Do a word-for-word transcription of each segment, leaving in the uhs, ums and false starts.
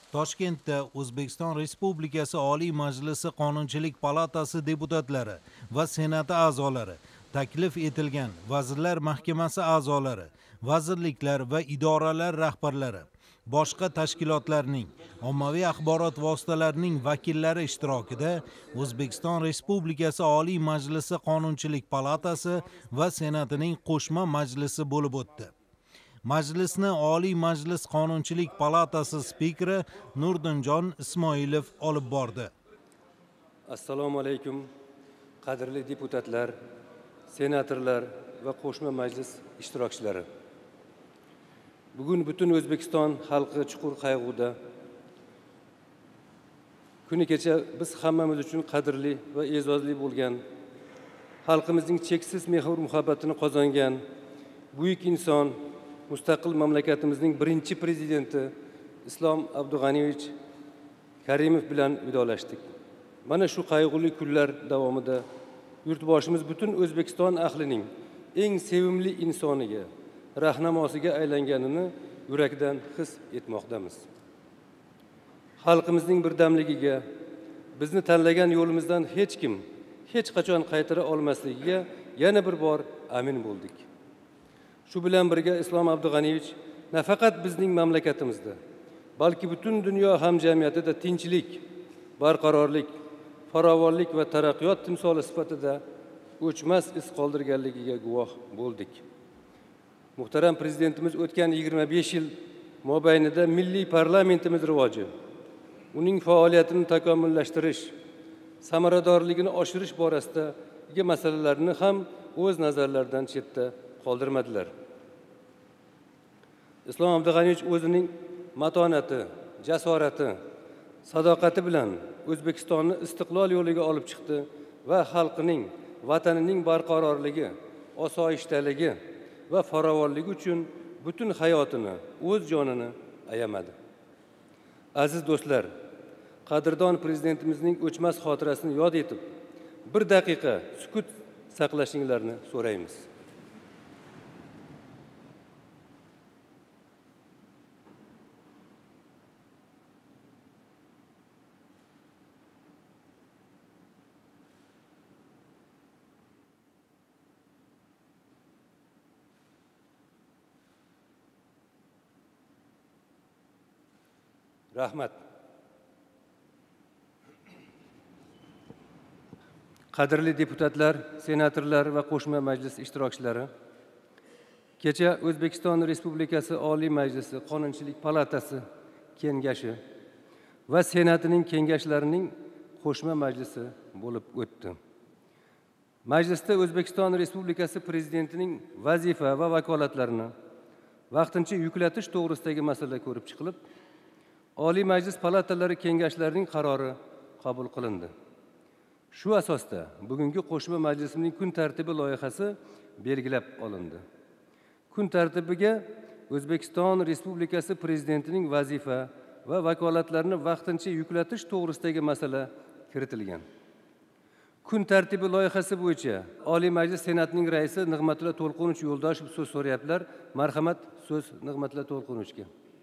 Toshkentda O'zbekiston Respublikasi Oliy Majlisi Qonunchilik palatasi deputatlari va Senati a'zolari, taklif etilgan Vazirlar Mahkamasi a'zolari, vazirliklar va idoralar rahbarlari, boshqa tashkilotlarning, ommaviy axborot vositalarining vakillari ishtirokida O'zbekiston Respublikasi Oliy Majlisi Qonunchilik palatasi va Senatining qo'shma majlisi bo'lib o'tdi. Majlisni Oliy Majlis Qonunchilik palatasi spikeri Nurdinjon Ismoilov olib bordi. Assalomu alaykum, qadrli deputatlar, senatorlar va qo'shma majlis ishtirokchilari. Bugun butun O'zbekiston xalqi chuqur qayg'uda. Kuni kecha biz hammamiz uchun qadrli va e'zozli bo'lgan, xalqimizning cheksiz mehr-muhabbatini qozongan buyuk inson, mustaqil mamlakatimizning birinchi prezidenti Islom Abdug'aniyevich Karimov bilan vidolashdik. Mana shu qayg'uli kunlar davomida yurtboshimiz butun O'zbekiston ahlining eng sevimli insoniga, rahnamosiga aylanganini yurakdan his etmoqdamiz. Xalqimizning birdamligiga, bizni tanlagan yo'limizdan hech kim hech qachon qaytara olmasligiga yana bir bor amin bo'ldik. Shu bilan birga Islom Abdug'aniyevich nafaqat bizning mamlakatimizda, balki butun dunyo hamjamiyatida tinchlik, barqarorlik, farovonlik va taraqqiyot timsoli sifatida o'chmas iz qoldirganligiga guvoh bo'ldik. Muhtaram prezidentimiz o'tgan yigirma besh yil mobaynida milliy parlamentimiz rivoji, uning faoliyatini takomillashtirish, samaradorligini oshirish borasidagi masalalarni ham o'z nazarlaridan chetda qoldirmadilar. Islom Abdug'aniyevich o'zining matonati, jasorati, sadoqati bilan O'zbekistonni istiqlol yo'liga olib chiqdi va xalqining, vatanining barqarorligi, osoyishtaligi va farovonligi uchun butun hayotini, o'z jonini ayamadi. Aziz do'stlar, qadrdon prezidentimizning o'chmas xotirasini yod etib, bir daqiqa sukut saqlashinglarni so'raymiz. Rahmat. Qadrli deputatlar, senatorlar va qo'shma majlis ishtirokchilari, kecha O'zbekiston Respublikasi Oliy Majlisi Qonunchilik palatasi kengashi va Senatining kengashlarining qo'shma majlisi bo'lib o'tdi. Majlisda O'zbekiston Respublikasi prezidentining vazifa va vakolatlarini vaqtincha yuklatish to'g'risidagi masala ko'rib chiqilib, Oliy Majlis palatalari kengashlarining qarori qabul qilindi. Shu asosda bugungi qo'shma majlisimning kun tartibi loyihasi belgilab olindi. Kun tartibiga O'zbekiston Respublikasi prezidentining vazifa va vakolatlarini vaqtincha yuklatish to'g'risidagi masala kiritilgan. Kun tartibi loyihasi bo'yicha Oliy Majlis Senatining raisi Nig'matilla To'lqinovich Yo'ldoshev so'z so'rayaptilar. Marhamat, so'z Nig'matilla To'lqinovichga.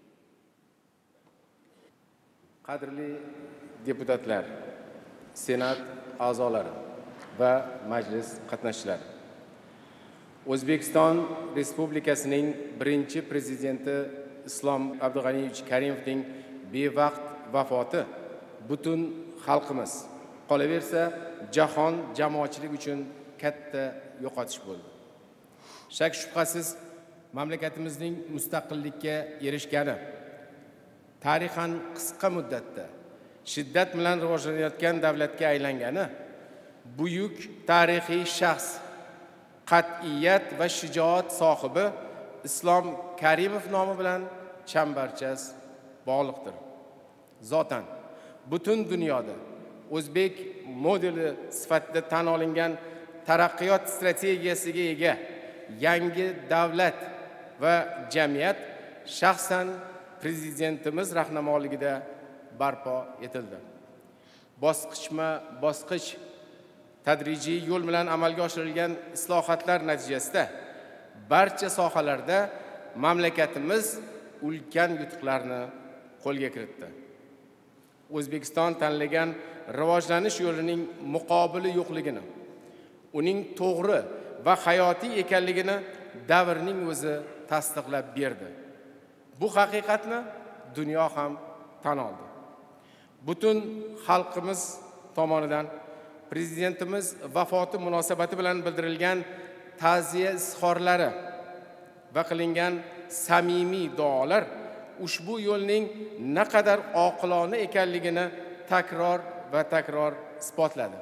Qadrli deputatlar, Senat a'zolari va majlis qatnashchilari. O'zbekiston Respublikasining birinchi prezidenti Islom Abdug'aniyevich Karimovning bevaqt vafoti butun xalqimiz, qolaversa jahon jamoatchilik uchun katta yo'qotish bo'ldi. Shak shubhasiz mamlakatimizning mustaqillikka erishgani, tarixan qisqa muddatda shiddat bilan rivojlanayotgan davlatga aylangani, buyuk tarixiy shaxs, qat'iyat va shijoat sohibi Islom Karimov nomi bilan chambarchas bog'liqdir. Zotan butun dunyoda o'zbek modeli sifatida tan olingan taraqqiyot strategiyasiga ega yangi davlat va jamiyat shaxsan prezidentimiz rahnamoligida barpo etildi. Bosqichma bosqich tadrijiy yo'l bilan amalga oshirilgan islohotlar natijasida barcha sohalarda mamlakatimiz ulkan yutuqlarni qo'lga kiritdi. O'zbekiston tanlagan rivojlanish yo'lining muqobili yo'qligini, uning to'g'ri va hayotiy ekanligini davrning o'zi tasdiqlab berdi. Bu haqiqatni dunyo ham tan oldi. Butun xalqimiz tomonidan prezidentimiz vafoti munosabati bilan bildirilgan ta'ziya izhorlari va qilingan samimiy duolar ushbu yo'lning naqadar oqilona ekanligini takror va takror isbotladi.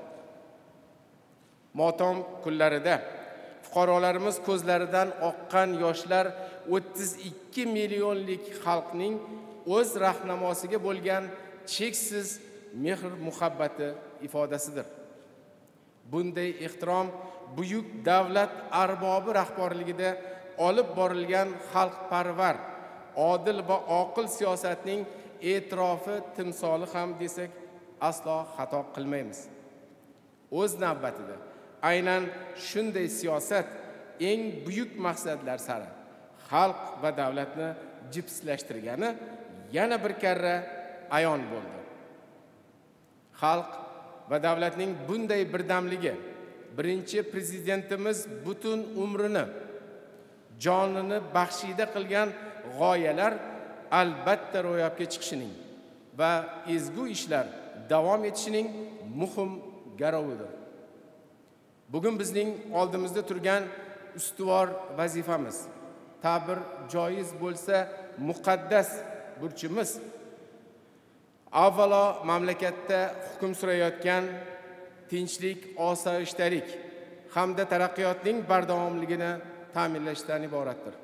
Motam kunlarida fuqarolarimiz ko'zlaridan oqqan yoshlar o'ttiz ikki millionlik xalqning o'z rahnamosiga bo'lgan cheksiz mehr muhabbati ifodasidir. Bunday ehtirom buyuk davlat arbobi rahbarligida olib borilgan xalqparvar, odil va oqil siyosatning e'tirofi timsoli ham desak aslo xato qilmaymiz. O'z navbatida aynan shunday siyosat eng buyuk maqsadlar sari xalq va davlatni jipslashtirgani yana bir karra ayon bo'ldi. Xalq va davlatning bunday birdamligi birinchi prezidentimiz butun umrini, jonini baxshida qilgan g'oyalar albatta ro'yobga chiqishining va ezgu ishlar davom etishining muhim garovidir. Bugun bizning oldimizda turgan ustuvor vazifamiz, ta'bir joiz bo'lsa muqaddas burchimiz, avvalo mamlakatda hukm surayotgan tinchlik, osoyishtalik hamda taraqqiyotning bardavomligini ta'minlashdan iboratdir.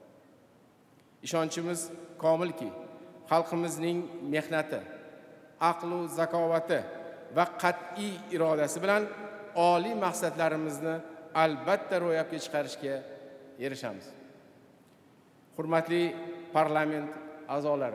Ishonchimiz komilki, xalqimizning mehnati, aql va zakovati va qat'iy irodasi bilan oliy maqsadlarimizni albatta ro'yobga chiqarishga erishamiz. Hurmatli parlament a'zolari,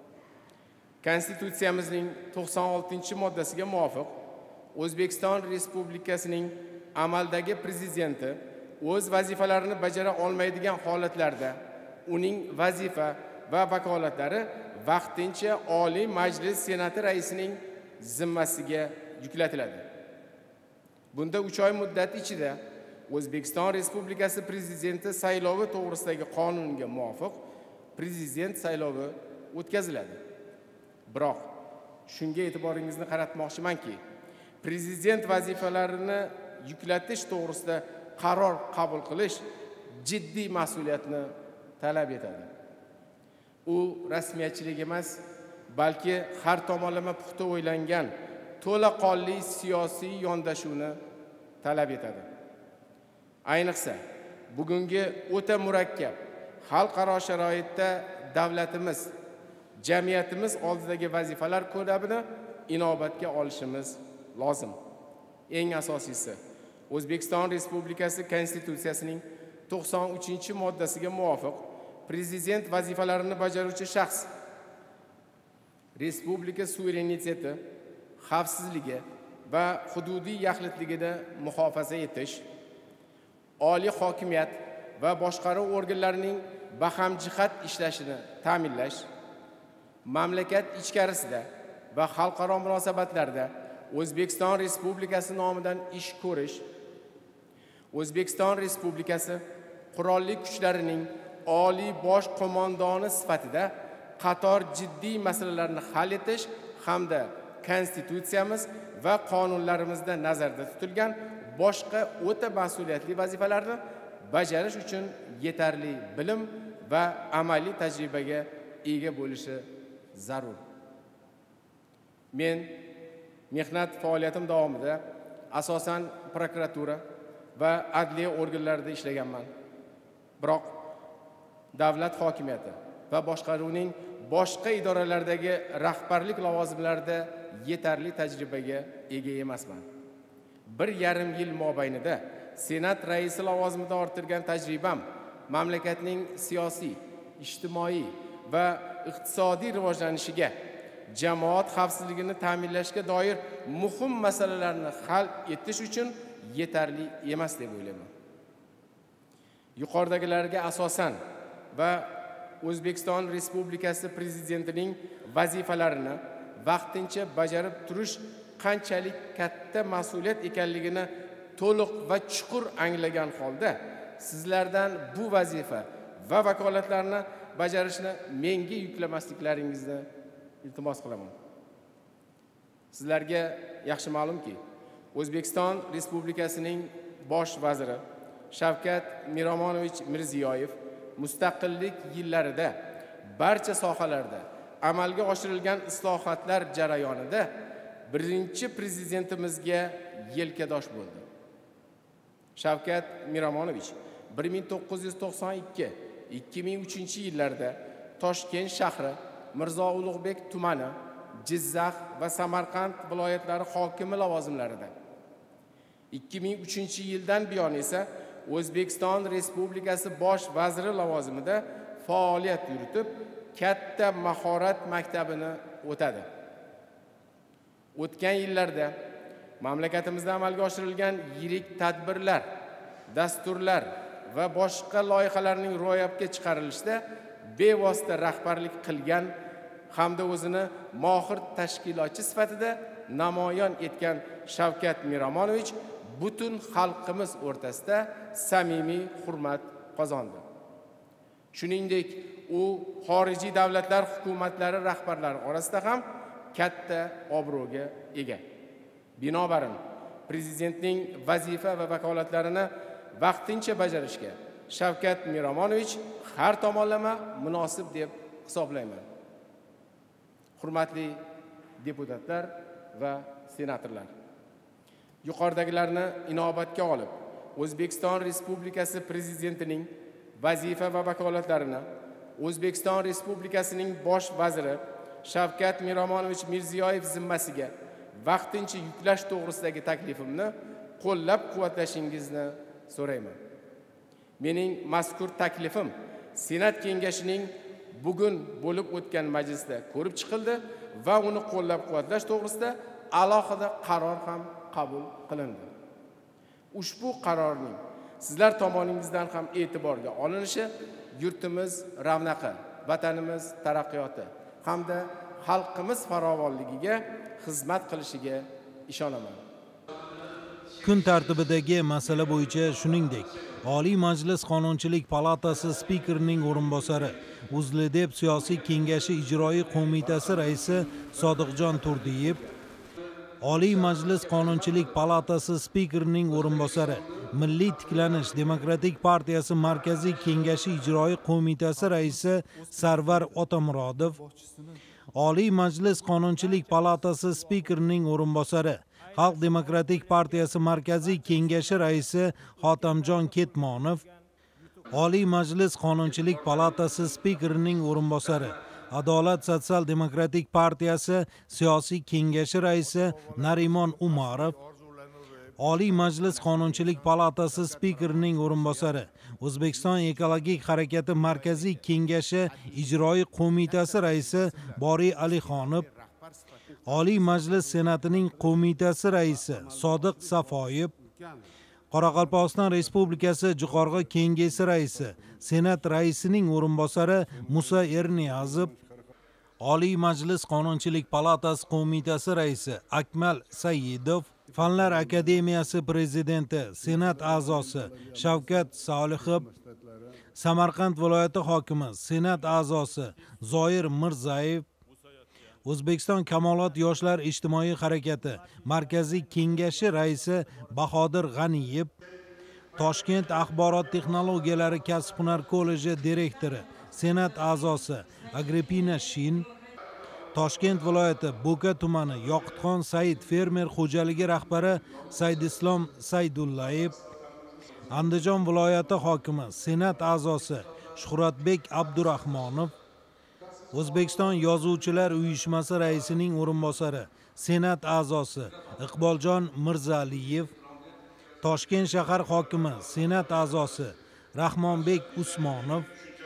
Konstitutsiyamizning to'qson oltinchi moddasiga muvofiq O'zbekiston Respublikasining amaldagi prezidenti o'z vazifalarini bajara olmaydigan holatlarda uning vazifa va vakolatlari vaqtincha Oliy Majlis Senati raisining zimmasiga yuklatiladi. Bunda uch oy muddat ichida O'zbekiston Respublikasi prezidenti saylovi to'g'risidagi qonunga muvofiq prezident saylovi o'tkaziladi. Biroq shunga e'tiboringizni qaratmoqchimanki, prezident vazifalarini yuklatish to'g'risida qaror qabul qilish jiddiy mas'uliyatni talab etadi. U rasmiyatchilik emas, balki har tomonlama puxta o'ylangan, to'laqonli siyosiy yondashuvni talab etadi. Ayniqsa, bugungi o'ta murakkab xalqaro sharoitda davlatimiz, jamiyatimiz oldidagi vazifalar ko'labini inobatga olishimiz lozim. Eng asosiysi, O'zbekiston Respublikasi Konstitutsiyasining to'qson uchinchi moddasiga muvofiq prezident vazifalarini bajaruvchi shaxs respublika suvereniteti, xavfsizligi va hududiy yaxlitligini muhofaza etish, oliy hokimiyat va boshqaruv organlarining bahamjihat ishlashini ta'minlash, mamlakat ichkarisida va xalqaro munosabatlarda O'zbekiston Respublikasi nomidan ish ko'rish, O'zbekiston Respublikasi qurolli kuchlarining oliy bosh qo'mondoni sifatida qator jiddiy masalalarni hal etish hamda Konstitutsiyamiz va qonunlarimizda nazarda tutilgan boshqa o'ta mas'uliyatli vazifalarni bajarish uchun yetarli bilim va amaliy tajribaga ega bo'lishi zarur. Men mehnat faoliyatim davomida asosan prokuratura va adliya organlarida ishlaganman. Biroq davlat hokimiyati va boshqaruvning boshqa idoralardagi rahbarlik lavozimlarida yetarli tajribaga ega emasman. Bir yarim yil mobaynida Senat raisi lavozimida orttirgan tajribam mamlakatning siyosiy, ijtimoiy va iqtisodiy rivojlanishiga, jamoat xavfsizligini ta'minlashga doir muhim masalalarni hal etish uchun yetarli emas deb o'ylayman. Yuqoridagilarga asosan va O'zbekiston Respublikasi prezidentining vazifalarini vaqtincha bajarib turish qanchalik katta mas'uliyat ekanligini to'liq va chuqur anglagan holda sizlardan bu vazifa va vakolatlarni bajarishni menga yuklamasliklaringizni iltimos qilaman. Sizlarga yaxshi ma'lumki, O'zbekiston Respublikasining bosh vaziri Shavkat Miromonovich Mirziyoyev mustaqillik yillarida barcha sohalarda amalga oshirilgan islohotlar jarayonida birinchi prezidentimizga yelkadosh bo'ldi. Shavkat Miromonovich bir ming to'qqiz yuz to'qson ikki ikki ming uchinchi yillarda Toshkent shahri, Mirzo Ulug'bek tumani, Jizzax va Samarqand viloyatlari hokimi lavozimlarida, ikki ming uchinchi yildan buyon esa O'zbekiston Respublikasi bosh vaziri lavozimida faoliyat yuritib, katta mahorat maktabini o'tadi. O'tgan yillarda mamlakatimizda amalga oshirilgan yirik tadbirlar, dasturlar va boshqa loyihalarning ro'yobga chiqarilishida bevosita rahbarlik qilgan hamda o'zini mohir tashkilotchi sifatida namoyon etgan Shavkat Miromonovich butun xalqimiz o'rtasida samimiy hurmat qozondi. Shuningdek, u xorijiy davlatlar hukumatlari rahbarlari orasida ham katta obro'ga ega. Binobarin, prezidentning vazifa va vakolatlarini vaqtincha bajarishga Shavkat Miromonovich har tomonlama munosib deb hisoblayman. Hurmatli deputatlar va senatorlar, yuqoridagilarni inobatga olib, O'zbekiston Respublikasi prezidentining vazifa va vakolatlarini O'zbekiston Respublikasining bosh vaziri Shavkat Miromonovich Mirziyoyev zimmasiga vaqtincha yuklash to'g'risidagi taklifimni qo'llab-quvvatlashingizni so'rayman. Mening mazkur taklifim Senat kengashining bugun bo'lib o'tgan majlisda ko'rib chiqildi va uni qo'llab-quvvatlash to'g'risida alohida qaror ham qabul qilindi. Ushbu qarorning sizlar tomoningizdan ham e'tiborga olinishi yurtimiz ravnaqi, vatanimiz taraqqiyoti hamda xalqimiz farovonligiga xizmat qilishiga ishonaman. Kun tartibidagi masala bo'yicha shuningdek, Oliy Majlis Qonunchilik palatasi spikerining o'rinbosari, O'zlidep siyosiy kengashi ijroiy qo'mitasi raisi Sodiqjon Turdiyev, Oliy Majlis Qonunchilik palatasi spikerining o'rinbosari, Milliy tiklanish demokratik partiyasi markaziy kengashi ijroiy qo'mitasi raisi Sarvar Otamurodov, Oliy Majlis Qonunchilik palatasi spikerining o'rinbosari, Xalq demokratik partiyasi markaziy kengashi raisi Xotamjon Ketmonov, Oliy Majlis Qonunchilik palatasi spikerining o'rinbosari, Adolat sotsial demokratik partiyasi siyosiy kengashi raisi Narimon Umarov, Oliy Majlis Qonunchilik palatasi spikerining o'rinbosari, O'zbekiston ekologik harakati markaziy kengashi ijroiy qo'mitasi raisi Boriy Alixonov, Oliy Majlis Senatining qo'mitasi raisi Sodiq Safoyev, Qoraqalpog'iston Respublikasi Jo'qorg'i Kengashi raisi, Senat raisining o'rinbosari Musa Erniyazov, Oliy Majlis Qonunchilik palatasi qo'mitasi raisi Akmal Saidov, Fanlar akademiyasi prezidenti, Senat a'zosi Shavkat Solihov, Samarqand viloyati hokimi, Senat a'zosi Zoir Mirzayev, O'zbekiston Kamolot yoshlar ijtimoiy harakati markaziy kengashi raisi Bahodir G'aniyev, Toshkent axborot texnologiyalari kasb-hunar kolleji direktori, Senat a'zosi Agripina Shin, Toshkent viloyati Bo'ka tumani Yoqutxon Said fermer xo'jaligi rahbari Saydislom Saydullayev, Andijon viloyati hokimi, Senat a'zosi Shuhratbek Abdurahmonov, O'zbekiston yozuvchilar uyushmasi raisining o'rinbosari, Senat a'zosi Iqboljon Mirzaliyev, Toshkent shahar hokimi, Senat a'zosi Rahmonbek Usmonov,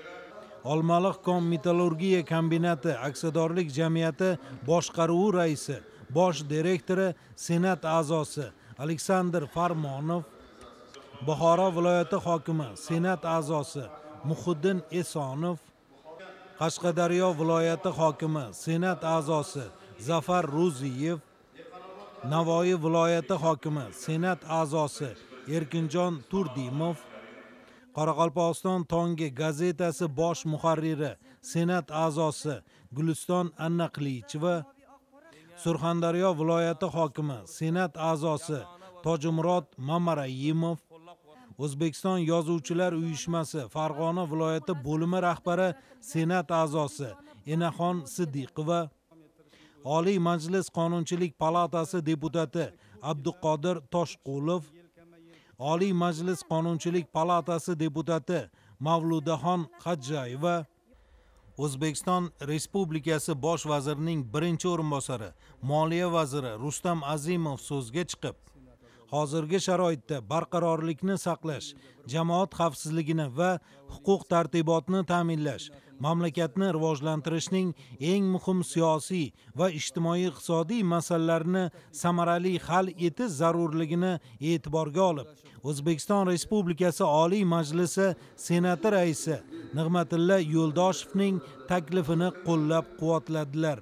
Olmaliq kon metallurgiya kombinati aksiyadorlik jamiyati boshqaruvi raisi, bosh direktori, Senat a'zosi Aleksandr Farmonov, Buxoro viloyati hokimi, Senat a'zosi Muhiddin Esonov, Qashqadaryo viloyati hokimi, Senat a'zosi Zafar Ro'ziyev, Navoiy viloyati hokimi, Senat a'zosi Erkinjon Turdimov, Qoraqalpog'iston Tongi gazetasi bosh muharriri, Senat a'zosi Guliston Annaqlicheva, Surxondaryo viloyati hokimi, Senat a'zosi Tojimurod Mamarayimov, O'zbekiston Yozuvchilar uyushmasi Farg'ona viloyati bo'limi rahbari, Senat a'zosi Enaxon Siddiqova, Oliy Majlis Qonunchilik palatasi deputati Abduqodir Toshqulov, Oliy Majlis Qonunchilik palatasi deputati Mavludaxon Xajjayeva, O'zbekiston Respublikasi bosh vazirining birinchi o'rinbosari, Moliya vaziri Rustam Azimov so'zga chiqib, hozirgi sharoitda barqarorlikni saqlash, jamoat xavfsizligini va huquq tartibotni ta'minlash mamlakatni rivojlantirishning eng muhim siyosiy va ijtimoiy-iqtisodiy masalalarini samarali hal etish zarurligini e'tiborga olib, O'zbekiston Respublikasi Oliy Majlisi Senati raisi Nig'matilla Yo'ldoshevning taklifini qo'llab-quvvatladilar.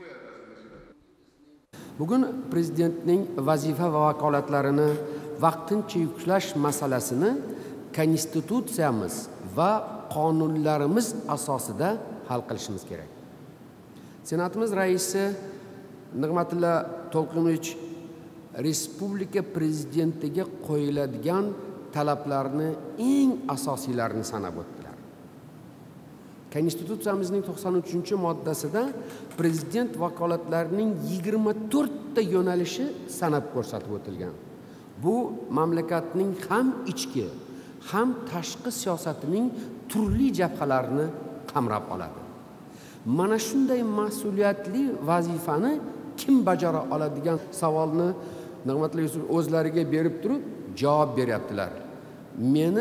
Bugun prezidentning vazifa va vakolatlarini vaqtincha yuklash masalasini konstitutsiyamiz va qonunlarimiz asosida hal qilishimiz kerak. Senatimiz raisi Nig'matilla To'lqinovich respublika prezidentiga qo'yiladigan talablarni eng asosiylarini sanab o'tdilar. Konstitutsiyamizning to'qson uchinchi moddasida prezident vakolatlarining yigirma to'rtta yo'nalishi sanab ko'rsatib o'tilgan. Bu mamlakatning ham ichki, ham tashqi siyosatining turli jabhalarini qamrab oladi. Mana shunday mas'uliyatli vazifani kim bajara oladigan savolni Nig'matilla Yusuf o'zlariga berib turib javob beryaptilar. Meni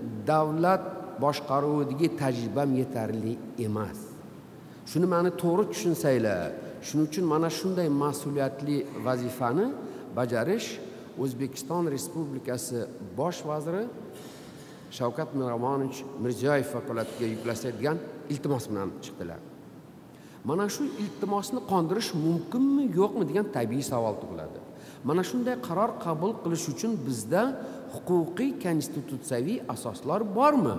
davlat boshqaruvidagi tajribam yetarli emas. Shuni meni to'g'ri tushunsanglar, shuning uchun mana shunday mas'uliyatli vazifani bajarish O'zbekiston Respublikasi bosh vaziri Shavkat Miromonovich Mirziyoyev vakolatiga yuklatilgan iltimos bilan chiqdilar. Mana shu iltimosni qondirish mumkinmi, yo'qmi degan tabiiy savol tug'iladi. Mana shunday qaror qabul qilish uchun bizda huquqiy konstitutsiyaviy asoslar bormi?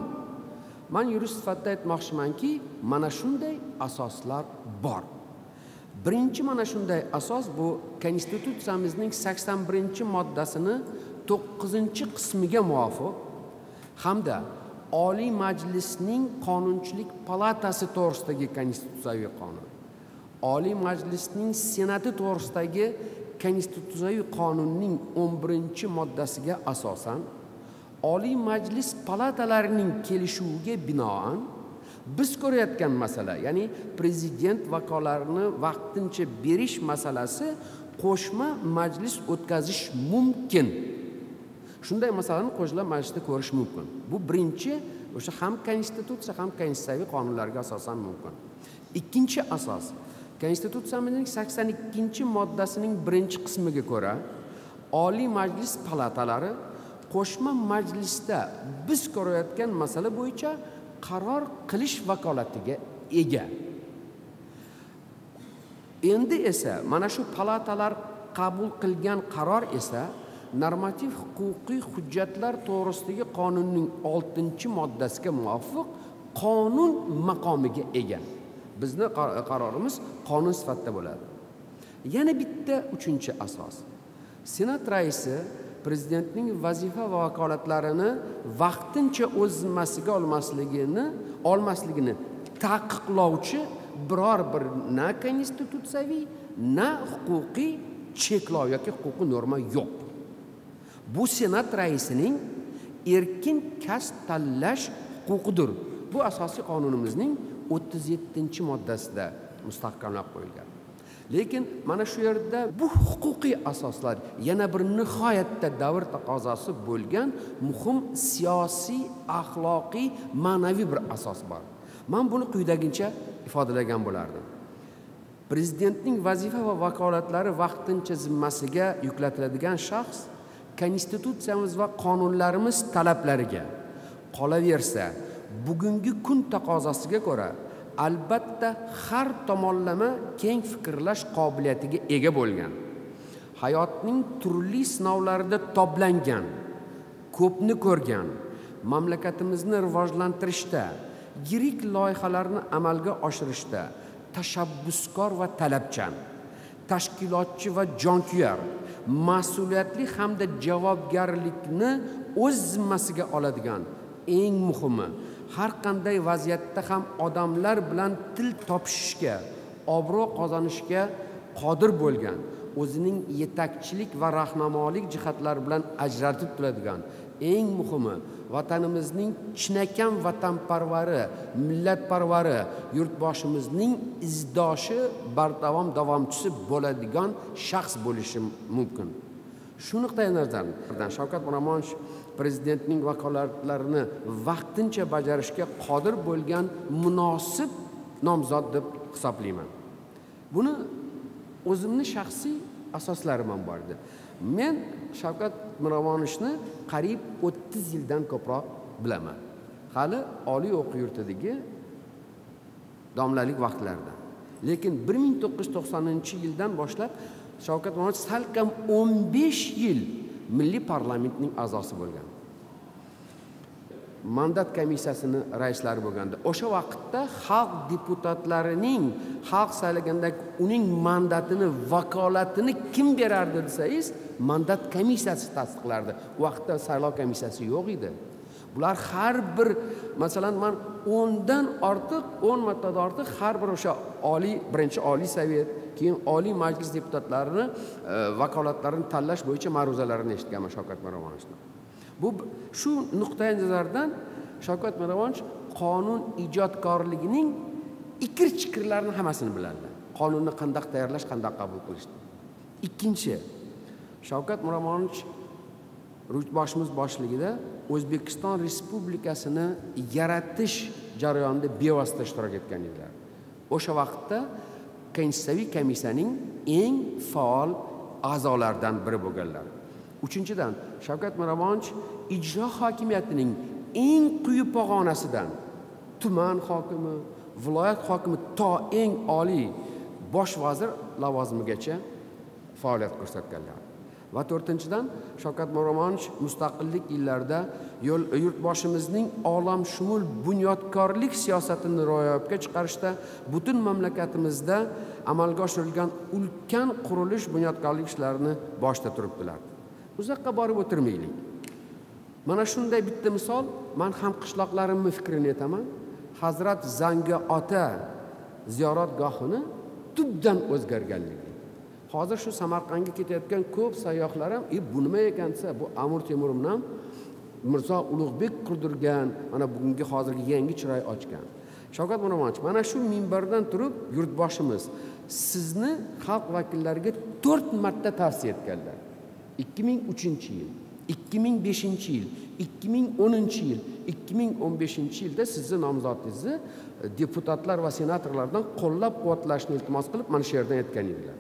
Men yurist sifatida aytmoqchimanki, mana shunday asoslar bor. Birinchi mana shunday asos bu konstitutsiyamizning sakson birinchi moddasini to'qqizinchi qismiga muvofiq hamda Oliy Majlisning Qonunchilik palatasi to'g'risidagi konstitutsiyaviy qonun, Oliy Majlisning Senati to'g'risidagi konstitutsiyaviy qonunning o'n birinchi moddasiga asosan Oliy Majlis palatalarining kelishuviga binoan biz ko'rayotgan masala, ya'ni prezident vakolarini vaqtincha berish masalasi qo'shma majlis o'tkazish mumkin. Shunday masalani qo'shma majlisda ko'rish mumkin. Bu birinchi o'sha ham konstitutsiya ham konstitutsiyaviy qonunlarga asosan mumkin. Ikkinchi asos Konstitutsiyamizning sakson ikkinchi moddasining birinchi qismiga ko'ra Oliy Majlis palatalari qo'shma majlisda biz ko'rayotgan masala bo'yicha qaror qilish vakolatiga ega. Endi esa mana shu palatalar qabul qilgan qaror esa normativ huquqiy hujjatlar to'g'risidagi qonunning oltinchi moddasiga muvofiq qonun maqomiga ega. Bizni qarorimiz qonun sifatida bo'ladi. Yana bitta uchinchi asos. Senat raisi prezidentning vazifa va vakolatlarini vaqtincha o'z zimmasiga olmasligini, olmasligini taqiqlovchi biror bir na konstitutsiyaviy, na huquqiy cheklov yoki huquqiy norma yo'q. Bu Senat raisining erkin kasb tanlash huquqidir. Bu asosiy qonunimizning o'ttiz yettinchi moddasida mustahkamlab qo'yilgan. Lekin mana shu yerda bu huquqiy asoslar yana bir nihoyatda davr taqozosi bo'lgan muhim siyosiy, axloqiy, ma'naviy bir asos bor. Men buni quyidagicha ifodalagan bo'lardim. Prezidentning vazifa va vakolatlari vaqtincha zimmasiga yuklatiladigan shaxs konstitutsiyamiz va qonunlarimiz talablariga qolaversa, bugungi kun taqozosiga ko'ra albatta har tomonlama keng fikrlash qobiliyatiga ega bo'lgan, hayotning turli sinovlarida toblangan, ko'pni ko'rgan, mamlakatimizni rivojlantirishda, yirik loyihalarni amalga oshirishda tashabbuskor va talabchan, tashkilotchi va jonkuyar, mas'uliyatli hamda javobgarlikni o'z zimmasiga oladigan, eng muhimi, har qanday vaziyatda ham odamlar bilan til topishishga, obro' qozonishga qodir bo'lgan, o'zining yetakchilik va rahnamolik jihatlari bilan ajratib turadigan, eng muhimi, vatanimizning chinakam vatanparvari, millatparvari, yurtboshimizning izdoshi, bardavom davomchisi bo'ladigan shaxs bo'lishi mumkin. Shu nuqtai nazardan Shavkat Miromonovich prezidentning vakolatlarini vaqtincha bajarishga qodir bo'lgan munosib nomzod deb hisoblayman. Buni o'zimni shaxsiy asoslarim ham bor edi. Men Shavkat Miromonovichni qariyb o'ttiz yildan ko'proq bilaman. Hali oliy o'quv yurtidagi domlalik vaqtlarida. Lekin bir ming to'qqiz yuz to'qsoninchi yildan boshlab Shavkat Miromonovich salkam o'n besh yil Milliy parlamentning a'zosi bo'lgan. Mandat komissiyasini raislari bo'lganda, o'sha vaqtda xalq deputatlarining xalq saylagandagi uning mandatini, vakolatini kim berardi desangiz, mandat komissiyasi tasdiqlardi. U vaqtda saylov komissiyasi yo'q edi. Bular har bir, masalan, men o'ndan ortiq, o'n martadan ortiq har bir o'sha oliy, birinchi oliy sovet, keyin oliy majlis deputatlarini vakolatlarini tanlash bo'yicha ma'ruzalarini eshitganman Shavkat Miromonovichdan. Bu shu nuqtai nazardan Shavkat Miromonovich qonun ijodkorligining ikir-chikirlarini hammasini biladi. Qonunni qanday tayyorlash, qanday qabul qilish. Ikkinchi, Shavkat Miromonovich Yurtboshimiz boshligida O'zbekiston Respublikasini yaratish jarayonida bevosita ishtirok etgan edilar. O'sha vaqtda Konstitutsiyaviy komissiyaning eng faol a'zolaridan biri bo'lganlar. Uchinchidan, Shavkat Miromonovich ijro hokimiyatining eng quyi pog'onasidan tuman hokimi, viloyat hokimi to eng oliy bosh vazir lavozimigacha faoliyat ko'rsatganlar. Va to'rtinchidan, Shavkat Miromonovich mustaqillik yillarida yurtboshimizning olamshumul bunyodkorlik siyosatini ro'yobga chiqarishda butun mamlakatimizda amalga oshirilgan ulkan qurilish bunyodkorlik ishlarini boshda turibdilar. Uzoqqa borib o'tirmaylik. Mana shunday bitta misol, men ham qishloqlarimning fikrini aytaman. Hazrat Zanga ota ziyoratgohini tubdan o'zgarganligi. Hozir shu Samarqandga ketayotgan ko'p sayyohlar ham, "E bu nima ekan desa, bu Amir Temur bilan Mirzo Ulug'bek qurdirgan, mana bugungi hozirgi yangi chiroy ochgan." Shavkat Miromonovich mana shu minbardan turib yurtboshimiz sizni xalq vakillariga to'rt marta tavsiya etganlar. ikki ming uchinchi yil, ikki ming beshinchi yil, ikki ming o'ninchi yil, ikki ming o'n beshinchi yilda sizni nomzodingizni deputatlar va senatorlardan qo'llab-quvvatlashni iltimos qilib, mana shu yerdan aytgan edilar.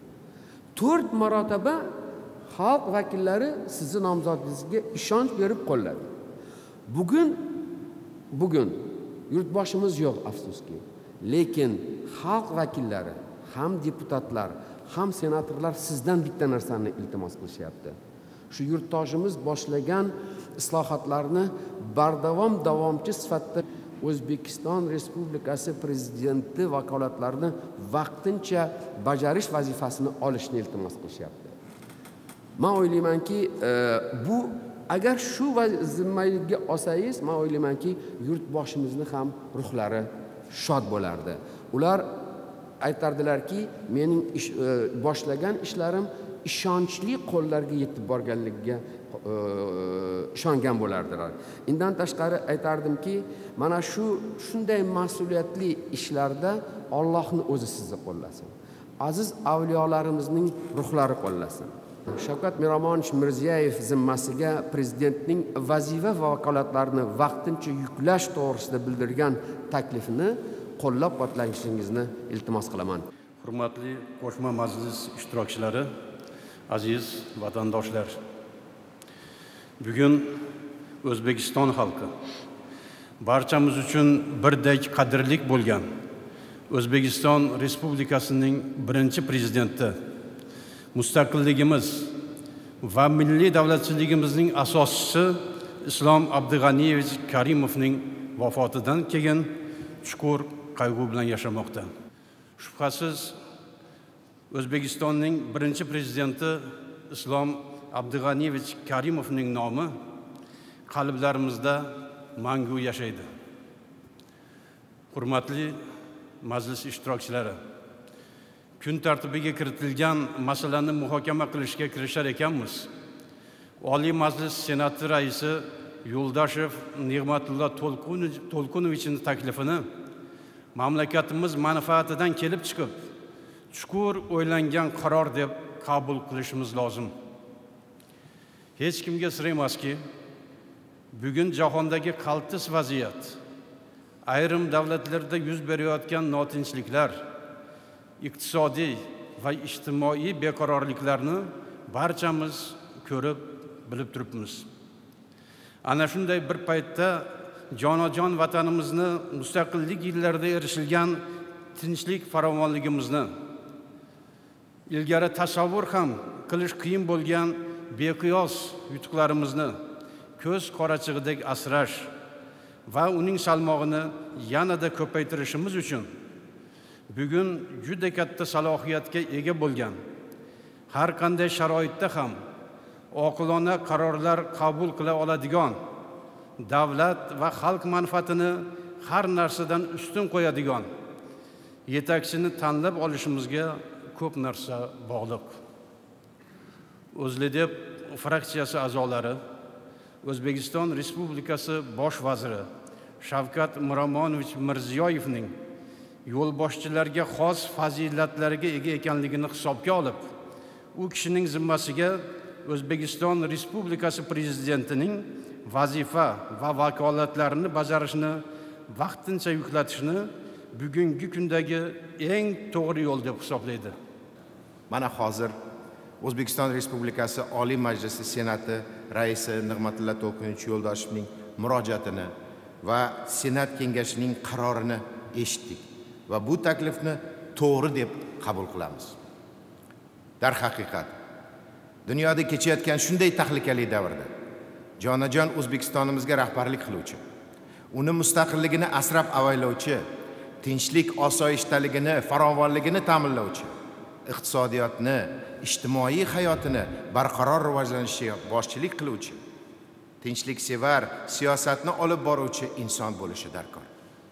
to'rt marotaba xalq vakillari sizni nomzodingizga ishonch berib qo'lladi. Bugun bugun yurtboshimiz yo'q, afsuski. Lekin xalq vakillari, ham deputatlar, ham senatorlar sizdan bitta narsani iltimos qilishyapti. Shu yurtdoshimiz boshlagan islohotlarni bardavom davomchi sifatida O'zbekiston Respublikasi prezidenti vakolatlarini vaqtincha bajarish vazifasini olishni iltimos qilishyapti. Men o'ylaymanki, bu agar shu zimmaga olsangiz, men o'ylaymanki, yurtboshimizni ham ruhlari shod bo'lardi. Ular aytardilarki, mening ish, e, boshlagan ishlarim ishonchli qo'llarga yetib borganligiga e, ishongan bo'lardilar. Undan tashqari aytardimki, mana shu shunday mas'uliyatli ishlarda Allohning o'zi sizni qo'llasin. Aziz avliyolarimizning ruhlari qo'llasin. Shavkat Miromonovich Mirziyoyev zimmasiga prezidentning vazifa va vakolatlarini vaqtincha yuklash to'g'risida bildirgan taklifini qo'llab-quvvatlashingizni iltimos qilaman. Hurmatli qo'shma majlis ishtirokchilari, aziz vatandoshlar. Bugun O'zbekiston xalqi barchamiz uchun birdek qadrlik bo'lgan O'zbekiston Respublikasining birinchi prezidenti, mustaqilligimiz va milliy davlatchiligimizning asoschisi Islom Abdug'aniyevich Karimovning vafotidan keyin chuqur qayg'u bilan yashamoqda. Shubhasiz, O'zbekistonning birinchi prezidenti Islom Abdug'aniyevich Karimovning nomi qalblarimizda mangu yashaydi. Hurmatli majlis ishtirokchilari, kun tartibiga kiritilgan masalani muhokama qilishga kirishar ekanmiz. Oliy Majlis Senati raisi Yo'ldoshev Ne'matullo To'lqunovichning taklifini mamlakatimiz manfaatidan kelib chiqib, chuqur o'ylangan qaror deb qabul qilishimiz lozim. Hech kimga sir emaski, bugun jahondagi qaltis vaziyat, ayrim davlatlarda yuz berayotgan notinchliklar, iqtisodiy va ijtimoiy beqarorliklarni barchamiz ko'rib, bilib turibmiz. Ana shunday bir paytda jonajon vatanimizni mustaqillik yillarida erishilgan tinchlik farovonligimizni, ilgari tasavvur ham qilish qiyin bo'lgan beqiyos yutuqlarimizni ko'z qorachig'idek asrash va uning salmog'ini yanada ko'paytirishimiz uchun bugun juda katta salohiyatga ega bo'lgan, har qanday sharoitda ham oqilona qarorlar qabul qila oladigan, davlat va xalq manfaatini har narsadan ustun qo'yadigan yetakchini tanlab olishimizga ko'p narsa bog'liq. O'zlidep fraksiyasi a'zolari, O'zbekiston Respublikasi bosh vaziri Shavkat Miromonovich Mirziyoyevning yo'lboshchilarga xos fazilatlariga ega ekanligini hisobga olib, u kishining zimmasiga O'zbekiston Respublikasi prezidentining vazifa va vakolatlarini bajarishni vaqtincha yuklatishni bugungi kundagi eng to'g'ri yo'l deb hisoblaydi. Mana hozir O'zbekiston Respublikasi Oliy Majlisi Senati raisi Ne'matullo To'lqunovich Yo'ldoshevning murojaatini va Senat kengashining qarorini eshitdik va bu taklifni to'g'ri deb qabul qilamiz. Darhaqiqat, dunyoda kechayotgan shunday tahlikali davrda jonajon O'zbekistonimizga rahbarlik qiluvchi, uni mustaqilligini asrab avaylovchi, tinchlik osoyishtaligini, farovonligini ta'minlovchi, iqtisodiyotni, ijtimoiy hayotini barqaror rivojlanishiga boshchilik qiluvchi, tinchliksevar siyosatni olib boruvchi inson bo'lishi darkor.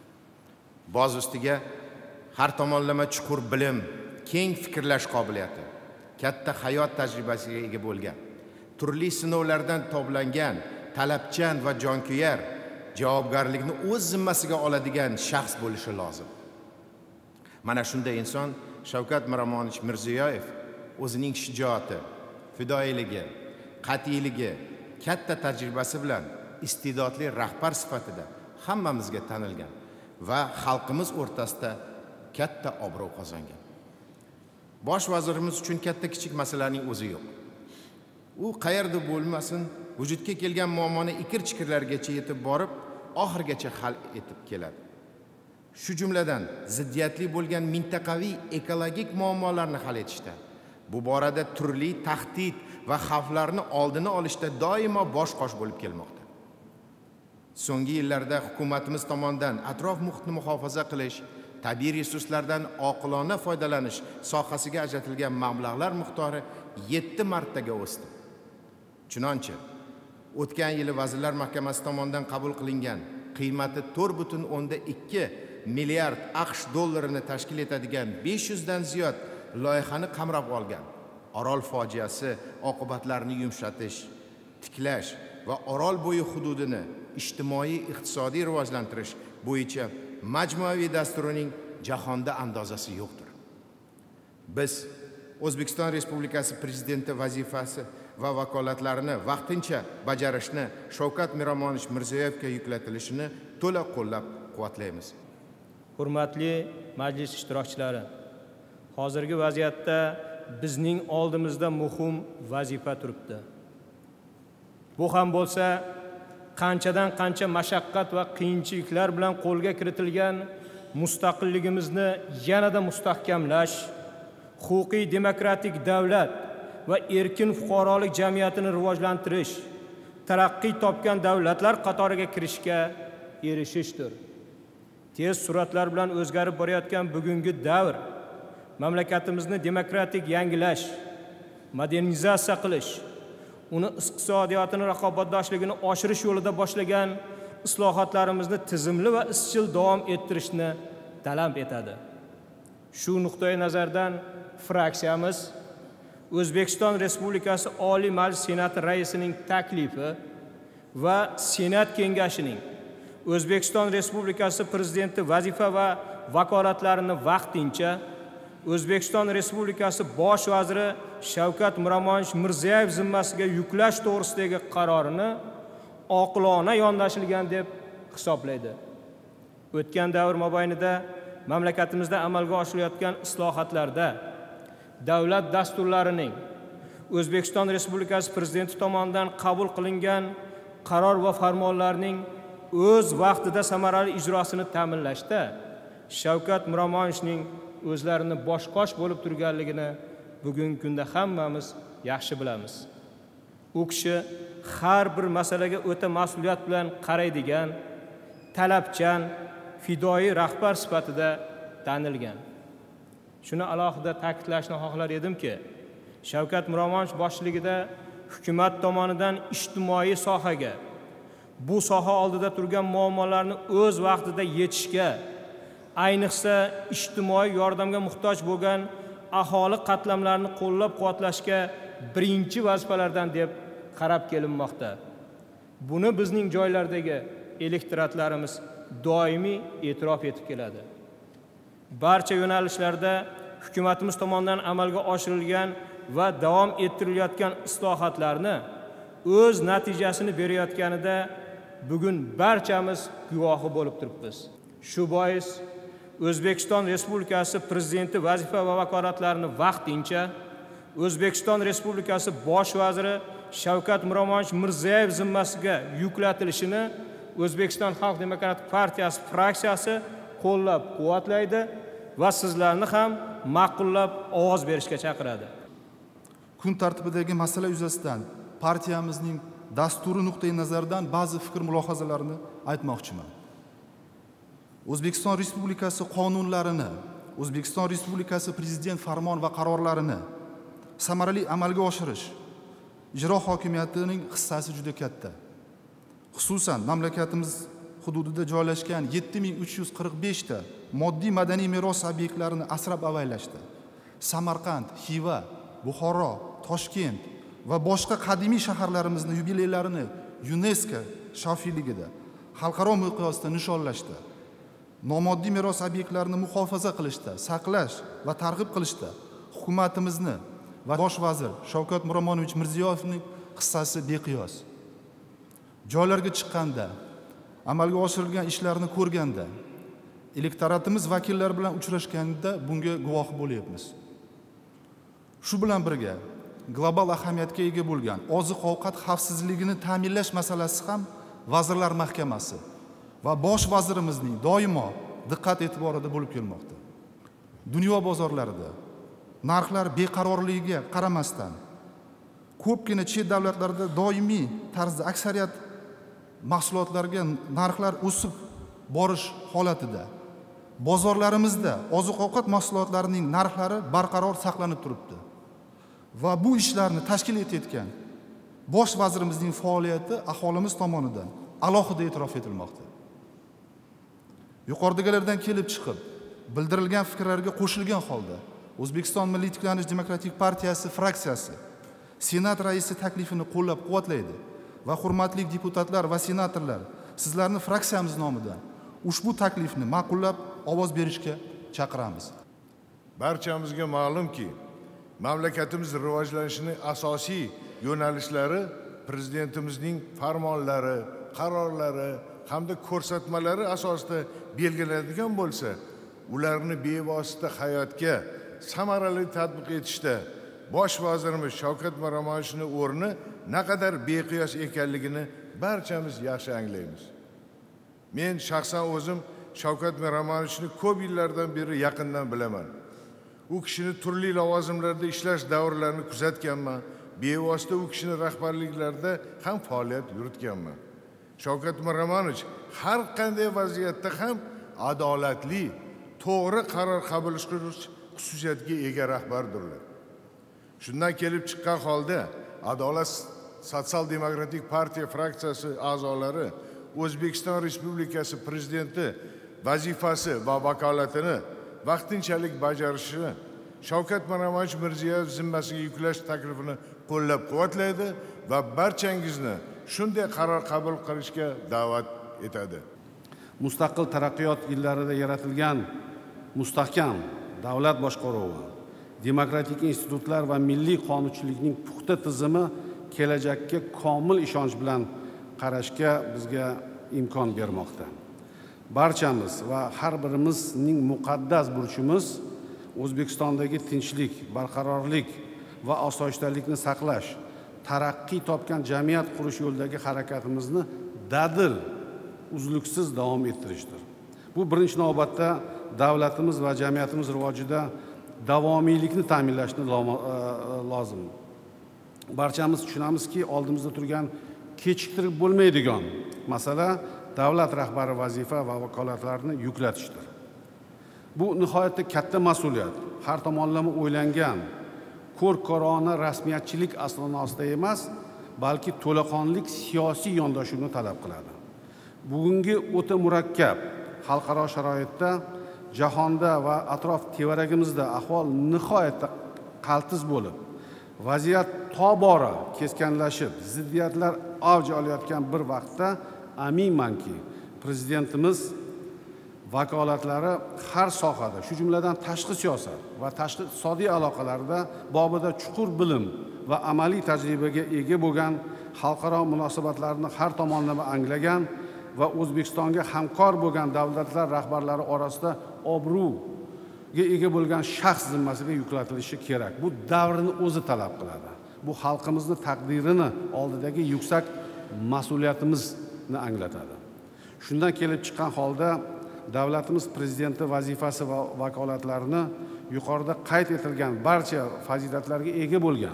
Boz ustiga har tomonlama chuqur bilim, keng fikrlash qobiliyati, katta hayot tajribasiga ega bo'lgan, turli sinovlardan toblangan, talabchan va jonkuyar, javobgarlikni o'z zimmasiga oladigan shaxs bo'lishi lozim. Mana shunday inson Shavkat Miromonovich Mirziyoyev o'zining shijoati, fidoyiligi, qat'iyligi, katta tajribasi bilan iste'dodli rahbar sifatida hammamizga tanilgan va xalqimiz o'rtasida katta obro' qozongan. Bosh vazirimiz uchun katta kichik masalaning o'zi yo'q. U qayerda bo'lmasin, vujudga kelgan muammoni ikir-chikirlargacha yetib borib, oxirgacha hal etib keladi. Shu jumladan ziddiyatli bo'lgan mintaqaviy ekologik muammolarni hal etishda, bu borada turli tahdid va xavflarni oldini olishda doimo bosh-qosh bo'lib kelmoqda. So'nggi yillarda hukumatimiz tomonidan atrof muhitni muhofaza qilish, tabiiy resurslardan oqilona foydalanish sohasiga ajratilgan mablag'lar miqdori yetti martaga o'sdi. Chunonchi, o'tgan yili Vazirlar Mahkamasi tomonidan qabul qilingan qiymati to'rt butun o'ndan ikki milliard AQSh dollarini tashkil etadigan besh yuz dan ziyod loyihani qamrab olgan Orol fojiasi oqibatlarini yumshatish, tiklash va Orol bo'yi hududini ijtimoiy iqtisodiy rivojlantirish bo'yicha majmuaviy dasturining jahonda andozasi yo'qdir. Biz O'zbekiston Respublikasi prezidenti vazifasi va vakolatlarini vaqtincha bajarishni Shavkat Miromonovich Mirziyoyevga yuklatilishini to'la qo'llab-quvvatlaymiz. Hurmatli majlis ishtirokchilari, hozirgi vaziyatda bizning oldimizda muhim vazifa turibdi. Bu ham bo'lsa, qanchadan qancha mashaqqat va qiyinchiliklar bilan qo'lga kiritilgan mustaqilligimizni yanada mustahkamlash, huquqiy demokratik davlat va erkin fuqarolik jamiyatini rivojlantirish, taraqqiy topgan davlatlar qatoriga kirishga erishishdir. Tez sur'atlar bilan o'zgarib borayotgan bugungi davr mamlakatimizni demokratik yangilash, modernizatsiya qilish, uni iqtisodiyotini raqobatbardoshligini oshirish yo'lida boshlagan islohotlarimizni tizimli va izchil davom ettirishni talab etadi. Shu nuqtai nazardan fraksiyamiz O'zbekiston Respublikasi Oliy Majlis Senati raisining taklifi va Senat kengashining O'zbekiston Respublikasi Prezidenti vazifa va vakolatlarini vaqtincha O'zbekiston Respublikasi Bosh vaziri Shavkat Miromonovich Mirziyoyev zimmasiga yuklash to'g'risidagi qarorini oqilona yondashilgan deb hisoblaydi. O'tgan davr mobaynida mamlakatimizda amalga oshirilayotgan islohotlarda davlat dasturlarining O'zbekiston Respublikasi Prezidenti tomonidan qabul qilingan qaror va farmonlarning o'z vaqtida samarali ijrosini ta'minlashda Shavkat Miromonovichning o'zlarini bosh-qosh bo'lib turganligini bugungi kunda hammamiz yaxshi bilamiz. U kishi har bir masalaga o'ta mas'uliyat bilan qaraydigan, talabchan, fidoi rahbar sifatida tanilgan. Shuni alohida ta'kidlashni xohlar edimki, Shavkat Miromonovich boshchiligida hukumat tomonidan ijtimoiy sohaga, bu soha oldida turgan muammolarni o'z vaqtida yechishga, ayniqsa ijtimoiy yordamga muhtoj bo'lgan aholi qatlamlarini qo'llab-quvvatlashga birinchi vazifalardan deb qarab kelinmoqda. Buni bizning joylardagi elektoratlarimiz doimiy e'tirof etib keladi. Barcha yo'nalishlarda hukumatimiz tomonidan amalga oshirilgan va davom ettirilayotgan islohotlarni o'z natijasini berayotganida bugun barchamiz guvohi bo'lib turibmiz. Shu bois O'zbekiston Respublikasi Prezidenti vazifa va vakolatlarini vaqtincha O'zbekiston Respublikasi Bosh vaziri Shavkat Miromonovich Mirziyoyev zimmasiga yuklatilishini O'zbekiston Xalq Demokratik partiyasi fraksiyasi qo'llab-quvvatlaydi va sizlarni ham ma'qullab ovoz berishga chaqiradi. Kun tartibidagi masala yuzasidan partiyamizning dasturi nuqtai nazaridan ba'zi fikr mulohazalarini aytmoqchiman. O'zbekiston Respublikasi qonunlarini, O'zbekiston Respublikasi Prezident farmon va qarorlarini samarali amalga oshirish ijro hokimiyatining hissasi juda katta. Xususan, mamlakatimiz hududida joylashgan yetti ming uch yuz qirq besh ta moddiy madaniy meros obyektlarini asrab-avaylashda Samarqand, Xiva, Buxoro, Toshkent va boshqa qadimiy shaharlarimizni yubileylarini UNESCO shofiyligida xalqaro miqyosda nishonlashda, nomoddiy meros obyektlarini muhofaza qilishda, saqlash va targ'ib qilishda hukumatimizni va bosh vazir Shavkat Miromonovich Mirziyoyevning hissasi beqiyos. Joylarga chiqqanda, amalga oshirilgan ishlarni ko'rganda, elektoratimiz vakillari bilan uchrashganda bunga guvoh bo'lyapmiz. Shu bilan birga global ahamiyatga ega bo'lgan oziq-ovqat xavfsizligini ta'minlash masalasi ham Vazirlar Mahkamasi va bosh vazirimizning doimo diqqat e'tiborida bo'lib kelmoqda. Dunyo bozorlarida narxlar beqarorligiga qaramasdan ko'pgina chet davlatlarda doimiy tarzda aksariyat mahsulotlarga narxlar o'sib borish holatida bozorlarimizda oziq-ovqat mahsulotlarining narxlari barqaror saqlanib turibdi. Va bu ishlarni tashkil etayotgan bosh vazirimizning faoliyati aholimiz tomonidan alohida e'tirof etilmoqda. Yuqoridagilardan kelib chiqib, bildirilgan fikrlarga qo'shilgan holda O'zbekiston Milliy tiklanish demokratik partiyasi fraksiyasi Senat raisi taklifini qo'llab-quvvatlaydi va hurmatli deputatlar va senatorlar, sizlarni fraksiyamiz nomidan ushbu taklifni ma'qullab ovoz berishga chaqiramiz. Barchamizga ma'lumki, mamlakatimiz rivojlanishining asosiy yo'nalishlari prezidentimizning farmonlari, qarorlari hamda ko'rsatmalari asosida belgilanadigan bo'lsa, ularni bevosita hayotga samarali tatbiq etishda bosh vazirimiz Shavkat Miromonovichning o'rni naqadar beqiyos ekanligini barchamiz yaxshi anglaymiz. Men shaxsan o'zim Shavkat Miromonovichni ko'p yillardan beri yaqindan bilaman. U kishini turli lavozimlarda ishlash davrlarini kuzatganman. Bevosita u kishini rahbarliklarida ham faoliyat yuritganman. Shavkat Miromonovich har qanday vaziyatda ham adolatli, to'g'ri qaror qabul qilish xususiyatiga ega rahbardirlar. Shundan kelib chiqqan holda Adolat Sotsial Demokratik partiya fraksiyasi a'zolari O'zbekiston Respublikasi prezidenti vazifasi va vakolatini vaqtinchalik bajarishini Shavkat Miromonovich Mirziyoyev zimmasiga yuklash taklifini qo'llab-quvvatlaydi va barchangizni shunday qaror qabul qilishga da'vat etadi. Mustaqil taraqqiyot yillarida yaratilgan mustahkam davlat boshqaruvi, demokratik institutlar va milliy qonunchilikning puxta tizimi kelajakka komil ishonch bilan qarashga bizga imkon bermoqda. Barchamiz va har birimizning muqaddas burchimiz O'zbekistondagi tinchlik, barqarorlik va osoyishtalikni saqlash, taraqqiy topgan jamiyat qurish yo'lidagi harakatimizni dadil, uzluksiz davom ettirishdir. Bu birinchi navbatda davlatimiz va jamiyatimiz rivojida davomiylikni ta'minlashni lozim. Barchamiz tushunamizki, oldimizda turgan kechiktirib bo'lmaydigan masala davlat rahbari vazifa va vakolatlarini yuklatishdir. Bu nihoyatda katta mas'uliyat. Har tomonlama o'ylangan, ko'r-ko'rona rasmiyatchilik asosida emas, balki to'laqonlik siyosiy yondashuvni talab qiladi. Bugungi o'ta murakkab xalqaro sharoitda, jahonda va atrof tevaragimizda ahvol nihoyatda qaltis bo'lib, vaziyat tobora keskinlashib, ziddiyatlar avj olayotgan bir vaqtda aminmanki, prezidentimiz vakolatlari har sohada, shu jumladan tashqi siyosat va tashqi iqtisodiy aloqalarda bobida chuqur bilim va amaliy tajribaga ega bo'lgan, xalqaro munosabatlarni har tomonlama anglagan va O'zbekistonga hamkor bo'lgan davlatlar rahbarlari orasida obro'ga ega bo'lgan shaxs zimmasiga yuklatilishi kerak. Bu davrni o'zi talab qiladi. Bu xalqimizni taqdirini oldidagi yuksak mas'uliyatimizni anglatadi. Shundan kelib chiqqan holda davlatimiz prezidenti vazifasi va vakolatlarini yuqorida qayd etilgan barcha fazilatlarga ega bo'lgan,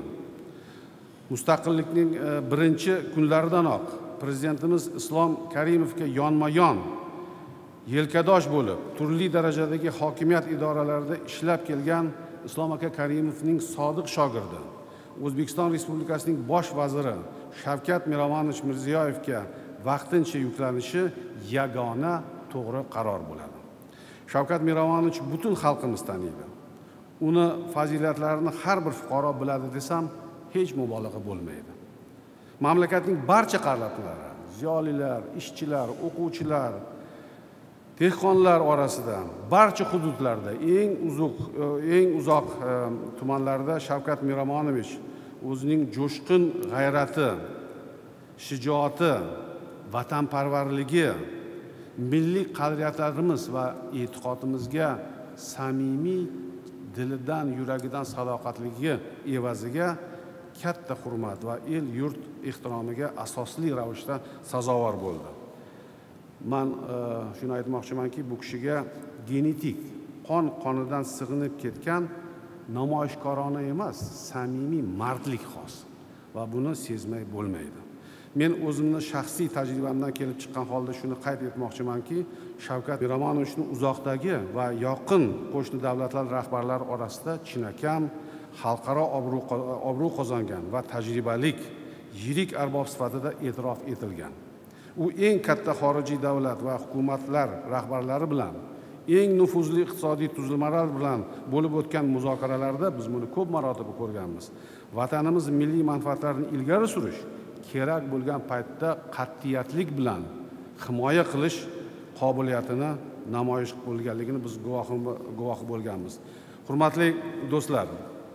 mustaqillikning birinchi kunlaridanoq prezidentimiz Islom Karimovga yonma-yon yelkadosh bo'lib, turli darajadagi hokimiyat idoralarida ishlab kelgan Islom aka Karimovning sodiq shogirdi, O'zbekiston Respublikasining bosh vaziri Shavkat Miromonovich Mirziyoyevga vaqtincha yuklanishi yagona to'g'ri qaror bo'ladi. Shavkat Miromonovich butun xalqimiz taniydi. Uni fazilatlarini har bir fuqaro biladi desam, hech mubolag'a bo'lmaydi. Mamlakatning barcha qaratlari, ziyolilar, ishchilar, o'quvchilar, dehqonlar orasida, barcha hududlarda, eng uzoq eng uzoq tumanlarda Shavkat Miromonovich o'zining jo'shqin g'ayrati, shijoati, vatanparvarligi, milliy qadriyatlarimiz va e'tiqodimizga samimiy, dilidan, yuragidan sadoqatligi evaziga katta hurmat va el yurt ehtiromiga asosli ravishda sazovor bo'ldi. Men shuni aytmoqchimanki, bu kishiga genetik, qon qonidan sig'inib ketgan namoyishkorona emas, samimiy mardlik xos va buni sezmay bo'lmaydi. Men o'zimni shaxsiy tajribamdan kelib chiqqan holda shuni qayd etmoqchimanki, Shavkat Miromonovichning uzoqdagi va yaqin qo'shni davlatlar rahbarlari orasida chinakam, xalqaro obro' qozongan va tajribalik, yirik arbob sifatida e'tirof etilgan. U eng katta xorijiy davlat va hukumatlar rahbarlari bilan, eng nufuzli iqtisodiy tuzilmalar bilan bo'lib o'tgan muzokaralarda biz buni ko'p marotaba ko'rganmiz. Vatanimiz milliy manfaatlarini ilgari surish kerak bo'lgan paytda qat'iyatlik bilan himoya qilish qobiliyatini namoyish qilganligini biz guvohi bo'lganmiz. Hurmatli do'stlar,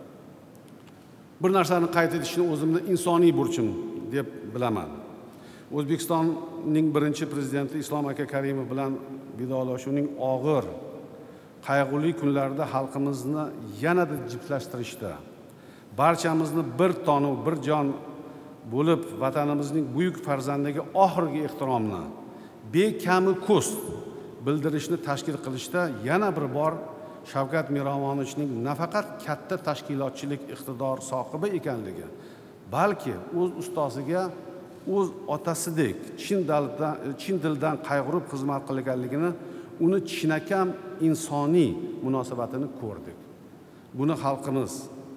bir narsani qayd etishni o'zimni insoniy burchim deb bilaman. O'zbekistonning birinchi prezidenti Islom aka Karimov bilan vidolashuvning og'ir, qayg'uli kunlarida xalqimizni yanada jipslashtirishda, barchamizni bir tonu, bir jon bo'lib vatanimizning buyuk farzandiga oxirgi ehtiromni bekami ko'st bildirishni tashkil qilishda yana bir bor Shavkat Miromonovichning nafaqat katta tashkilotchilik iqtidor sohibi ekanligi, balki o'z ustoziga o'z otasidek chin dildan chin dildan qayg'urib xizmat qilganligini, uni chinakam insoniy munosabatini ko'rdik. Buni xalqimiz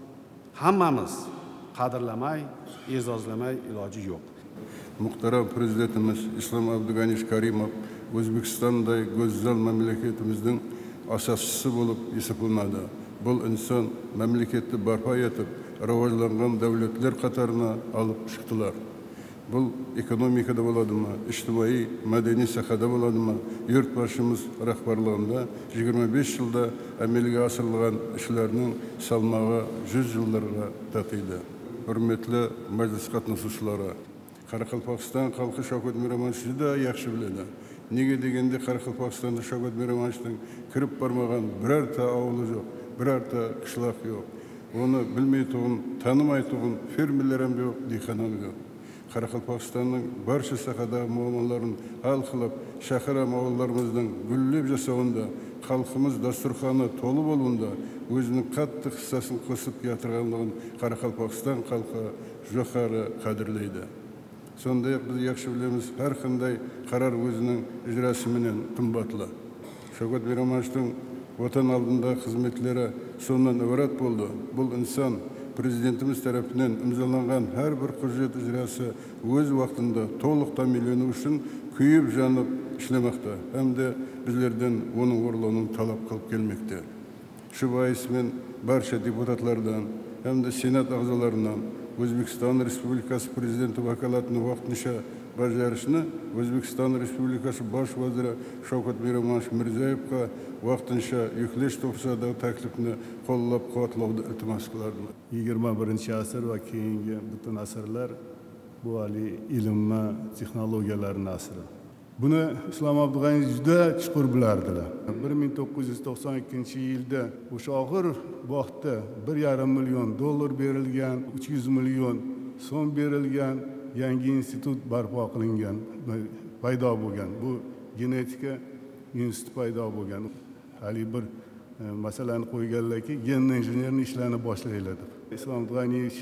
hammamiz qadrlamay, e'zozlamay iloji yo'q. Muhtaram Prezidentimiz Islom Abdug'aniy Karimov O'zbekistonday go'zal mamlakatimizning asoschisi bo'lib hisoblanadi. Bu inson mamlakatni barpo etib, rivojlangan davlatlar qatorina olib chiqdilar. Bu ekonomikada bo'ladimi, ijtimoiy, madaniy sohada bo'ladimi, yurtboshimiz rahbarligida yigirma besh yilda amalga oshirilgan ishlarning salmog'i yuz yillarga tatiydi. Hurmatli majlis qatnashchilari, Qoraqalpog'iston xalqi Shavkat Miromonovichni juda yaxshi biladi. Nega deganda Qoraqalpog'istonda Shavkat Miromonovichning kirib bormagan birorta avli yo'q, birorta qishloq yo'q. Uni bilmay turgan, tanimay turgan fermerlar ham yo'q, dehqonlar yo'q. Qoraqalpog'istonning barcha sohada muammolarni hal qilib, shahar amallarimizning gullab jasavunda, xalqimiz dasturxoni to'li bo'lganda o'zining qattiq hissasini qo'shib keltirganligini Qoraqalpog'iston xalqi jo'xari qadrlaydi. Sonday biz yaxshi bilamiz, har qanday qaror o'zining ijrosi bilan qimmatli. Shavkat Miromonovichning vatan oldida xizmatlari sondan iborat bo'ldi. Bu inson Prezidentimiz tarafidan imzolangan har bir hujjat ijrosi o'z vaqtida to'liq ta'minlanishi uchun kuyib janib ishlamoqda hamda bizlardan uning o'rnini talab qilib kelmoqda. Shu bois men barcha deputatlardan hamda senat a'zolaridan O'zbekiston Respublikasi Prezidenti vakolatini vaqtincha bajarishni O'zbekiston Respublikasi Bosh vaziri Shavkat Miromonovich Mirziyoyevga vaqtincha yuklash to'g'risidagi taklifni qo'llab-quvvatlovni iltimos qilardim. yigirma birinchi asr va keyingi butun asrlar bu hali ilm va texnologiyalarning asri. Buni Islom Abdug'aniy juda chuqur bilardilar. bir ming to'qqiz yuz to'qson ikkinchi yilda o'sha og'ir vaqtda bir yarim million dollar berilgan, uch yuz million so'm berilgan yangi institut barpo qilingan, paydo bo'lgan. Bu genetika instituti paydo bo'lgan. Hali bir masalani qo'yganlarki, gen injenerni ishlarni boshlaylar deb. Islom Abdug'aniyevich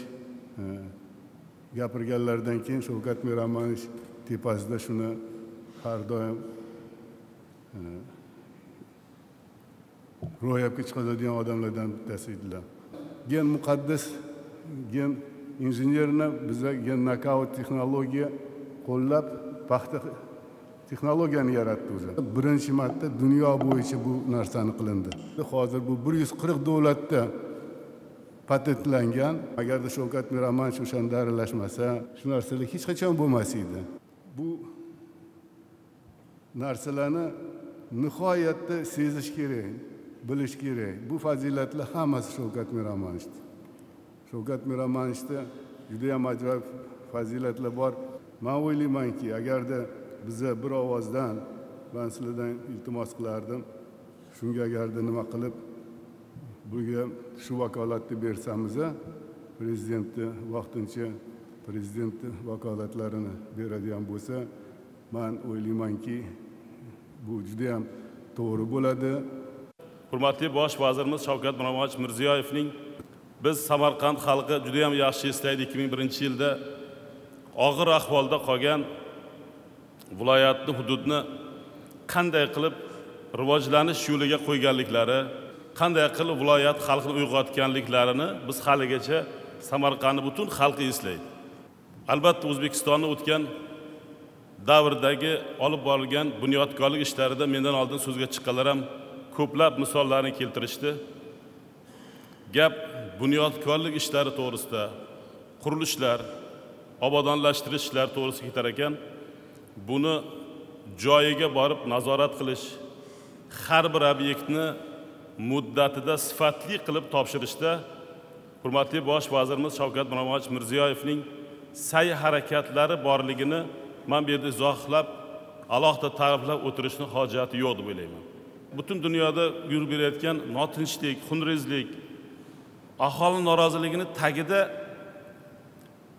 gapirganlardan keyin Shavkat Miromonovich tepasida shuni har doim ro'yobga chiqadigan odamlardan bittasi edilar. Gen muqaddas, gen injenerni biza gen nokaut texnologiya qo'llab paxta texnologiyani yaratdi o'zi. Birinchi marta dunyo bo'yicha bu narsani qilindi. Hozir bu bir yuz qirq davlatda patentlangan. Agarda Shavkat Miromonovich o'shanda aralashmasa, shu narsalar hech qachon bo'lmas edi. Bu narsalarni nihoyatda sezish kerak, bilish kerak. Bu fazilatlar hammasi Shavkat Miromonovichda. Shavkat Miromonovichda juda ham ajoyib fazilatlar bor. Men o'ylaymanki, agarda biza bir ovozdan men sizlardan iltimos qilardim, shunga agarda nima qilib bunga shu vakolatni bersamiz, prezidentni vaqtincha prezidentni vakolatlarini beradigan bo'lsa, men o'ylaymanki, bu juda ham to'g'ri bo'ladi. Hurmatli bosh vazirimiz Shavkat Miromonovich Mirziyoyevning biz Samarqand xalqi juda ham yaxshi eslaydi, ikki ming birinchi yilda og'ir ahvolda qolgan viloyatni hududni qanday qilib rivojlanish yo'liga qo'yganliklari, qanday qilib viloyat xalqini uyg'otganliklarini biz haligacha Samarqandning butun xalqi eslaydi. Albatta O'zbekistonda o'tgan davrdagi olib borilgan bunyodkorlik ishlarida mendan oldin so'zga chiqqanlar ham ko'plab misollarni keltirishdi. Gap bunyodkorlik ishlari to'g'risida, qurilishlar, obodonlashtirish ishlari to'g'risida ketar ekan, buni joyiga borib nazorat qilish, har bir obyektni muddatida sifatli qilib topshirishda hurmatli bosh vazirimiz Shavkat Miromonovich Mirziyoyevning sa'y harakatlari borligini men bu yerda izohlab, alohida ta'riflab o'tirishning hojati yo'q deb o'ylayman. Butun dunyoda yurib berayotgan notinchlik, xunrezlik, aholi noroziligini tagida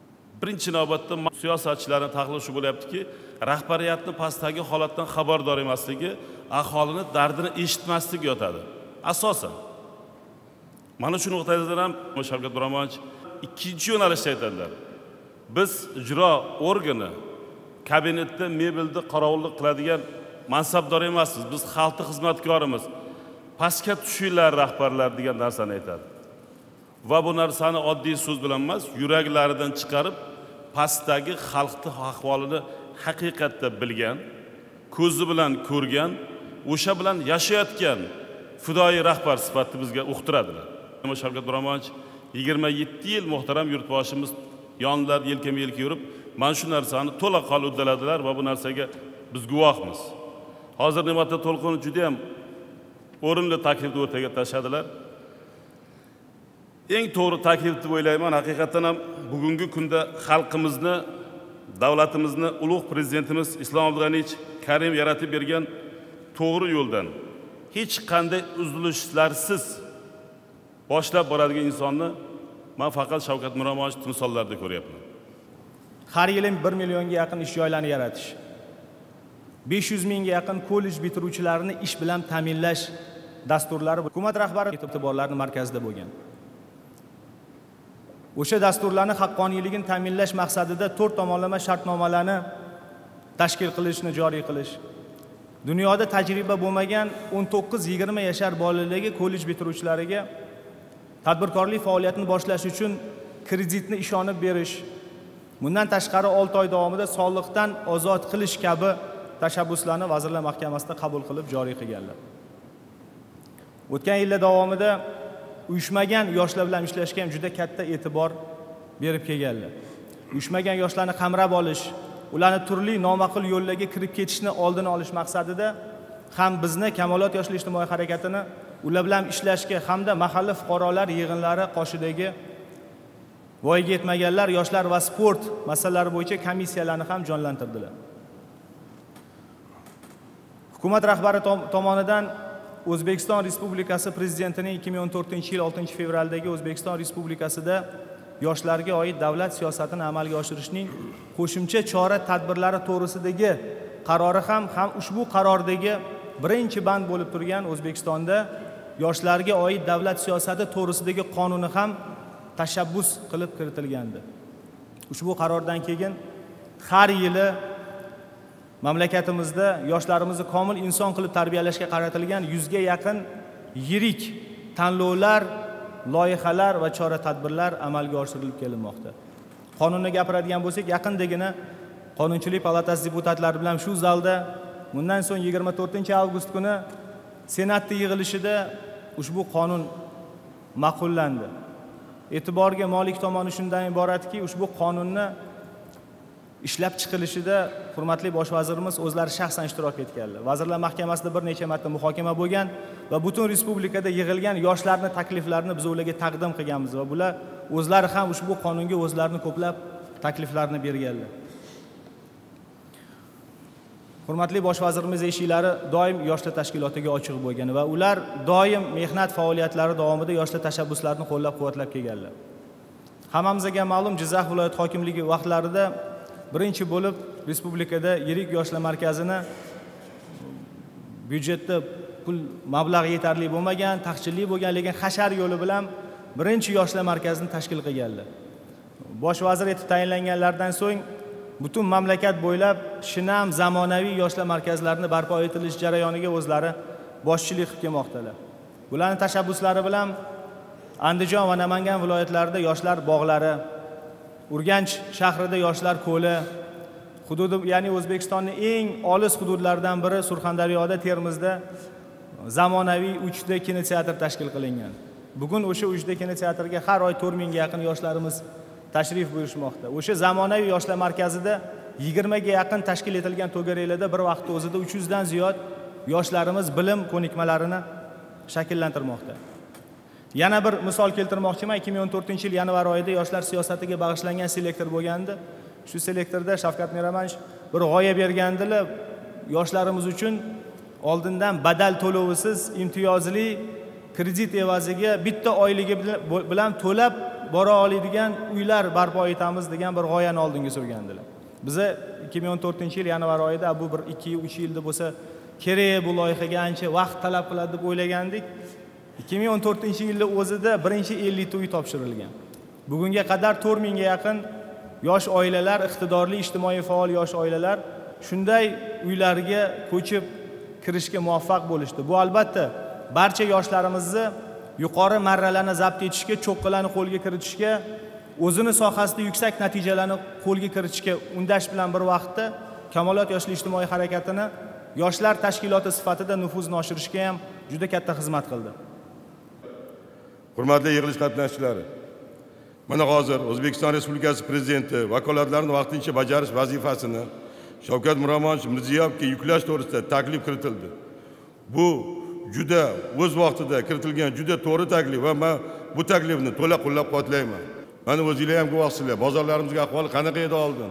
birinchi navbatda siyosatchilarning taxlishi bo'lyaptiki, rahbariyatni pastdagi holatdan xabardor emasligi, aholini dardini eshitmasligi yotadi. Asosan mana shu nuqtai nazardan ham Shavkat Miromonovich ikkinchi yo'nalishda aytadilar. Biz ijro organi, kabinetda mebelda qorovullik qiladigan mansabdor emasmiz. Biz xalqning xizmatkorimiz. Pastga tushinglar rahbarlar degan narsani aytadi. Va bu narsani oddiy so'z bilan emas, yuraklaridan chiqarib, pastdagi xalqning ahvolini haqiqatda bilgan, ko'zi bilan ko'rgan, o'sha bilan yashayotgan fidoyi rahbar sifatida bizga uqtiradilar. Shavkat Miromonovich yigirma yetti yil muhtaram yurtboshimiz yonlar yelkama-yelka yurib, mana shu narsani to'liq qol uddaladilar va bu narsaga biz guvohmiz. Hozir Ne'matilla To'lqinov juda ham o'rinli taklifni o'rtaga tashladilar. Eng to'g'ri taklif deb o'ylayman. Haqiqatan ham bugungi kunda xalqimizni, davlatimizni ulug' prezidentimiz Islom Abdug'aniyevich Karimov yaratib bergan to'g'ri yo'ldan hech qanday uzilishlarsiz boshlab boradigan insonni men faqat Shavkat Miromonovich timsollarida ko'ryapman. Har yili bir millionga yaqin ish joylarini yaratish, besh yuz mingga yaqin kollej bitiruvchilarini ish bilan ta'minlash dasturlari hukumat rahbari e'tiborlarining markazida bo'lgan. O'sha dasturlarning haqqoniyligini ta'minlash maqsadida to'rt tomonlama shartnomalarni tashkil qilishni joriy qilish. Dunyoda tajriba bo'lmagan o'n to'qqiz yigirma yashar bolalarga kollej bitiruvchilariga tadbirkorlik faoliyatini boshlash uchun kreditni ishonib berish, bundan tashqari olti oy davomida soliqdan ozod qilish kabi tashabbuslarni Vazirlar Mahkamasida qabul qilib joriy qilganlar. O'tgan yillar davomida uyushmagan yoshlar bilan ishlashga ham juda katta e'tibor berib kelganlar. Uyushmagan yoshlarni qamrab olish, ularni turli noma'qul yo'llarga kirib ketishni oldini olish maqsadida ham bizni Kamolot yoshlar ijtimoiy harakatini ular bilan ishlashga hamda mahalla fuqarolar yig'inlari qoshidagi voyaga yetmaganlar, yoshlar va sport masalalari bo'yicha komissiyalarni ham jonlantirdilar. Hukumat rahbari tomonidan O'zbekiston Respublikasi Prezidentining ikki ming o'n to'rtinchi yil oltinchi fevraldagi O'zbekiston Respublikasida yoshlarga oid davlat siyosatini amalga oshirishning qo'shimcha chora tadbirlari to'g'risidagi qarori ham ham ushbu qarordagi birinchi band bo'lib turgan O'zbekistonda yoshlarga oid davlat siyosati to'g'risidagi qonuni ham tashabbus qilib kiritilgandi. Ushbu qarordan keyin har yili mamlakatimizda yoshlarimizni komil inson qilib tarbiyalashga qaratilgan yuzga yaqin yirik tanlovlar, loyihalar va chora-tadbirlar amalga oshirilib kelinmoqda. Qonunni gapiradigan bo'lsak, yaqindagina Qonunchilik palatasi deputatlari bilan shu zalda bundan so'ng yigirma to'rtinchi avgust kuni Senatning yig'ilishida ushbu qonun ma'qullandi. E'tiborga molik tomoni shundan iboratki, ushbu qonunni ishlab chiqilishida hurmatli bosh vazirimiz o'zlari shaxsan ishtirok etganlar. Vazirlar Mahkamasida bir necha marta muhokama bo'lgan va butun respublikada yig'ilgan yoshlarning takliflarini biz ularga taqdim qilganmiz va bular o'zlari ham ushbu qonunga o'zlarini ko'plab takliflarni berganlar. Hurmatli bosh vazirimiz eshiklari doim yoshlar tashkilotiga ochiq bo'lgan va ular doim mehnat faoliyatlari davomida yoshlar tashabbuslarini qo'llab-quvvatlab kelganlar. Hammamizga ma'lum, Jizzax viloyat hokimligi vaqtlarida birinchi bo'lib respublikada yirik yoshlar markazini byudjetda pul mablag'i yetarli bo'lmagan, taqchillik bo'lgan, lekin hashar yo'li bilan birinchi yoshlar markazini tashkil qilganlar. Bosh vazir etib tayinlanganlardan so'ng butun mamlakat bo'ylab shinam zamonaviy yoshlar markazlarini barpo etilish jarayoniga o'zlari boshchilik qilib kelmoqdalar. Bularning tashabbuslari bilan Andijon va Namangan viloyatlarida yoshlar bog'lari, Urganch shahrida yoshlar ko'li, hududi, ya'ni O'zbekistonning eng olis hududlaridan biri Surxondaryoda, Termizda zamonaviy uchta kinoteatr tashkil qilingan. Bugun o'sha uchta kinoteatrga har oy to'rt mingga yaqin yoshlarimiz tashrif buyurishmoqda. O'sha zamonaviy yoshlar markazida yigirmaga yaqin tashkil etilgan to'garaklarda bir vaqtda o'zida uch yuz dan ziyod yoshlarimiz bilim ko'nikmalarini shakllantirmoqda. Yana bir misol keltirmoqchiman. ikki ming o'n to'rtinchi yil yanvar oyida yoshlar siyosatiga bag'ishlangan selektor bo'lgandi. Shu selektorda Shavkat Miromonovich bir g'oya bergandilar. Yoshlarimiz uchun oldindan badal to'lovisiz imtiyozli kredit evaziga bitta oyligi bilan to'lab bora oladigan uylar barpo etamiz degan bir g'oyani oldinga surgandilar. Biza ikki ming o'n to'rtinchi yil yanvar oyida bu bir ikki uch yilda bo'lsa kerak bu loyihaga ancha vaqt talab qiladi deb o'ylagandik. ikki ming o'n to'rtinchi yilda o'zida birinchi ellik uy topshirilgan. Bugunga qadar to'rt mingga yaqin yosh oilalar, iqtidorli ijtimoiy faol yosh oilalar shunday uylarga ko'chib kirishga muvaffaq bo'lishdi. Bu albatta barcha yoshlarimizni yuqori marralarni zabt etishga, cho'qqilarni qo'lga kiritishga, o'zini sohasida yuksak natijalarni qo'lga kiritishga undash bilan bir vaqtda Kamolot yoshlik ijtimoiy harakatini yoshlar tashkiloti sifatida nufuzini oshirishga ham juda katta xizmat qildi. Hurmatli yig'ilish qatnashchilari, mana hozir O'zbekiston Respublikasi Prezidenti vakolatlarini vaqtincha bajarish vazifasini Shavkat Miromonovich Mirziyoyevga yuklash to'g'risida taklif kiritildi. Bu juda o'z vaqtida kiritilgan juda to'g'ri taklif va men bu taklifni to'la qo'llab-quvvatlayman. Mana o'zingizlar ham guvohsizlar, bozorlarimizga ahvoli qanaqa edi oldin?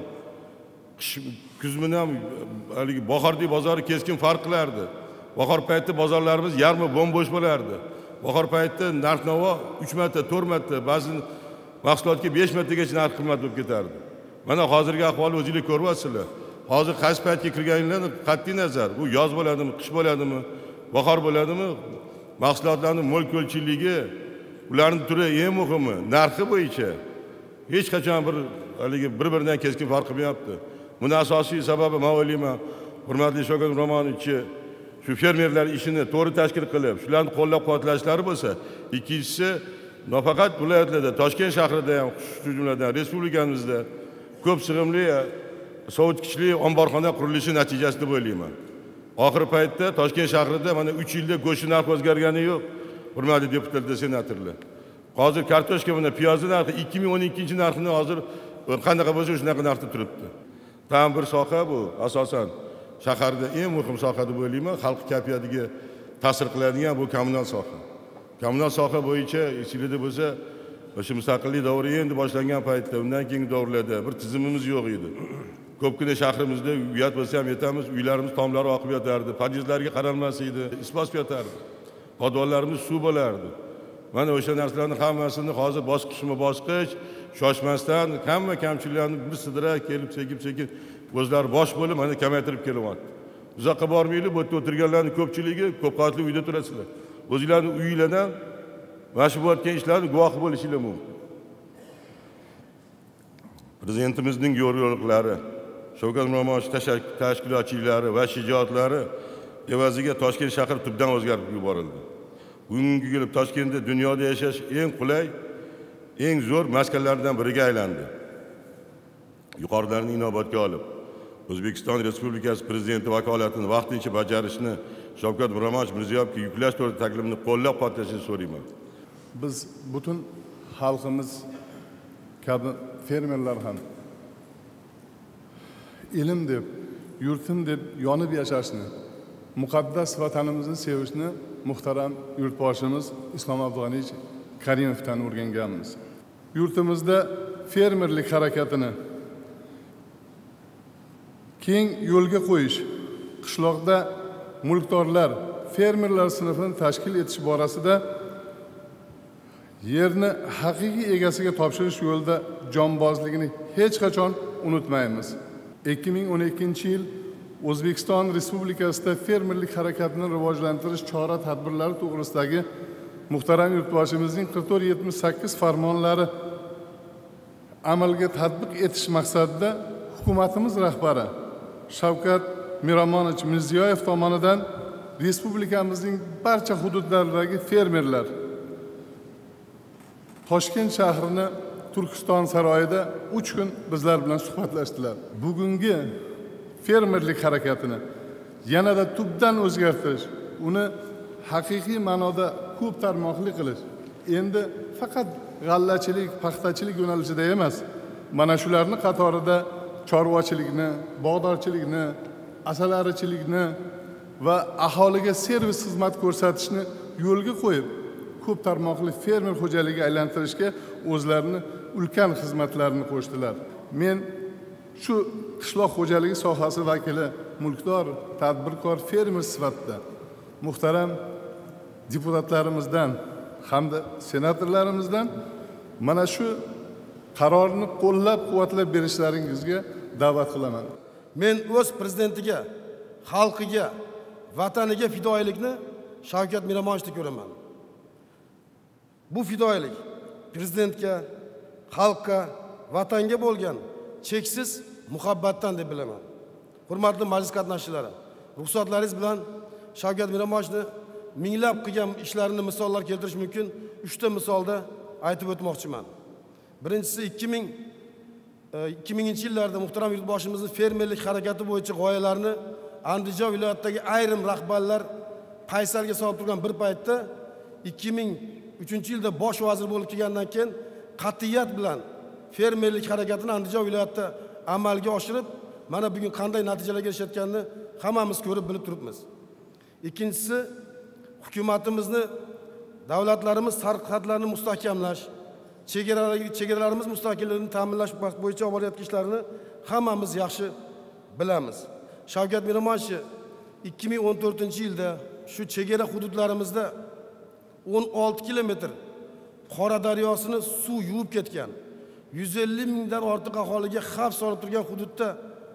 Kuz bilan haligi bahordagi bozori keskin farq qilardi. Bahor payti bozorlarimiz yarmi bo'm-bo'sh bo'lardi. Bahor payti narx-navo uch marta, to'rt marta, ba'zi mahsulotga besh martagacha narx qimmat bo'lib ketardi. Mana hozirgi ahvolni o'zingizlar ko'ryapsizlar. Hozir qaysi paytga kirganinglarni qat'iy nazar, bu yoz bo'ladimi, qish bo'ladimi, bahor bo'ladimi, mahsulotlarning mo'l-ko'lchilligi, ularning turi eng muhimi, narxi bo'yicha hech qachon bir haligi bir-biridan keskin farq qilmayapti. Buni asosiy sababi men o'ylayman, hurmatli Shavkat Miromonovich shu fermerlar ishini to'g'ri tashkil qilib, shularni qo'llab-quvvatlashlari bo'lsa, ikkinchisi nafaqat viloyatlarda, Toshkent shahrida ham, shu jumladan respublikamizda ko'p sig'imli sovutgichli omborxona qurilishi natijasida o'ylayman. Oxir paytda Toshkent shahrida mana uch yilda go'sht narxi o'zgargani yo'q. Hurmatli deputatlar, senatorlar. Hozir kartoshka mana piyozni narxi ikki ming o'n ikkinchi narxini hozir qanaqa bo'lsa shunaqa narxda turibdi. Tam bir soha bu, asosan shaharda eng muhim soha deb o'ylayman, xalq kayfiyatiga ta'sir qiladigan bu kommunal soha. Kommunal soha bo'yicha esingizda bo'lsa, o'sha mustaqillik davri endi boshlangan paytda, undan keyingi davrlarda bir tizimimiz yo'q edi. Ko'pgina shahrimizda uyat bo'lsa ham yetamiz, uylarimiz tomlari oqib yotardi, podyezdlarga qaralmas edi, isbos yotardi. Podvallarimiz suv bo'lardi. Mana o'sha narsalarning hammasini hozir bosqichma-bosqich shoshmasdan hamma kamchiliklarni bir sidira kelib sekib-sekib o'zlari bosh bo'lib mana kamaytirib kelyapti. Uzoqqa bormaylik, bu yerda o'tirganlarning ko'pchiligi ko'p qavatli uyda turasizlar. O'zingizlarning uyingizdan mana shu bo'layotgan ishlarni guvohi bo'lishingiz mumkin. Prezidentimizning yo'l-yo'riqlari, Shavkat Miromonovich tashkilotchilari va shijoatlari evaziga Toshkent shahri tubdan o'zgarib yuborildi. Bugungi kelib Toshkentda dunyoda yashash eng qulay, eng zo'r maskanlardan biriga aylandi. Yuqorilarni inobatga olib, O'zbekiston Respublikasi Prezidenti vakolatini vaqtincha bajarishni Shavkat Miromonovich Mirziyoyevga yuklash to'g'risida taklifni qo'llab-quvvatlashni so'rayman. Biz butun xalqimiz kabi fermerlar ham ilm deb, yurtim deb yonib yashashni, muqaddas vatanimizni sevishni muhtaram yurtboshimiz Islom Abdug'aniyevich Karimovdan o'rganganmiz. Yurtimizda fermerlik harakatini keng yo'lga qo'yish, qishloqda mulkdorlar, fermerlar sinfini tashkil etish borasida yerni haqiqiy egasiga topshirish yo'lida jonbozligini hech qachon unutmaymiz. ikki ming o'n ikkinchi yil O'zbekiston Respublikasida fermerlik harakatini rivojlantirish chora-tadbirlari to'g'risidagi muhtaram yurtboshimizning qirq to'rt yetmish sakkiz farmonlari amalga tatbiq etish maqsadida hukumatimiz rahbari Shavkat Miromonovich Mirziyoyev tomonidan respublikamizning barcha hududlaridagi fermerlar Toshkent shahrini Turkiston saroyida uch kun bizlar bilan suhbatlashdilar. Bugungi fermerlik harakatini yanada tubdan o'zgartirish, uni haqiqiy ma'noda ko'p tarmoqli qilish, endi faqat g'allachilik, paxtachilik yo'nalishida emas, mana shularning qatorida chorvachilikni, bog'dorchilikni, asalarichilikni va aholiga servis xizmat ko'rsatishni yo'lga qo'yib, ko'p tarmoqli fermer xo'jaligiga aylantirishga o'zlarini ulkan xizmatlarini qo'shdilar. Men shu qishloq xo'jaligi sohasi vakili, mulkdor, tadbirkor, fermer sifatida muhtaram deputatlarimizdan hamda senatorlarimizdan mana shu qarorni qo'llab-quvvatlab berishlaringizga da'vat qilaman. Men o'z prezidentiga, xalqiga, vataniga fidoyilikni Shavkat Miromonovda ko'raman. Bu fidoyilik prezidentga, xalqqa, vatanga bo'lgan cheksiz muhabbatdan deb bilaman. Hurmatli majlis qatnashchilari, ruxsatlaringiz bilan Shavkat Miromonovni minglab qilgan ishlarini misollar keltirish mumkin. uchta misolda aytib o'tmoqchiman. Birinchisi ikki minginchi yillarda muhtaram yurtboshimizning fermerlik harakati bo'yicha g'oyalarini Andijon viloyatidagi ayrim rahbarlar paysalga solib turgan bir paytda ikki ming uchinchi yilda bosh vazir bo'lib kelgandan keyin qat'iyat bilan fermerlik harakatini Andijon viloyatida amalga oshirib, mana bugun qanday natijalarga erishayotganini hammamiz ko'rib bilib turibmiz. Ikkinchisi, hukumatimizni, davlatlarimiz sarhadlarini mustahkamlash, chegaralarimiz mustaqilligini ta'minlash bo'yicha olib borayotgan ishlarini hammamiz yaxshi bilamiz. Shavkat Miromonovich ikki ming o'n to'rtinchi yilda shu chegara hududlarimizda o'n olti kilometr Qora daryosini suv yuvib ketgan, yuz ellik mingdan ortiq aholiga xavf solib turgan hududda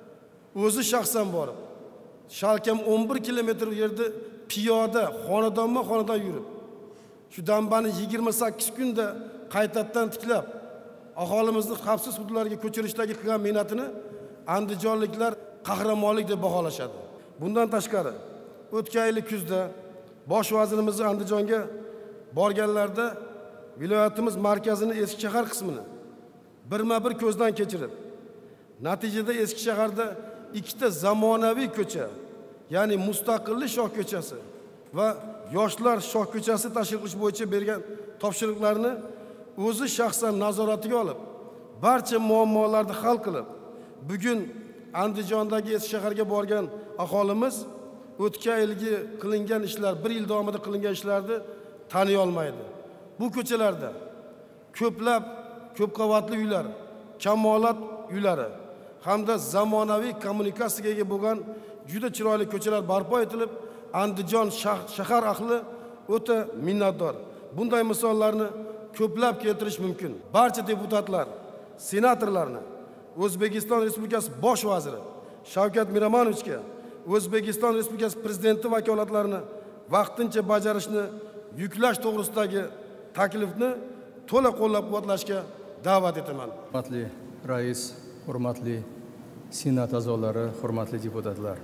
o'zi shaxsan borib, shalkam o'n bir kilometr yerda piyoda xonadonma-xonadon yurib, shu dambani yigirma sakkiz kunda qaytadan tiklab, aholimizni xavfsiz hududlarga ko'chirishdagi qilgan mehnatini andijonliklar qahramonlik deb baholashadi. Bundan tashqari, o'tgan yil kuzda bosh vazirimiz Andijonga borganlarda viloyatimiz markazini eski shahar qismini birma-bir ko'zdan kechirib, natijada eski shaharda ikkita zamonaviy ko'cha, ya'ni Mustaqillik shoh ko'chasi va yoshlar shoh ko'chasi tashkil qilish bo'yicha bergan topshiriqlarni o'zi shaxsan nazoratiga olib, barcha muammolarni hal qilib, bugun Andijondagi eski shaharga borgan aholimiz o'tgan yilgi qilingan ishlar, bir yil davomida qilingan ishlarni taniy olmaydi. Bu ko'chalarda ko'plab ko'p qavatli uylar, kamolat uylari hamda zamonaviy kommunikatsiyaga ega bo'lgan juda chiroyli ko'chalar barpo etilib, Andijon shahar ahli o'ta minnatdor. Bunday misollarni ko'plab keltirish mumkin. Barcha deputatlar, senatorlarni O'zbekiston Respublikasi bosh vaziri Shavkat Miromonovga O'zbekiston Respublikasi prezidenti vakolatlarini vaqtincha bajarishni yuklash to'g'risidagi taklifni to'la qo'llab-quvvatlashga da'vat etaman. Hurmatli rais, hurmatli senat a'zolari, hurmatli deputatlar.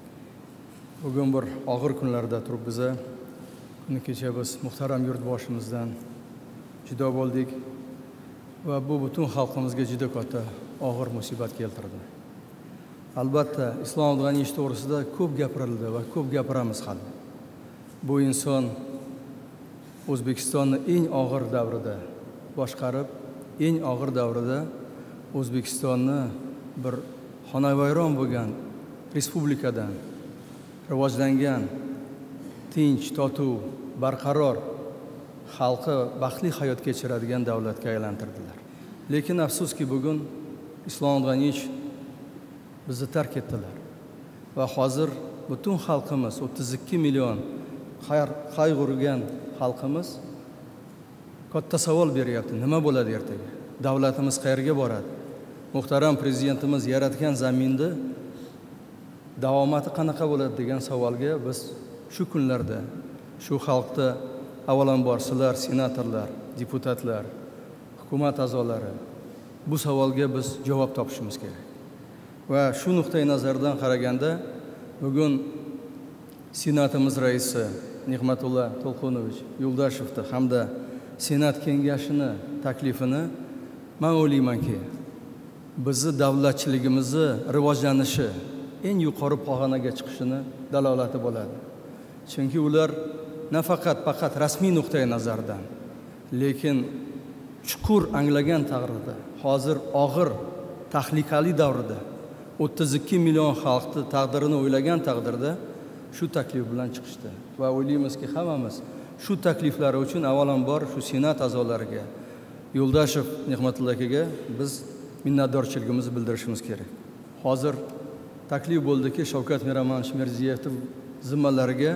Bugun bir og'ir kunlarda turibmiz. Kuni kecha biz muhtaram yurtboshimizdan judo bo'ldik va bu butun xalqimizga juda katta og'ir musibat keltirdi. Albatta, Islom Abdug'aniyevich to'g'risida ko'p gapirildi va ko'p gapiramiz hali. Bu inson O'zbekistonni eng og'ir davrida boshqarib, eng og'ir davrida O'zbekistonni bir xonavayron bo'lgan respublikadan rivojlangan, tinch, totuv, barqaror, xalqi baxtli hayot kechiradigan davlatga aylantirdilar. Lekin afsuski bugun Islom Abdug'aniyevich bizni tark etdilar va hozir butun xalqimiz, o'ttiz ikki million qayg'urgan xalqimiz katta savol beryapti. Nima bo'ladi ertaga? Davlatimiz qayerga boradi? Muhtaram prezidentimiz yaratgan zaminda davomati qanaqa bo'ladi degan savolga biz shu kunlarda, shu xalqda avvalambor sizlar, senatorlar, deputatlar, hukumat a'zolari bu savolga biz javob topishimiz kerak. Va shu nuqtai nazardan qaraganda bugun senatimiz raisi Nig'matullo To'lqonovich Yo'ldashevni hamda senat kengashini taklifini men o'ylaymanki, bizni davlatchiligimizni rivojlanishi eng yuqori pog'onaga chiqishini dalolati bo'ladi. Chunki ular nafaqat faqat rasmiy nuqtai nazardan, lekin chuqur anglagan taqdirda, hozir og'ir tahlikali davrida o'ttiz ikki million xalqning taqdirini o'ylagan taqdirda shu taklif bilan chiqishdi va o'ylaymizki, hammamiz shu takliflari uchun avvalambor shu senat a'zolariga, Yo'ldashev Nig'matullo akaga biz minnatdorchiligimizni bildirishimiz kerak. Hozir taklif bo'ldiki, Shavkat Miromonovich Mirziyoyevning zimmalariga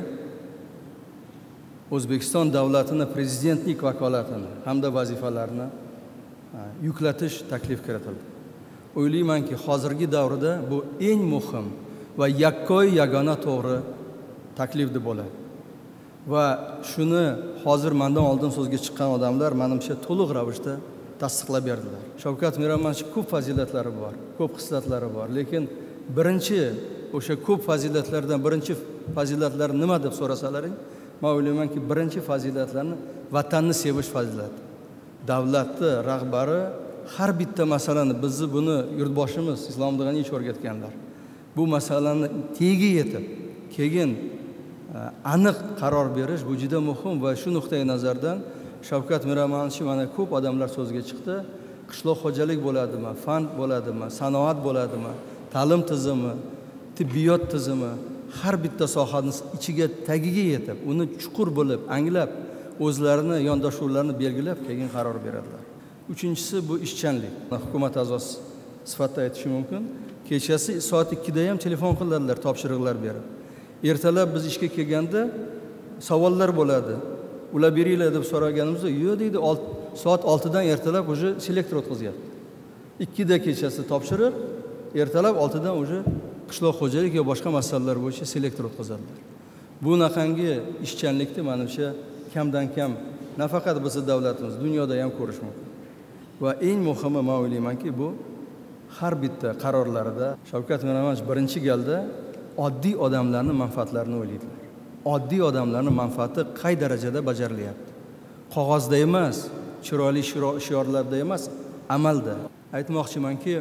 O'zbekiston davlatining prezidentlik vakolatini hamda vazifalarini yuklatish taklif kiritildi. O'ylaymanki, hozirgi davrda bu eng muhim va yakkoy yagona to'g'ri taklif deb bo'ladi. Va shuni hozir mendan oldin so'zga chiqqan odamlar menimcha to'liq ravishda tasdiqlab berdilar. Shavkat Miromonovich ko'p fazilatlari bor, ko'p xislatlari bor, lekin birinchi o'sha ko'p fazilatlardan birinchi fazilatlar nima deb so'rasalaring, men o'ylaymanki, birinchi fazilatlarni vatanni sevish fazilati. Davlatni rahbari har bitta masalani bizni buni yurtboshimiz Islom Abdug'aniyevich o'rgatganlar. Bu masalani tegi yetib, keyin aniq qaror berish bu juda muhim va shu nuqtai nazardan Shavkat Miromonovich mana ko'p odamlar so'zga chiqdi. Qishloq xo'jalik bo'ladimi, fan bo'ladimi, sanoat bo'ladimi, ta'lim tizimi, tibbiyot tizimi, har bitta sohani ichiga tagiga yetib, uni chuqur bilib, anglab, o'zlarini yondashuvlarini belgilab keyin qaror beradilar. Uchinchisi bu ishchanlik. Hukumat a'zosi sifatida aytishim mumkin. Kechasi soat ikkida ham telefon qiladilar, topshiriqlar berib. Ertalab biz ishga kelganda savollar bo'ladi. Ular beringlar deb so'raganimizda, "Yo'q" deydi, soat oltidan ertalab уже selektor o'tkazyapti. ikkida kechasi topshiriq, ertalab oltidan уже qishloq xo'jalik va boshqa masalalar bo'yicha selektor o'tkazadilar. Bu naqangi ishchanlikni menimcha kamdan kam nafaqat bizning davlatimiz, dunyoda ham ko'rish mumkin. Va eng muhimi men o'ylaymanki, bu har bitta qarorlarida Shavkat Miromonovich birinchi galda oddiy odamlarning manfaatlarini o'ylaydilar. Oddiy odamlarning manfaati qay darajada bajarilyapti? Qog'ozda emas, chiroyli shiorlarda emas, amalda. Aytmoqchimanki,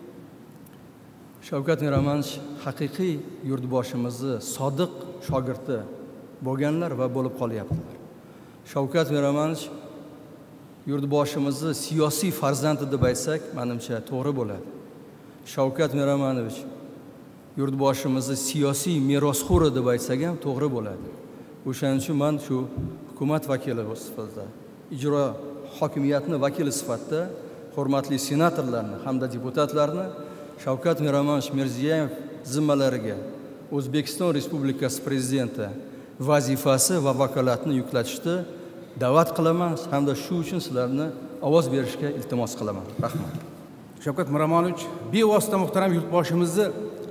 Shavkat Miromonovich haqiqiy yurtboshimizni sodiq shogirdi bo'lganlar va bo'lib qolyaptilar. Shavkat Miromonovich yurtboshimizni siyosiy farzandi deb aytsak, menimcha to'g'ri bo'ladi. Shavkat Miromonovich yurtboshimizni siyosiy merosxo'ri deb aytsak ham to'g'ri bo'ladi. O'shaning uchun men shu hukumat vakili sifatida, ijro hokimiyatni vakili sifatida hurmatli senatorlarni hamda deputatlarni Shavkat Miromonovich Mirziyoyev zimmalariga O'zbekiston Respublikasi prezidenti vazifasi va vakolatini yuklatishni da'vat qilaman hamda shu uchun sizlarni ovoz berishga iltimos qilaman. Rahmat. Shavkat Miromonovich bevosita muhtaram yurtboshimizni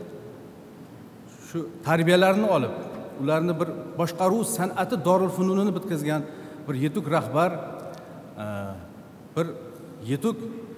shu tarbiyalarini olib, ularni bir boshqaruv san'ati Dorul Fununini bitkazgan bir yetuk rahbar, bir yetuk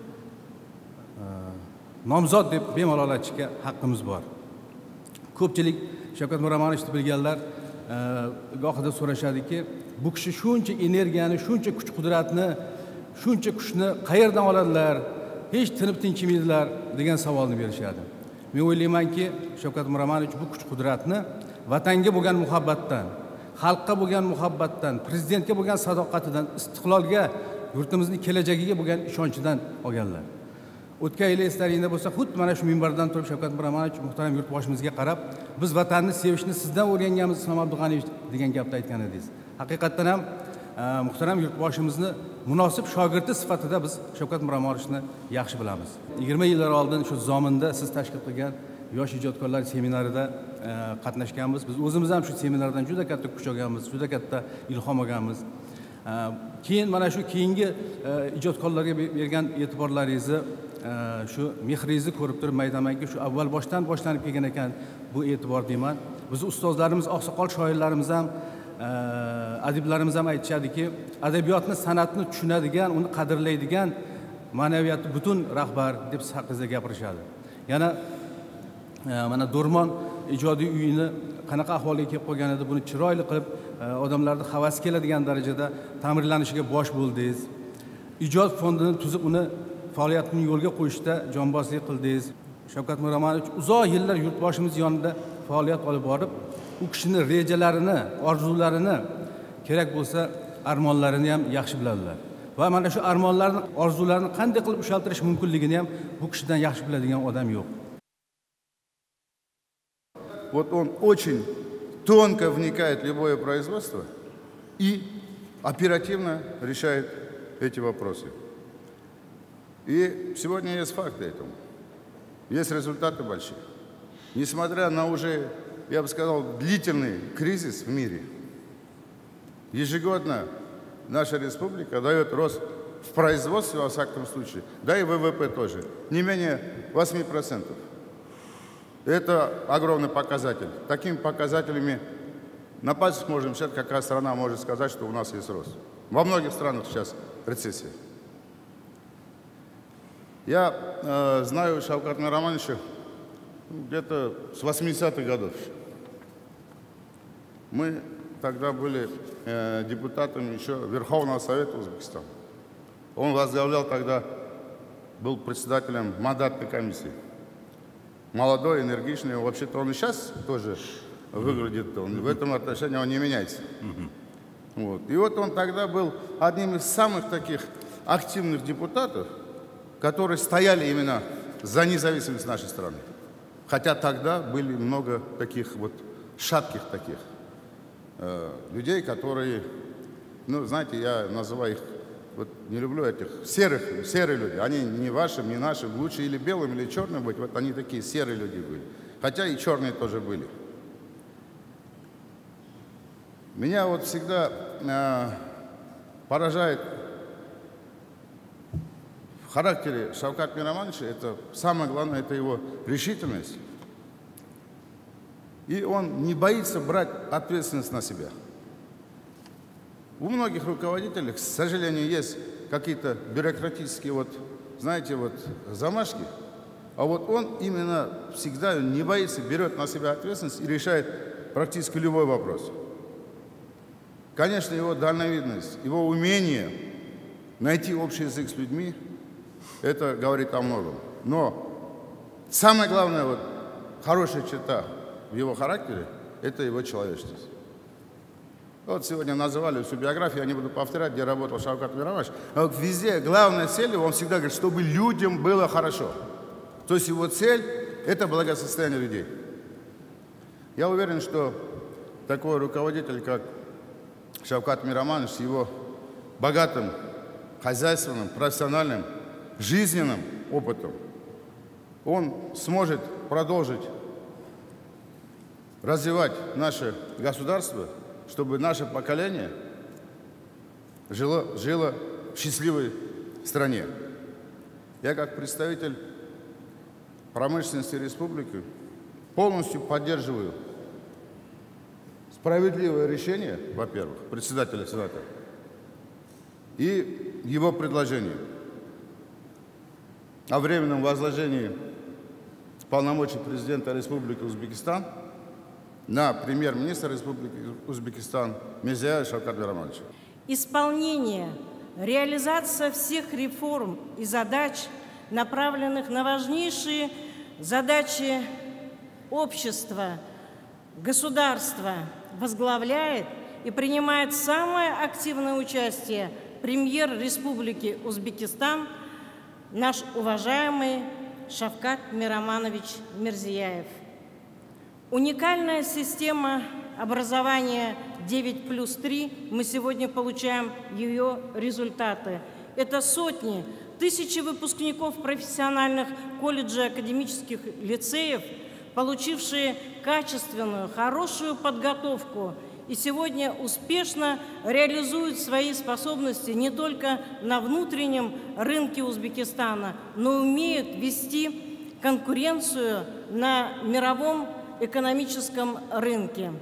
nomzod deb bemalol aytishga haqqimiz bor. Ko'pchilik Shavkat Miromonovichni bilganlar gohida so'rashadiki, bu kishi shuncha energiyani, shuncha kuch-qudratni, shuncha kuchni qayerdan oladilar? Hech tinib tinchimaydilar degan savolni berishadi. Men o'ylaymanki, Shavkat Miromonovich bu kuch-qudratni vatanga bo'lgan muhabbatdan, xalqqa bo'lgan muhabbatdan, prezidentga bo'lgan sadoqatidan, istiqlolga, yurtimizning kelajagiga bo'lgan ishonchidan olganlar. O'tgan yil eslaringda bo'lsa, xuddi mana shu minbardan turib Shavkat Miromonovich muhtaram yurtboshimizga qarab, biz vatanni sevishni sizdan o'rganganmiz, Islom Abdug'aniyevich degan gapni aytgan edingiz. Haqiqatan ham muhtaram yurtboshimizni munosib shogirdi sifatida biz Shavkat Miromonovichni yaxshi bilamiz. yigirma yillar oldin shu Zominda siz tashkil qilgan yosh ijodkorlar seminarida qatnashganmiz. Biz o'zimiz ham shu seminardan juda katta kuch olganmiz, juda katta ilhom olganmiz. Keyin mana shu keyingi ijodkorlarga bergan e'tiborlaringizni, shu mehringizni ko'rib turib aytamanki, shu avval boshdan boshlanib kelgan ekan bu e'tibor deyman. Biz ustozlarimiz, oqsoqol shoirlarimiz ham, adiblarimiz ham aytishadiki, adabiyotni, san'atni tushunadigan, uni qadrlaydigan ma'naviyatni butun rahbar deb siz haqingizda gapirishadi. Yana mana Do'rmon ijodiy uyini qanaqa ahvolga kelib qolgan edi, buni chiroyli qilib odamlarning havasi keladigan darajada ta'mirlanishiga bosh bo'ldingiz. Ijod fondini tuzib uni faoliyatini yo'lga qo'yishda jonbozlik qildingiz. Shavkat Miromonovich uzoq yillar yurtboshimiz yonida faoliyat olib borib, u kishining rejalarini, orzularini, kerak bo'lsa armonlarini ham yaxshi biladilar. Va mana shu armonlarni, orzularini qanday qilib ushaltirish mumkinligini ham bu kishidan yaxshi biladigan odam yo'q. Вот он очень тонко вникает в любое производство и оперативно решает эти вопросы. И сегодня есть факты этому. Есть результаты большие. Несмотря на уже, я бы сказал, длительный кризис в мире, ежегодно наша республика дает рост в производстве, во всяком случае, да и ВВП тоже, не менее восьми процентов. Это огромный показатель. Такими показателями на пальцах можем считать, какая страна может сказать, что у нас есть рост. Во многих странах сейчас рецессия. Я э, знаю Шавката Миромоновича где-то с восьмидесятых годов. Мы тогда были э, депутатами еще Верховного Совета Узбекистана. Он возглавлял тогда, был председателем мандатной комиссии. Молодой, энергичный, вообще-то он и сейчас тоже выглядит, он, в этом отношении он не меняется. Вот. И вот он тогда был одним из самых таких активных депутатов, которые стояли именно за независимость нашей страны. Хотя тогда были много таких вот шатких таких э, людей, которые, ну, знаете, я называю их, вот не люблю этих серых, серые люди. Они не вашим, не нашим, лучше или белым, или черным быть. Вот они такие серые люди были. Хотя и черные тоже были. Меня вот всегда э, поражает в характере Шавката Миромоновича, это самое главное, это его решительность. И он не боится брать ответственность на себя. У многих руководителей, к сожалению, есть какие-то бюрократические, вот, знаете, вот, замашки, а вот он именно всегда не боится, берет на себя ответственность и решает практически любой вопрос. Конечно, его дальновидность, его умение найти общий язык с людьми, это говорит о многом. Но самое главное, вот, хорошая черта в его характере, это его человечность. Вот сегодня называли всю биографию, я не буду повторять, где работал Шавкат Миромонович. Но вот везде главная цель, он всегда говорит, чтобы людям было хорошо. То есть его цель – это благосостояние людей. Я уверен, что такой руководитель, как Шавкат Миромонович, с его богатым хозяйственным, профессиональным, жизненным опытом, он сможет продолжить развивать наше государство, чтобы наше поколение жило, жило в счастливой стране. Я как представитель промышленности республики полностью поддерживаю справедливое решение, во-первых, председателя Сената и его предложение о временном возложении полномочий президента Республики Узбекистан на премьер-министра Республики Узбекистан Мирзияева Шавката Миромоновича. Исполнение, реализация всех реформ и задач, направленных на важнейшие задачи общества, государства, возглавляет и принимает самое активное участие премьер Республики Узбекистан, наш уважаемый Шавкат Миромонович Мирзияев. Уникальная система образования девять плюс три, мы сегодня получаем ее результаты. Это сотни, тысячи выпускников профессиональных колледжей, академических лицеев, получившие качественную, хорошую подготовку и сегодня успешно реализуют свои способности не только на внутреннем рынке Узбекистана, но и умеют вести конкуренцию на мировом экономическом рынке.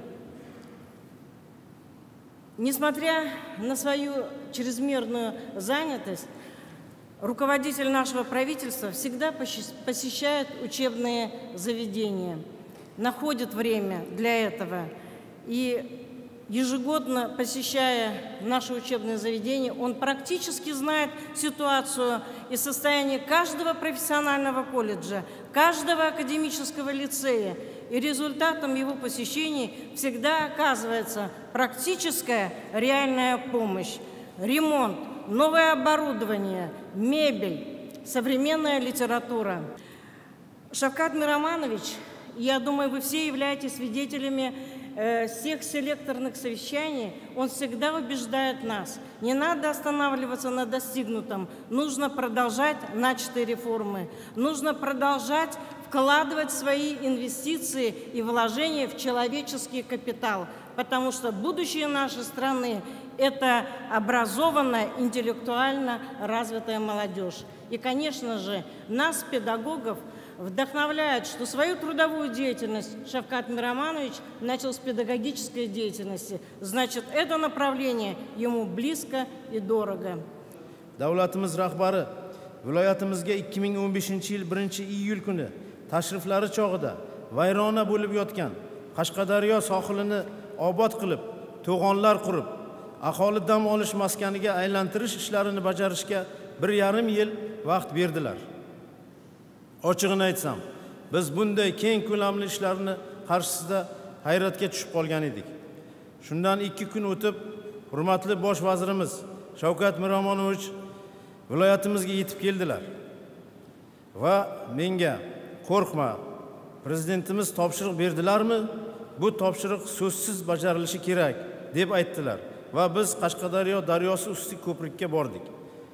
Несмотря на свою чрезмерную занятость, руководитель нашего правительства всегда посещает учебные заведения, находит время для этого. И ежегодно, посещая наши учебные заведения, он практически знает ситуацию и состояние каждого профессионального колледжа, каждого академического лицея. И результатом его посещений всегда оказывается практическая реальная помощь, ремонт, новое оборудование, мебель, современная литература. Шавкат Миромонович, я думаю, вы все являетесь свидетелями э, всех селекторных совещаний. Он всегда убеждает нас, не надо останавливаться на достигнутом, нужно продолжать начатые реформы, нужно продолжать вкладывать свои инвестиции и вложения в человеческий капитал, потому что будущее нашей страны это образованная, интеллектуально развитая молодежь. И, конечно же, нас, педагогов, вдохновляет, что свою трудовую деятельность Шавкат Миромонович начал с педагогической деятельности. Значит, это направление ему близко и дорого. Davlatimiz rahbari viloyatimizga ikki ming o'n beshinchi yil birinchi iyul kuni tashriflari chog'ida vayrona bo'lib yotgan Qashqadaryo sohilini obod qilib, to'g'onlar qurib, aholi dam olish maskaniga aylantirish ishlarini bajarishga bir yarim yil vaqt berdilar. Ochig'ini aytsam, biz bunday keng ko'lamli ishlarni qarshisida hayratga tushib qolgan edik. Shundan ikki kun o'tib, hurmatli bosh vazirimiz Shavkat Miromonovich viloyatimizga yetib keldilar va menga qo'rqma, prezidentimiz topshiriq berdilarmi? Bu topshiriq so'zsiz bajarilishi kerak deb aytdilar va biz Qashqadaryo daryosi usti ko'prikka bordik.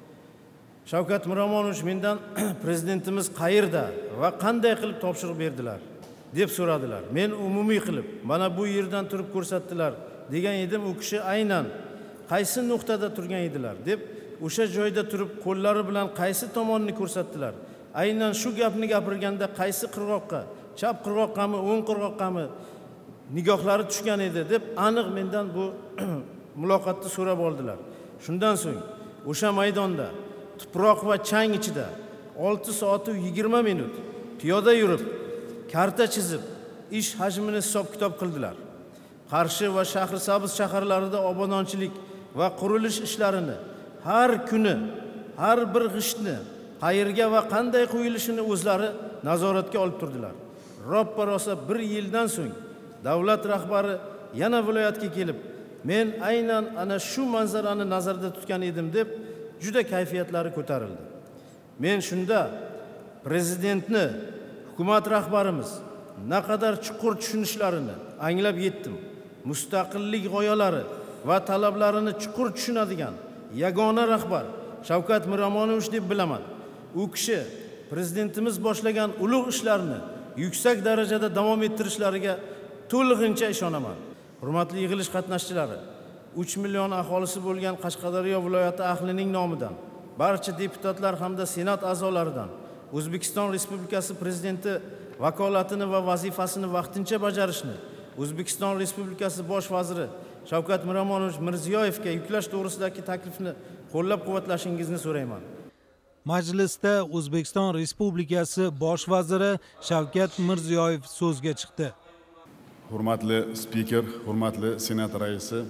Shavkat Miromonovich mendan prezidentimiz qayerda va qanday qilib topshiriq berdilar deb so'radilar. Men umumiy qilib mana bu yerdan turib ko'rsatdilar degan edim. U kishi aynan qaysi nuqtada turgan edilar deb o'sha joyda turib qo'llari bilan qaysi tomonni ko'rsatdilar. Aynan shu gapni gapirganda qaysi qirg'oqqa, chap qirg'oqqami, o'ng qirg'oqqami nigohlari tushgan edi deb aniq mendan bu muloqotni so'rab oldilar. Shundan so'ng o'sha maydonda tuproq va chang ichida olti soat yigirma minut piyoda yurib, karta chizib, ish hajmini hisob-kitob qildilar. Qarshi va Shahrisabz shaharlarida obodonchilik va qurilish ishlarini har kuni, har bir g'ishtni qayerga va qanday qo'yilishini o'zlari nazoratga olib turdilar. Roppa rosa bir yildan so'ng davlat rahbari yana viloyatga kelib, men aynan ana shu manzarani nazarda tutgan edim deb juda kayfiyatlari ko'tarildi. Men shunda prezidentni, hukumat rahbarimiz naqadar chuqur tushunishlarini anglab yetdim. Mustaqillik g'oyalari va talablarini chuqur tushunadigan yagona rahbar Shavkat Miromonovich deb bilaman. U kishi prezidentimiz boshlagan ulug' ishlarni yuksak darajada davom ettirishlariga to'lig'incha ishonaman. Hurmatli yig'ilish qatnashchilari, uch million aholisi bo'lgan Qashqadaryo viloyati ahlining nomidan, barcha deputatlar hamda senat a'zolaridan O'zbekiston Respublikasi prezidenti vakolatini va vazifasini vaqtincha bajarishni O'zbekiston Respublikasi bosh vaziri Shavkat Miromonovich Mirziyoyevga yuklash to'g'risidagi taklifni qo'llab-quvvatlashingizni so'rayman. Majlisda O'zbekiston Respublikasi bosh vaziri Shavkat Mirziyoyev so'zga chiqdi. Hurmatli spiker, hurmatli senat raisi,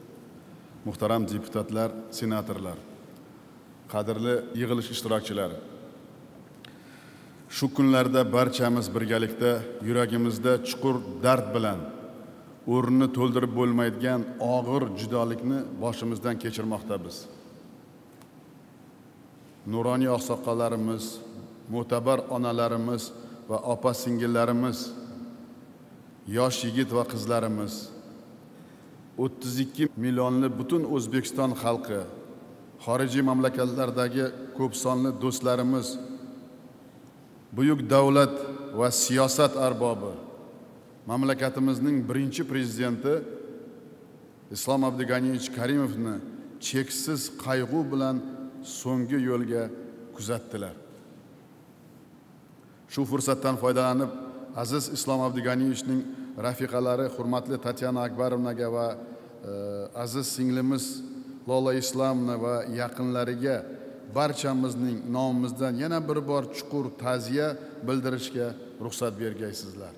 muhtaram deputatlar, senatorlar, qadrli yig'ilish ishtirokchilari. Shu kunlarda barchamiz birgalikda yuragimizda chuqur dard bilan o'rnini to'ldirib bo'lmaydigan og'ir judolikni boshimizdan kechirmoqdamiz. Nuroniy oqsoqollarimiz, mo'tabar onalarimiz va opa-singillarimiz, yosh yigit va qizlarimiz, o'ttiz ikki millionli butun O'zbekiston xalqi, xorijiy mamlakatlardagi ko'p sonli do'stlarimiz, buyuk davlat va siyosat arbobi, mamlakatimizning birinchi prezidenti Islom Abduganiyevich Karimovni cheksiz qayg'u bilan so'nggi yo'lga kuzatdilar. Shu fursatdan foydalanib, aziz Islom Abduganiyevichning rafiqalari hurmatli Tatyana Akbarovnaga va e, aziz singlimiz Lola Islomna va yaqinlariga barchamizning nomimizdan yana bir bor chuqur ta'ziya bildirishga ruxsat bergaysizlar.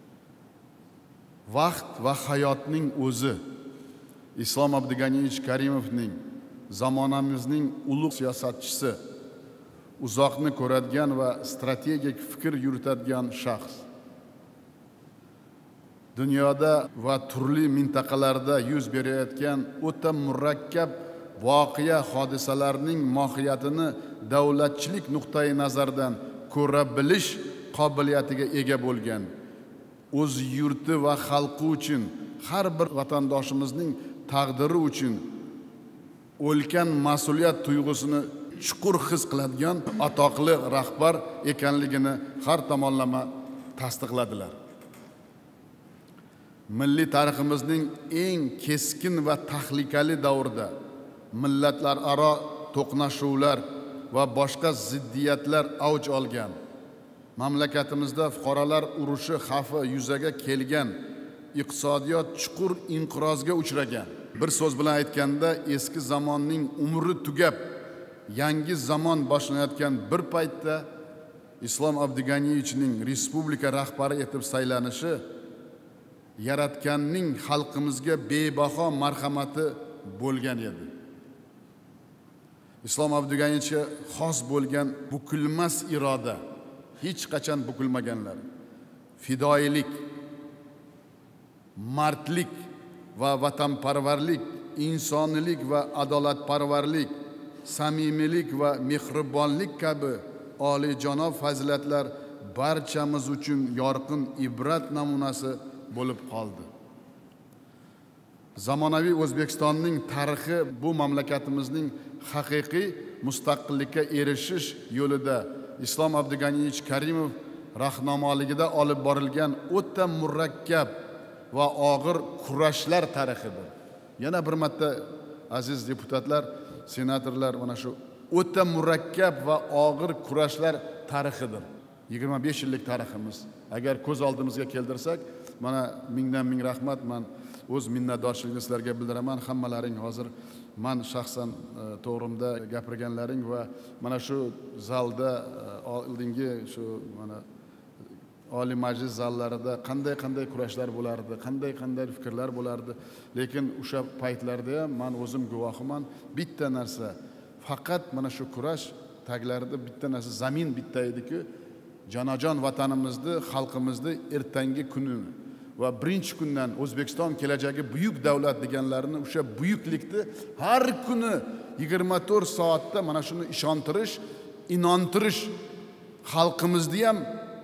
Vaqt va hayotning o'zi Islom Abduganiyevich Karimovning zamonamizning ulug' siyosatchisi, uzoqni ko'radigan va strategik fikr yuritadigan shaxs. Dunyoda va turli mintaqalarda yuz berayotgan o'ta murakkab voqea hodisalarning mohiyatini davlatchilik nuqtai nazaridan ko'ra bilish qobiliyatiga ega bo'lgan, o'z yurti va xalqi uchun, har bir vatandoshimizning taqdiri uchun ulkan mas'uliyat tuyg'usini chuqur his qiladigan atoqli rahbar ekanligini har tomonlama tasdiqladilar. milliy tariximizning eng keskin va tahlikali davrida millatlararo to'qnashuvlar va boshqa ziddiyatlar avj olgan, mamlakatimizda fuqarolar urushi xavfi yuzaga kelgan, iqtisodiyot chuqur inqirozga uchragan. Bir so'z bilan aytganda, eski zamonning umri tugab, yangi zamon boshlanayotgan bir paytda Islom Abduganiyevichning respublika rahbari etib saylanishi yaratganning xalqimizga bebaho marhamati bo'lgan edi. Islom Abduganiyevichga xos bo'lgan bukilmas iroda, hech qachon bukilmaganlar, fidoyilik, mardlik va vatanparvarlik, insoniylik va adolatparvarlik, samimiylik va mehribonlik kabi oliyjanob fazilatlar barchamiz uchun yorqin ibrat namunasi bo'lib qoldi. Zamonaviy O'zbekistonning tarixi bu mamlakatimizning haqiqiy mustaqillikka erishish yo'lida Islom Abduganiyevich Karimov rahnamoligida olib borilgan o'ta murakkab va og'ir kurashlar tarixidir. Yana bir marta aziz deputatlar, senatorlar, mana shu o'ta murakkab va og'ir kurashlar tarixidir. yigirma besh yillik tariximiz. Agar ko'z oldimizga keltirsak, mana mingdan ming rahmat, men o'z minnatdorchiligimni sizlarga bildiraman. Hammalaring hozir men shaxsan to'g'rimda gapirganlaring va mana shu zalda oldingi shu mana Oliy Majlis zallarida qanday-qanday kurashlar bo'lardi, qanday-qanday fikrlar bo'lardi. Lekin o'sha paytlarda ham men o'zim guvohiman, bitta narsa, faqat mana shu kurash taglarida bitta narsa, zamin bitta edi-ku, jonajon vatanimizni, xalqimizni ertangi kunini va birinchi kundan O'zbekiston kelajagi buyuk davlat deganlarini, o'sha buyuklikni har kuni yigirma to'rt soatda mana shuni ishontirish, inontirish, xalqimizni ham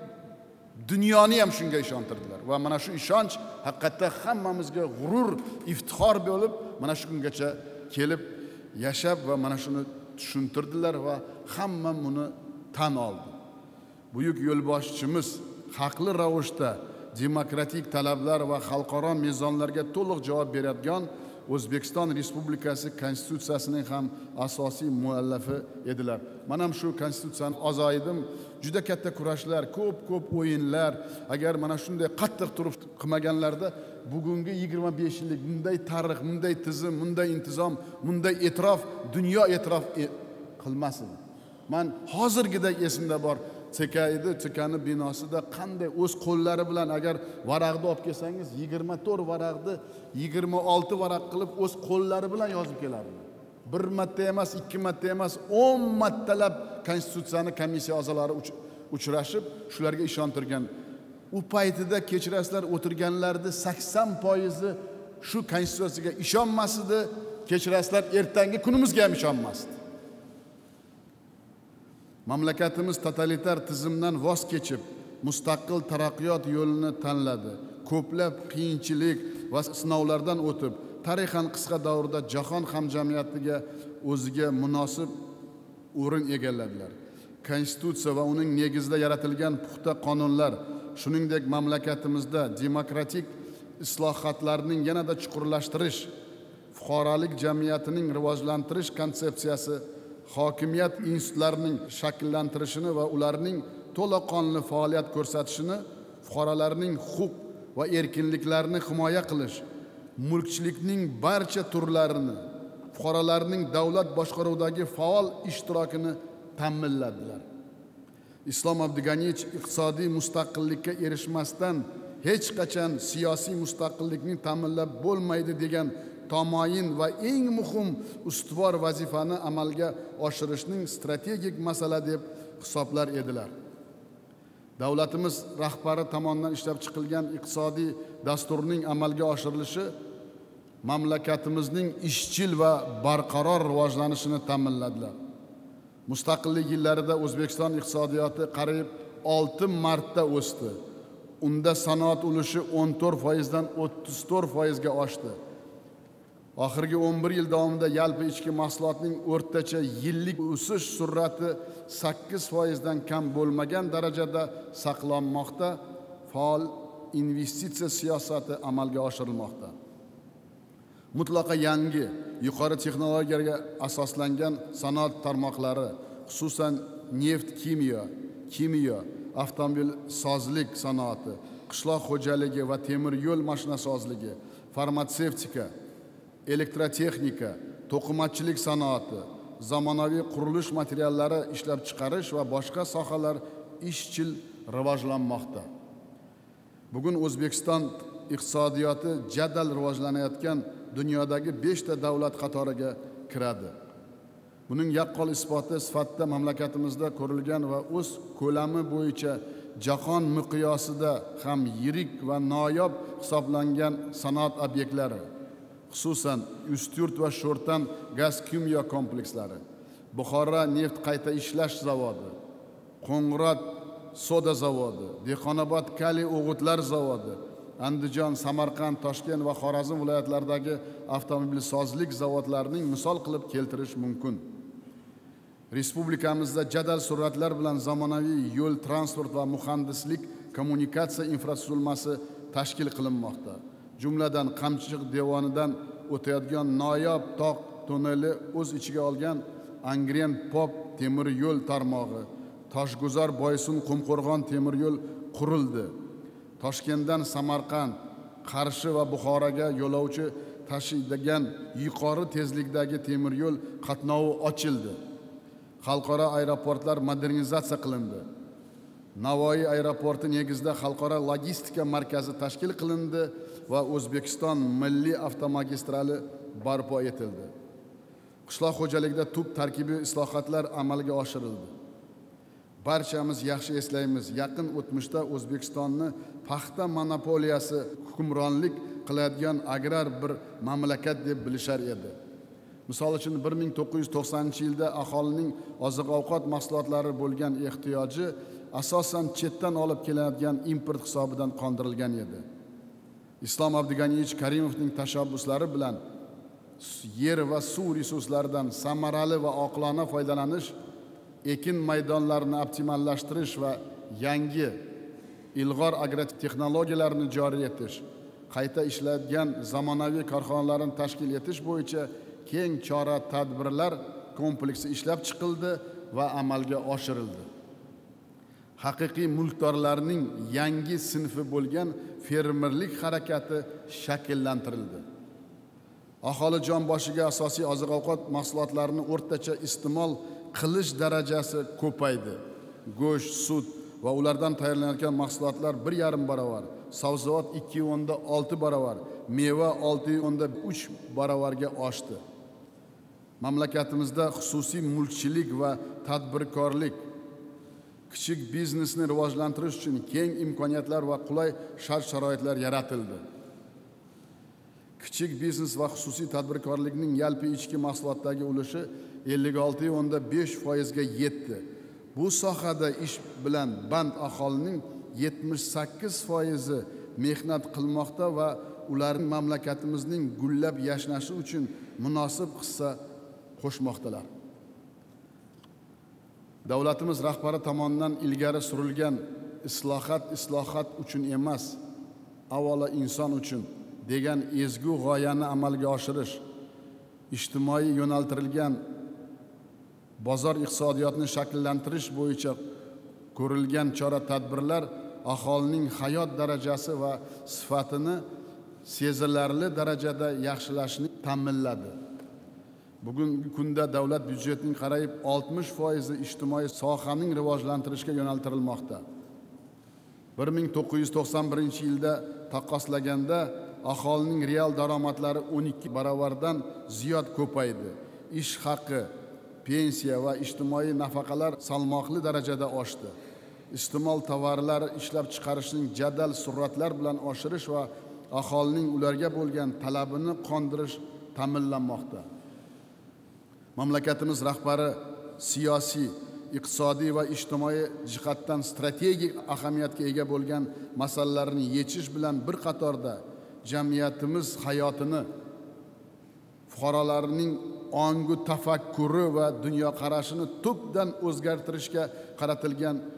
dunyoni ham shunga ishontirdilar va mana shu ishonch haqiqatda hammamizga g'urur, iftixor bo'lib, mana shu kungacha kelib yashab va mana shuni tushuntirdilar va hamma buni tan oldi. Buyuk yo'lboshchimiz haqli ravishda demokratik talablar va xalqaro mezonlarga to'liq javob beradigan O'zbekiston Respublikasi Konstitutsiyasining ham asosiy muallifi edilar. Men ham shu konstitutsiyani a'zoyidim. Juda katta kurashlar, ko'p-ko'p o'yinlar, agar mana shunday qattiq turib qilmaganlarda bugungi yigirma besh yillik bunday tarix, bunday tizim, bunday intizom, bunday e'tirof, dunyo e'tirof qilmas edi. Men hozirgidek esimda bor. Cheka edi, chekani binosida qanday o'z qo'llari bilan agar varaqni olib kelsangiz, yigirma to'rt varaqni yigirma olti varaq qilib o'z qo'llari bilan yozib kelardi. Bir marta emas, ikki marta emas, o'n martalab konstitutsiyani komissiya a'zolari uchrashib, shularga ishontirgan. U paytida kechirasizlar, o'tirganlarni sakson foizi shu konstitutsiyaga ishonmasdi, kechirasizlar, ertangi kunimizga ham ishonmasdi. Mamlakatimiz totalitar tizimdan voz kechib, mustaqil taraqqiyot yo'lini tanladi. Ko'plab qiyinchilik va sinovlardan o'tib, tarixan qisqa davrda jahon hamjamiyatiga o'ziga munosib o'rin egalladilar. Konstitutsiya va uning negizida yaratilgan puxta qonunlar, shuningdek mamlakatimizda demokratik islohotlarning yanada chuqurlashtirish, fuqarolik jamiyatining rivojlantirish konsepsiyasi, hokimiyat institutlarining shakllantirishini va ularning to'laqonli faoliyat ko'rsatishini, fuqarolarning huquq va erkinliklarini himoya qilish, mulkchilikning barcha turlarini, fuqarolarning davlat boshqaruvidagi faol ishtirokini ta'minladilar. Islom Abduganiyevich iqtisodiy mustaqillikka erishmasdan hech qachon siyosiy mustaqillikni ta'minlab bo'lmaydi degan tamoyin va eng muhim ustuvor vazifani amalga oshirishning strategik masala deb hisoblar edilar. Davlatimiz rahbari tomonidan ishlab chiqilgan iqtisodiy dasturning amalga oshirilishi mamlakatimizning izchil va barqaror rivojlanishini ta'minladilar. Mustaqillik yillarida O'zbekiston iqtisodiyoti qariyb olti marta o'sdi. Unda sanoat ulushi o'n to'rt foizdan o'ttiz to'rt foizga oshdi. Oxirgi o'n bir yil davomida yalpi ichki mahsulotning o'rtacha yillik o'sish sur'ati sakkiz foizdan kam bo'lmagan darajada saqlanmoqda. Faol investitsiya siyosati amalga oshirilmoqda. Mutlaqo yangi, yuqori texnologiyaga asoslangan sanoat tarmoqlari, xususan neft, kimyo, kimyo, avtomobil sozlik sanoati, qishloq xo'jaligi va temir yo'l mashinasozligi, farmatsevtika, elektrotexnika, to'qimachilik sanoati, zamonaviy qurilish materiallari ishlab chiqarish va boshqa sohalar izchil rivojlanmoqda. Bugun O'zbekiston iqtisodiyoti jadal rivojlanayotgan dunyodagi beshta davlat qatoriga kiradi. Buning yaqqol isboti sifatida mamlakatimizda ko'rilgan va o'z ko'lami bo'yicha jahon miqyosida ham yirik va noyob hisoblangan sanoat obyektlari, xususan Ustyurt va Sho'rtan gaz kimyo komplekslari, Buxoro neft qayta ishlash zavodi, Qo'ng'irot soda zavodi, Dehqonobod kaliy o'g'itlar zavodi, Andijon, Samarqand, Toshkent va Xorazm viloyatlaridagi avtomobilsozlik zavodlarining misol qilib keltirish mumkin. Respublikamizda jadal sur'atlar bilan zamonaviy yo'l transport va muhandislik kommunikatsiya infratuzilmasi tashkil qilinmoqda. Jumladan Qamchiq devonidan o'tayotgan noyob tog' tunneli o'z ichiga olgan Angren Pop temir yo'l tarmog'i, Toshguzar Boysun Qumqo'rg'on temir yo'l qurildi. Toshkentdan Samarqand, Qarshi va Buxoroga yo'lovchi tashiydigan yuqori tezlikdagi temir yo'l qatnovi ochildi. Xalqaro aeroportlar modernizatsiya qilindi. Navoiy aeroporti negizida xalqaro logistika markazi tashkil qilindi va O'zbekiston milliy avtomagistrali barpo etildi. Qishloq xo'jaligida tub tarkibiy islohotlar amalga oshirildi. Barchamiz yaxshi eslaymiz, yaqin o'tmishda O'zbekistonni paxta monopoliyasi hukmronlik qiladigan agrar bir mamlakat deb bilishar edi. Misol uchun bir ming to'qqiz yuz to'qsoninchi yilda aholining oziq-ovqat mahsulotlari bo'lgan ehtiyoji asosan chetdan olib kelinadigan import hisobidan qondirilgan edi. Islom Abduganiyevich Karimovning tashabbuslari bilan yer va suv resurslaridan samarali va oqilona foydalanish, ekin maydonlarini optimallashtirish va yangi ilg'or agrotexnologiyalarni joriy etish, qayta ishlaydigan zamonaviy korxonalarni tashkil etish bo'yicha keng chora-tadbirlar kompleksi ishlab chiqildi va amalga oshirildi. Haqiqiy mulkdorlarning yangi sinfi bo'lgan fermerlik harakati shakllantirildi. Aholi jon boshiga asosiy oziq-ovqat mahsulotlarini o'rtacha iste'mol qilish darajasi ko'paydi. Go'sht, sut va ulardan tayyorlanayotgan mahsulotlar bir yarim barobar, sabzavot ikki o'nda olti barobar, meva olti o'nda uch barobarga oshdi. Mamlakatimizda xususiy mulkchilik va tadbirkorlik, kichik biznesni rivojlantirish uchun keng imkoniyatlar va qulay shart-sharoitlar yaratildi. Kichik biznes va xususiy tadbirkorlikning yalpi ichki mahsulotdagi ulushi ellik olti o'nda besh foizga yetdi. Bu sohada ish bilan band aholining yetmish sakkiz foizi mehnat qilmoqda va ularning mamlakatimizning gullab yashnashi uchun munosib hissa qo'shmoqdalar. Davlatimiz rahbari tomonidan ilgari surilgan islohot islohot uchun emas, avvalo inson uchun degan ezgu g'oyani amalga oshirish, ijtimoiy yo'naltirilgan bozor iqtisodiyotini shakllantirish bo'yicha ko'rilgan chora-tadbirlar aholining hayot darajasi va sifatini sezilarli darajada yaxshilashni ta'minladi. Bugungi kunda davlat byudjetining qariyb oltmish foizi ijtimoiy sohaning rivojlantirishga yo'naltirilmoqda. bir ming to'qqiz yuz to'qson birinchi yilda taqqoslaganda aholining real daromadlari o'n ikki barobardan ziyod ko'paydi. Ish haqi, pensiya va ijtimoiy nafaqalar salmoqli darajada oshdi. Iste'mol tovarlari ishlab chiqarishning jadal sur'atlar bilan oshirish va aholining ularga bo'lgan talabini qondirish ta'minlanmoqda. Mamlakatimiz rahbari siyosiy, iqtisodiy va ijtimoiy jihatdan strategik ahamiyatga ega bo'lgan masalalarni yechish bilan bir qatorda jamiyatimiz hayotini, fuqarolarining ongu tafakkuri va dunyoqarashini tubdan o'zgartirishga qaratilgan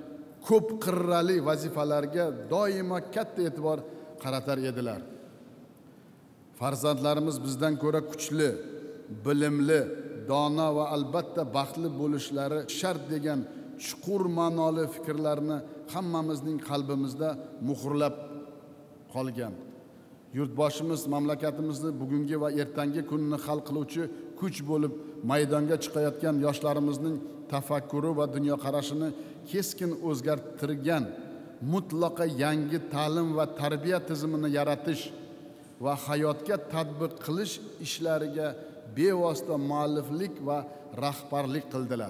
ko'p qirrali vazifalarga doimo katta e'tibor qaratar edilar. Farzandlarimiz bizdan ko'ra kuchli, bilimli, dono va albatta baxtli bo'lishlari shart degan chuqur ma'noli fikrlarni hammamizning qalbimizda muhrlab qolgan. Yurtboshimiz mamlakatimizni bugungi va ertangi kunni hal qiluvchi kuch bo'lib maydonga chiqayotgan yoshlarimizning tafakkuri va dunyoqarashini keskin o'zgartirgan mutlaqo yangi ta'lim va tarbiya tizimini yaratish va hayotga tatbiq qilish ishlariga bevosita mualliflik va rahbarlik qildilar.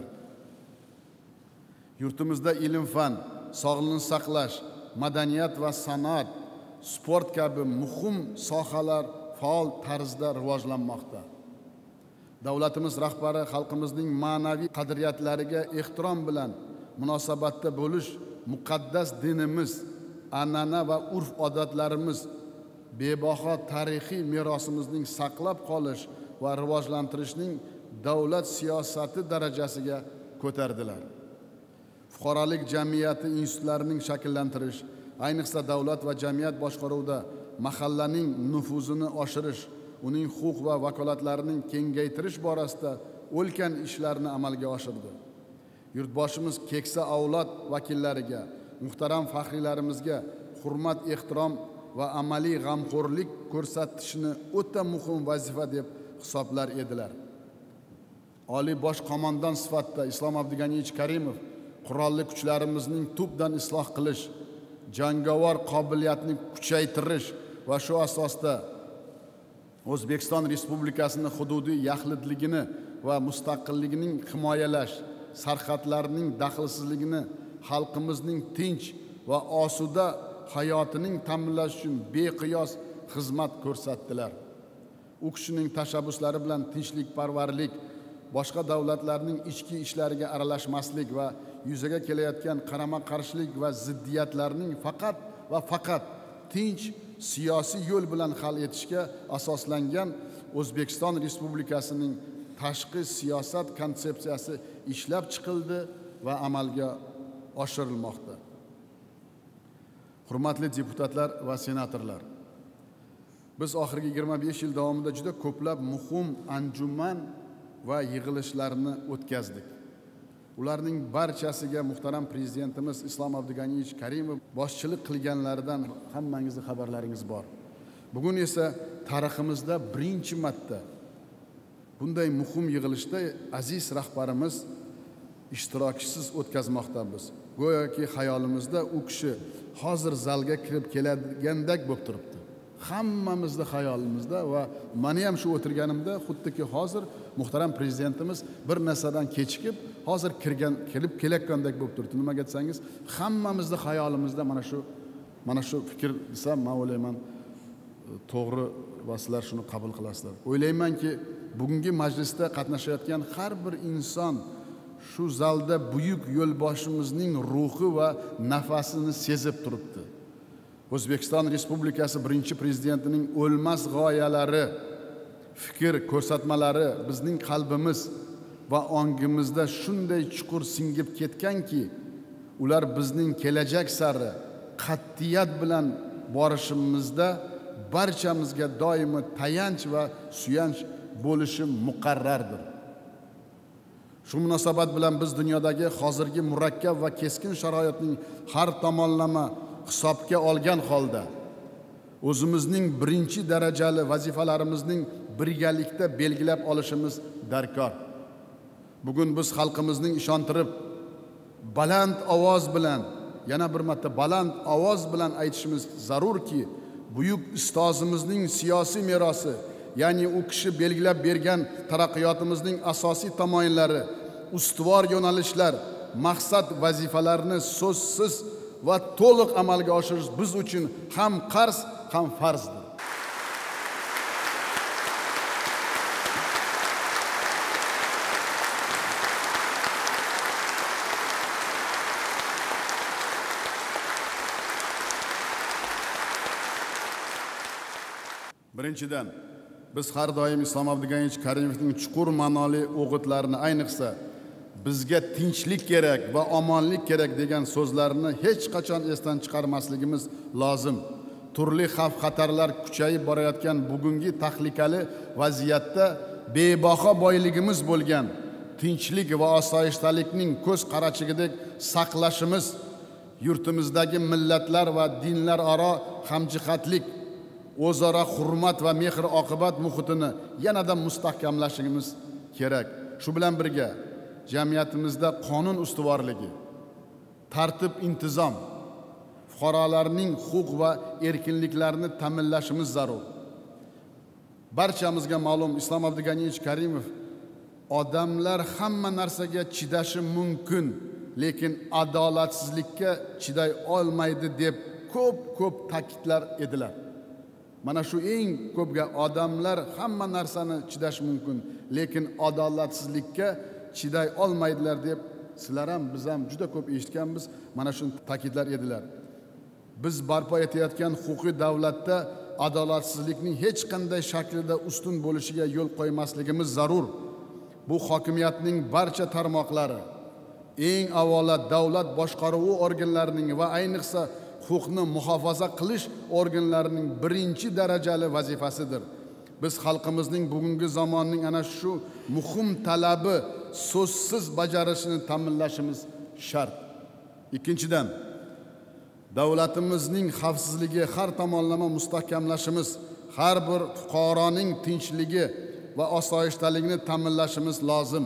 Yurtimizda ilm-fan, sog'liqni saqlash, madaniyat va san'at, sport kabi muhim sohalar faol tarzda rivojlanmoqda. Davlatimiz rahbari xalqimizning ma'naviy qadriyatlariga ehtirom bilan munosabatda bo'lish, muqaddas dinimiz, an'ana va urf-odatlarimiz, bebaho tarixiy merosimizning saqlab qolish va rivojlantirishning davlat siyosati darajasiga ko'tardilar. Fuqarolik jamiyati institutlarining shakllantirish, ayniqsa davlat va jamiyat boshqaruvida mahallaning nufuzini oshirish, uning huquq va vakolatlarining kengaytirish borasida ulkan ishlarni amalga oshirdi. Yurtboshimiz keksa avlod vakillariga, muhtaram faxriylarimizga hurmat, ehtirom va amaliy g'amxo'rlik ko'rsatishni o'ta muhim vazifa deb hisoblar edilar. Oliy bosh qo'mondon sifatida Islom Abduganiyevich Karimov qurolli kuchlarimizning tubdan isloh qilish, jangovar qobiliyatni kuchaytirish va shu asosda O'zbekiston Respublikasining hududiy yaxlitligini va mustaqilligining himoyalash, sarhadlarining daxlsizligini, xalqimizning tinch va osuda hayotining ta'minlash uchun beqiyos xizmat ko'rsatdilar. U kishining tashabbuslari bilan tinchlikparvarlik, boshqa davlatlarning ichki ishlariga aralashmaslik va yuzaga kelayotgan qarama-qarshilik va ziddiyatlarning faqat va faqat tinch siyosiy yo'l bilan hal etishga asoslangan O'zbekiston Respublikasining tashqi siyosat konsepsiyasi ishlab chiqildi va amalga oshirilmoqda. Hurmatli deputatlar va senatorlar, biz oxirgi yigirma besh yil davomida juda ko'plab muhim anjuman va yig'ilishlarni o'tkazdik. Ularning barchasiga muhtaram prezidentimiz Islom Abduganiyevich Karimov boshchilik qilganlaridan hammangizning xabarlaringiz bor. Bugun esa tariximizda birinchi marta bunday muhim yig'ilishda aziz rahbarimiz ishtirokisiz o'tkazmoqdamiz. Go'yoki xayolimizda u kishi hozir zalga kirib keladigandak bo'lib turibdi. Hammamizda xayolimizda va meni ham shu o'tirganimda xuddiki hozir muhtaram prezidentimiz bir narsadan kechikib hozir kirgan kelib kelayotgandek bo'lib turibdi. Nimaga desangiz, hammamizda xayolimizda mana shu mana shu fikr desam, men o'ylayman to'g'ri va sizlar shuni qabul qilasizlar. O'ylaymanki, bugungi majlisda qatnashayotgan har bir inson shu zalda buyuk yo'lboshimizning ruhi va nafasini sezib turibdi. O'zbekiston Respublikasi birinchi prezidentining o'lmas g'oyalari, fikr ko'rsatmalari bizning qalbimiz va ongimizda shunday chuqur singib ketganki, ular bizning kelajak sari qat'iyat bilan borishimizda barchamizga doimo tayanch va suyanch bo'lishi muqarrardir. Shu munosabat bilan biz dunyodagi hozirgi murakkab va keskin sharoitning har tomonlama hisobga olgan holda o'zimizning birinchi darajali vazifalarimizning birgalikda belgilab olishimiz darkor. Bugun biz xalqimizning ishontirib baland ovoz bilan, yana bir marta baland ovoz bilan aytishimiz zarurki, buyuk ustozimizning siyosiy merosi, ya'ni u kishi belgilab bergan taraqqiyotimizning asosiy tamoyillari, ustuvor yo'nalishlar, maqsad vazifalarini so'zsiz va to'liq amalga oshirish biz uchun ham qarz, ham farzdir. Birinchidan, biz har doim Islom Abduganiyevich Karimovning chuqur ma'noli o'g'itlarini, ayniqsa bizga tinchlik kerak va omonlik kerak degan so'zlarni hech qachon esdan chiqarmasligimiz lozim. Turli xavf-xatarlar kuchayib borayotgan bugungi tahlikali vaziyatda bebaho boyligimiz bo'lgan tinchlik va osoyishtalikning ko'z qarachigidek saqlashimiz, yurtimizdagi millatlar va dinlar aro hamjihatlik, o'zaro hurmat va mehr oqibat muhitini yanada mustahkamlashimiz kerak. Shu bilan birga jamiyatimizda qonun ustuvorligi, tartib intizom, fuqarolarning huquq va erkinliklarini ta'minlashimiz zarur. Barchamizga ma'lum, Islom Abdug'aniyevich Karimov odamlar hamma narsaga chidashi mumkin, lekin adolatsizlikka chiday olmaydi deb ko'p-ko'p ta'kidlar edilar. Mana shu eng ko'pga odamlar hamma narsani chidash mumkin, lekin adolatsizlikka chiday olmaydilar deb sizlar ham biz ham juda ko'p eshitganmiz. Mana shuni ta'kidlar edilar. Biz barpo etayotgan huquqiy davlatda adolatsizlikning hech qanday shaklida ustun bo'lishiga yo'l qo'ymasligimiz zarur. Bu hokimiyatning barcha tarmoqlari, eng avvalo davlat boshqaruvi organlarining va ayniqsa huquqni muhofaza qilish organlarining birinchi darajali vazifasidir. Biz xalqimizning bugungi zamonning ana shu muhim talabi so'zsiz bajarishini ta'minlashimiz shart. Ikkinchidan, davlatimizning xavfsizligi har tomonlama mustahkamlashimiz, har bir fuqaroning tinchligi va osoyishtaligini ta'minlashimiz lozim.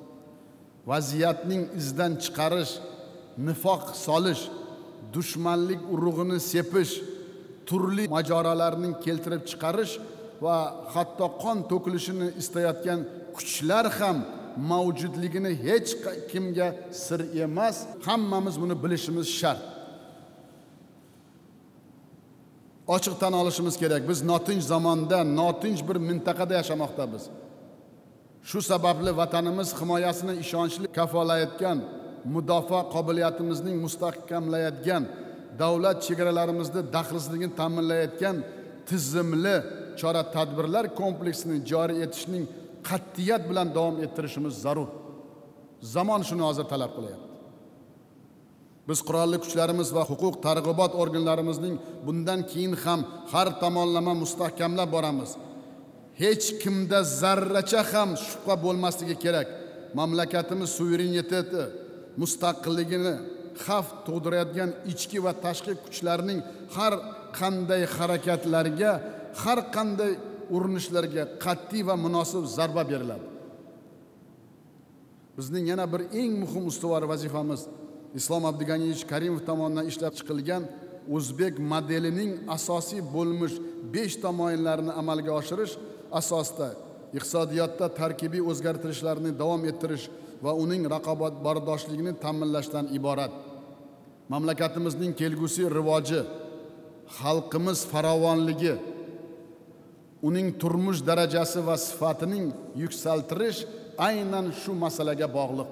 Vaziyatning izdan chiqarish, nifoq solish, dushmanlik urug'ini sepish, turli mojarolarning keltirib chiqarish va hatto qon to'kilishini istayotgan kuchlar ham mavjudligini hech kimga sir emas. Hammamiz buni bilishimiz shart. Ochiq tan olishimiz kerak. Biz notinch zamonda, notinch bir mintaqada yashamoqdamiz. Shu sababli vatanimiz himoyasini ishonchli kafolayotgan, mudofaa qobiliyatimizning mustahkamlayotgan, davlat chegaralarimizda daxlsizligini ta'minlayotgan tizimli chora-tadbirlar kompleksini joriy etishning qat'iyat bilan davom ettirishimiz zarur. Zamon shuni hozir talab qilyapti. Biz qurolli kuchlarimiz va huquq targ'ibot organlarimizning bundan keyin ham har tomonlama mustahkamlab boramiz. Hech kimda zarracha ham shubha bo'lmasligi kerak. Mamlakatimiz suvereniteti, mustaqilligini xavf tug'dirayotgan ichki va tashqi kuchlarning har qanday harakatlarga, har qanday urinishlarga qat'iy va munosib zarba beriladi. Bizning yana bir eng muhim ustuvor vazifamiz Islom Abdug'aniyevich Karimov tomonidan ishlab chiqilgan o'zbek modelining asosiy bo'lmish besh tamoyillarni amalga oshirish asosida iqtisodiyotda tarkibiy o'zgartirishlarni davom ettirish va uning raqobatbardoshligini ta'minlashdan iborat. Mamlakatimizning kelgusi rivoji, xalqimiz farovonligi, uning turmush darajasi va sifatining yuksaltirish aynan shu masalaga bog'liq.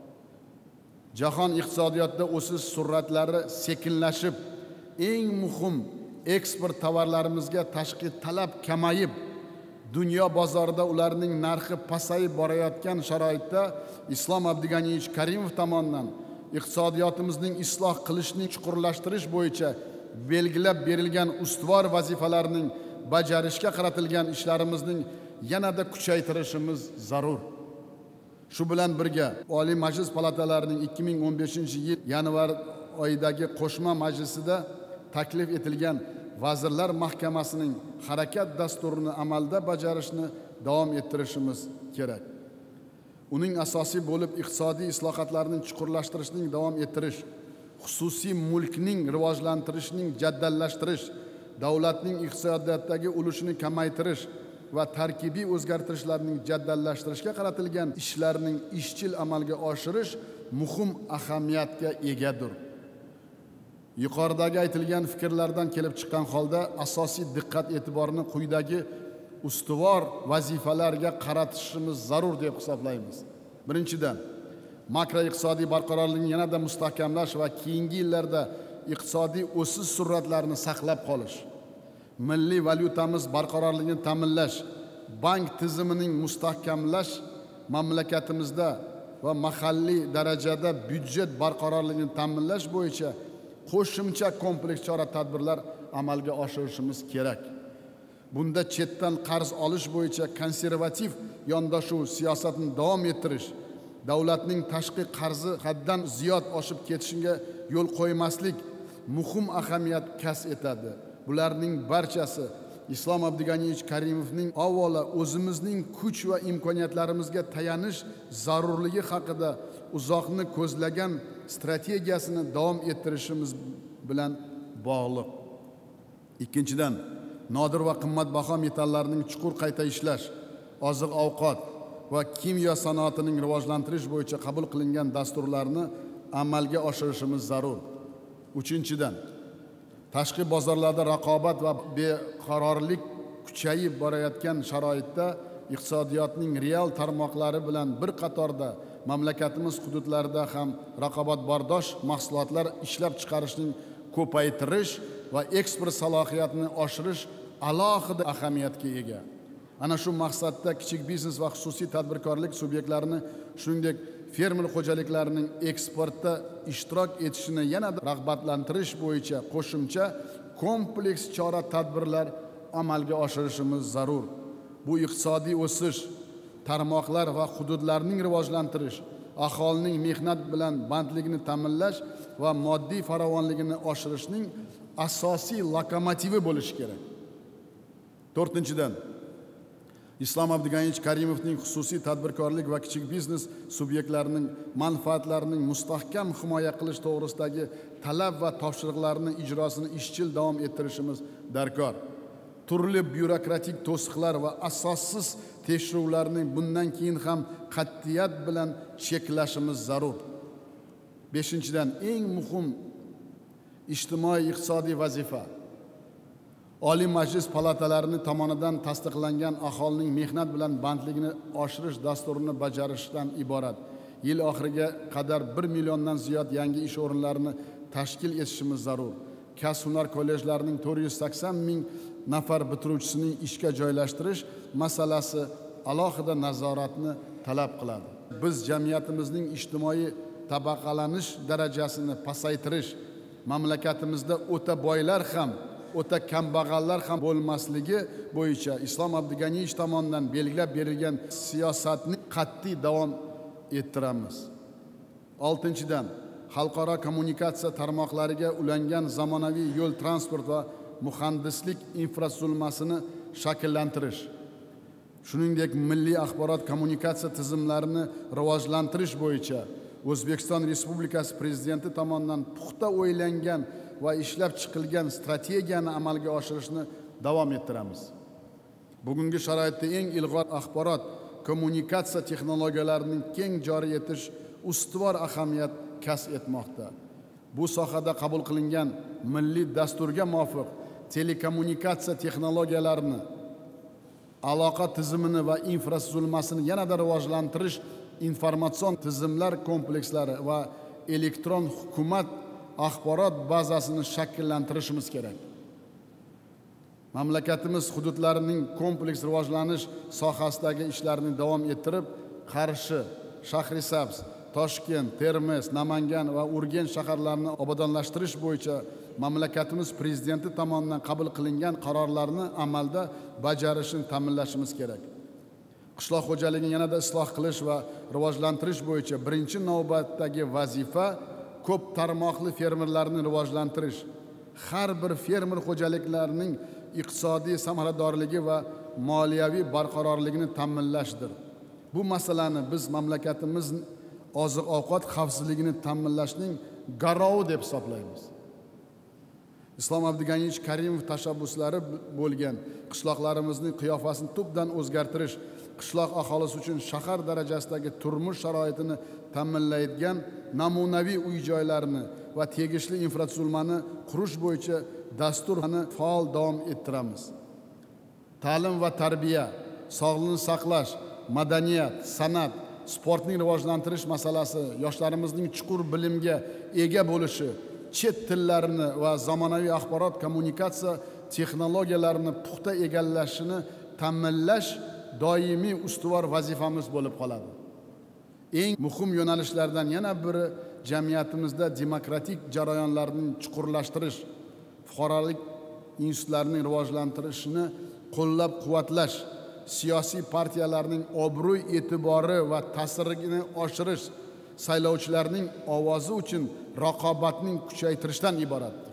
Jahon iqtisodiyotida o'sish sur'atlari sekinlashib, eng muhim eksport tovarlarimizga tashqi talab kamayib, dunyo bozorida ularning narxi pasayib borayotgan sharoitda Islom Abdug'aniyevich Karimov tomonidan iqtisodiyotimizning isloh qilishni chuqurlashtirish bo'yicha belgilab berilgan ustuvor vazifalarning bajarishga qaratilgan ishlarimizning yanada kuchaytirishimiz zarur. Shu bilan birga Oliy Majlis palatalarining ikki ming o'n beshinchi yil yanvar oyidagi qo'shma majlisida taklif etilgan Vazirlar Mahkamasining harakat dasturini amalda bajarishni davom ettirishimiz kerak. Uning asosiy bo'lib iqtisodiy islohotlarni chuqurlashtirishning davom ettirish, xususiy mulkning rivojlantirishning jadallashtirish, davlatning iqtisodiyotdagi ulushini kamaytirish va tarkibiy o'zgartirishlarning jaddallashtirishga qaratilgan ishlarning izchil amalga oshirish muhim ahamiyatga egadir. Yuqoridagi aytilgan fikrlardan kelib chiqqan holda asosiy diqqat e'tiborni quyidagi ustuvor vazifalarga qaratishimiz zarur deb hisoblaymiz. Birinchidan, makroiqtisodiy barqarorlikni yanada mustahkamlash va keyingi yillarda iqtisodiy o'sish sur'atlarini saqlab qolish. Milliy valyutamiz barqarorligini ta'minlash, bank tizimining mustahkamlash, mamlakatimizda va mahalliy darajada byudjet barqarorligini ta'minlash bo'yicha qo'shimcha kompleks chora-tadbirlar amalga oshirishimiz kerak. Bunda chetdan qarz olish bo'yicha konservativ yondashuv siyosatini davom ettirish, davlatning tashqi qarzi haddan ziyod oshib ketishiga yo'l qo'ymaslik muhim ahamiyat kasb etadi. Bularning barchasi Islom Abdug'aniyevich Karimovning avvalo o'zimizning kuch va imkoniyatlarimizga tayanish zarurligi haqida uzoqni ko'zlagan strategiyasini davom ettirishimiz bilan bog'liq. Ikkinchidan, nodir va qimmatbaho metallarning chuqur qayta ishlash, oziq-ovqat va kimyo sanoatining rivojlantirish bo'yicha qabul qilingan dasturlarni amalga oshirishimiz zarur. Uchinchidan, tashqi bozorlarda raqobat va beqarorlik kuchayib borayotgan sharoitda iqtisodiyotning real tarmoqlari bilan bir qatorda mamlakatimiz hududlarida ham raqobatbardosh mahsulotlar ishlab chiqarishning ko'paytirish va eksport salohiyatini oshirish alohida ahamiyatga ega. Ana shu maqsadda kichik biznes va xususiy tadbirkorlik subyektlarini, shuningdek fermer xo'jaliklarining eksportda ishtirok etishini yanada rag'batlantirish bo'yicha qo'shimcha kompleks chora-tadbirlar amalga oshirishimiz zarur. Bu iqtisodiy o'sish, tarmoqlar va hududlarning rivojlantirish, aholining mehnat bilan bandligini ta'minlash va moddiy farovonligini oshirishning asosiy lokomotivi bo'lishi kerak. To'rtinchidan, Islom Abdug'aniyevich Karimovning xususiy tadbirkorlik va kichik biznes subyektlarining manfaatlarining mustahkam himoya qilish to'g'risidagi talab va topshiriqlarning ijrosini izchil davom ettirishimiz darkor. Turli byurokratik to'siqlar va asossiz tekshiruvlarning bundan keyin ham qat'iyat bilan cheklashimiz zarur. Beshinchidan, eng muhim ijtimoiy iqtisodiy vazifa Oliy Majlis palatalari tomonidan tasdiqlangan aholining mehnat bilan bandligini oshirish dasturini bajarishdan iborat. Yil oxiriga qadar bir milliondan ziyod yangi ish o'rinlarini tashkil etishimiz zarur. Kasb-hunar kollejlarining to'rt yuz sakson ming nafar bitiruvchisining ishga joylashtirish masalasi alohida nazoratni talab qiladi. Biz jamiyatimizning ijtimoiy tabaqalanish darajasini pasaytirish, mamlakatimizda o'ta boylar ham o'ta kambag'allar ham bo'lmasligi bo'yicha Islom Abdug'aniyevich tomonidan belgilab berilgan siyosatni qat'iy davom ettiramiz. Oltinchidan, xalqaro kommunikatsiya tarmoqlariga ulangan zamonaviy yo'l transport va muhandislik infratuzilmasini shakllantirish, shuningdek milliy axborot kommunikatsiya tizimlarini rivojlantirish bo'yicha O'zbekiston Respublikasi Prezidenti tomonidan puxta o'ylangan va ishlab chiqilgan strategiyani amalga oshirishni davom ettiramiz. Bugungi sharoitda eng ilg'or axborot kommunikatsiya texnologiyalarining keng joriy etish ustuvor ahamiyat kasb etmoqda. Bu sohada qabul qilingan milliy dasturga muvofiq telekommunikatsiya texnologiyalarini, aloqa tizimini va infratuzilmasini yanada rivojlantirish, informatsion tizimlar komplekslari va elektron hukumat axborot bazasini shakllantirishimiz kerak. Mamlakatimiz hududlarining kompleks rivojlanish sohasidagi ishlarini davom ettirib, Qarshi, Shahrisabz, Toshkent, Termiz, Namangan va Urganch shaharlarini obodonlashtirish bo'yicha mamlakatimiz prezidenti tomonidan qabul qilingan qarorlarni amalda bajarishni ta'minlashimiz kerak. Qishloq xo'jaligini yanada isloh qilish va rivojlantirish bo'yicha birinchi navbatdagi vazifa ko'p tarmoqli fermerlarni rivojlantirish, har bir fermer xo'jaliklarining iqtisodiy samaradorligi va moliyaviy barqarorligini ta'minlashdir. Bu masalani biz mamlakatimiz oziq-ovqat xavfsizligini ta'minlashning garovi deb hisoblaymiz. Islom Abdug'aniyevich Karimov tashabbuslari bo'lgan qishloqlarimizning qiyofasini tubdan o'zgartirish, qishloq aholisi uchun shahar darajasidagi turmush sharoitini ta'minlaydigan namunaviy uy-joylarni va tegishli infratuzilmani qurish bo'yicha dasturni faol davom ettiramiz. Ta'lim va tarbiya, sog'liqni saqlash, madaniyat, san'at, sportning rivojlantirish masalasi, yoshlarimizning chuqur bilimga ega bo'lishi, chet tillarini va zamonaviy axborot kommunikatsiya texnologiyalarini puxta egallashini ta'minlash doimiy ustuvor vazifamiz bo'lib qoladi. eng muhim yo'nalishlardan yana biri jamiyatimizda demokratik jarayonlarni chuqurlashtirish, fuqarolik institutlarining rivojlantirishini qo'llab-quvvatlash, siyosiy partiyalarning obro'y e'tibori va ta'sirini oshirish, saylovchilarning ovozi uchun raqobatning kuchaytirishdan iboratdir.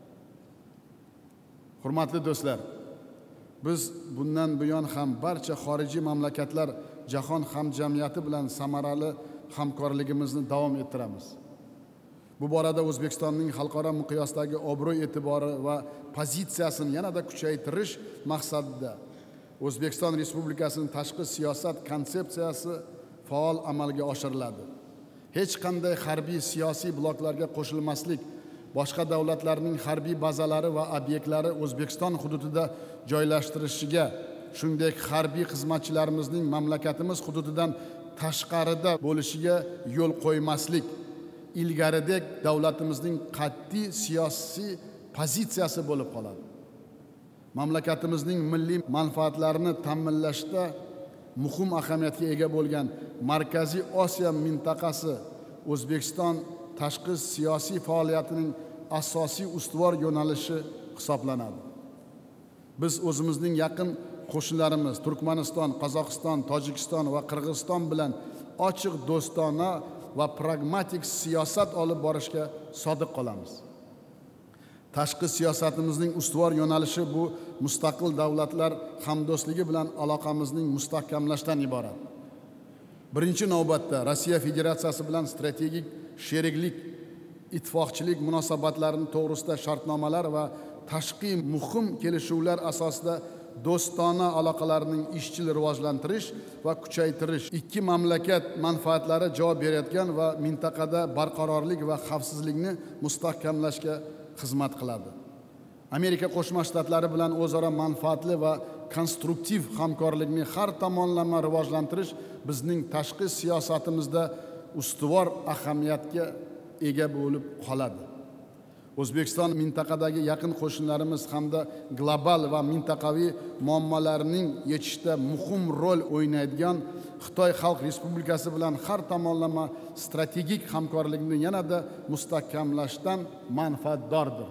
Hurmatli do'stlar, biz bundan buyon ham barcha xorijiy mamlakatlar jahon hamjamiyati bilan samarali hamkorligimizni davom ettiramiz. Bu borada O'zbekistonning xalqaro miqyosdagi obro'y e'tibori va pozitsiyasini yanada kuchaytirish maqsadida O'zbekiston Respublikasining tashqi siyosat konsepsiyasi faol amalga oshiriladi. Hech qanday harbiy siyosiy bloklarga qo'shilmaslik, boshqa davlatlarning harbiy bazalari va obyektlari O'zbekiston hududida joylashtirishiga, shuningdek harbiy xizmatchilarimizning mamlakatimiz hududidan tashqarida bo'lishiga yo'l qo'ymaslik ilgaridek davlatimizning qat'iy siyosiy pozitsiyasi bo'lib qoladi. Mamlakatimizning milliy manfaatlarini ta'minlashda muhim ahamiyatga ega bo'lgan Markaziy Osiyo mintaqasi O'zbekiston tashqi siyosiy faoliyatining asosiy ustuvor yo'nalishi hisoblanadi. Biz o'zimizning yaqin qo'shnilarimiz Turkmaniston, Qozog'iston, Tojikiston va Qirg'iziston bilan ochiq, do'stona va pragmatik siyosat olib borishga sodiq qolamiz. Tashqi siyosatimizning ustuvor yo'nalishi bu mustaqil davlatlar hamdo'stligi bilan aloqamizning mustahkamlashdan iborat. Birinchi navbatda Rossiya Federatsiyasi bilan strategik sheriklik, ittifoqchilik munosabatlarini to'g'risida shartnomalar va tashqi muhim kelishuvlar asosida do'stona aloqalarning izchil rivojlantirish va kuchaytirish, ikki mamlakat manfaatlari javob berayotgan va mintaqada barqarorlik va xavfsizlikni mustahkamlashga xizmat qiladi. Amerika Qo'shma Shtatlari bilan o'zaro manfaatli va konstruktiv hamkorlikni har tomonlama rivojlantirish bizning tashqi siyosatimizda ustuvor ahamiyatga ega bo'lib qoladi. O'zbekiston mintaqadagi yaqin qo'shnilarimiz hamda global va mintaqaviy muammolarning yechishda muhim rol o'ynaydigan Xitoy Xalq Respublikasi bilan har tomonlama strategik hamkorlikni yanada mustahkamlashdan manfaatdordir.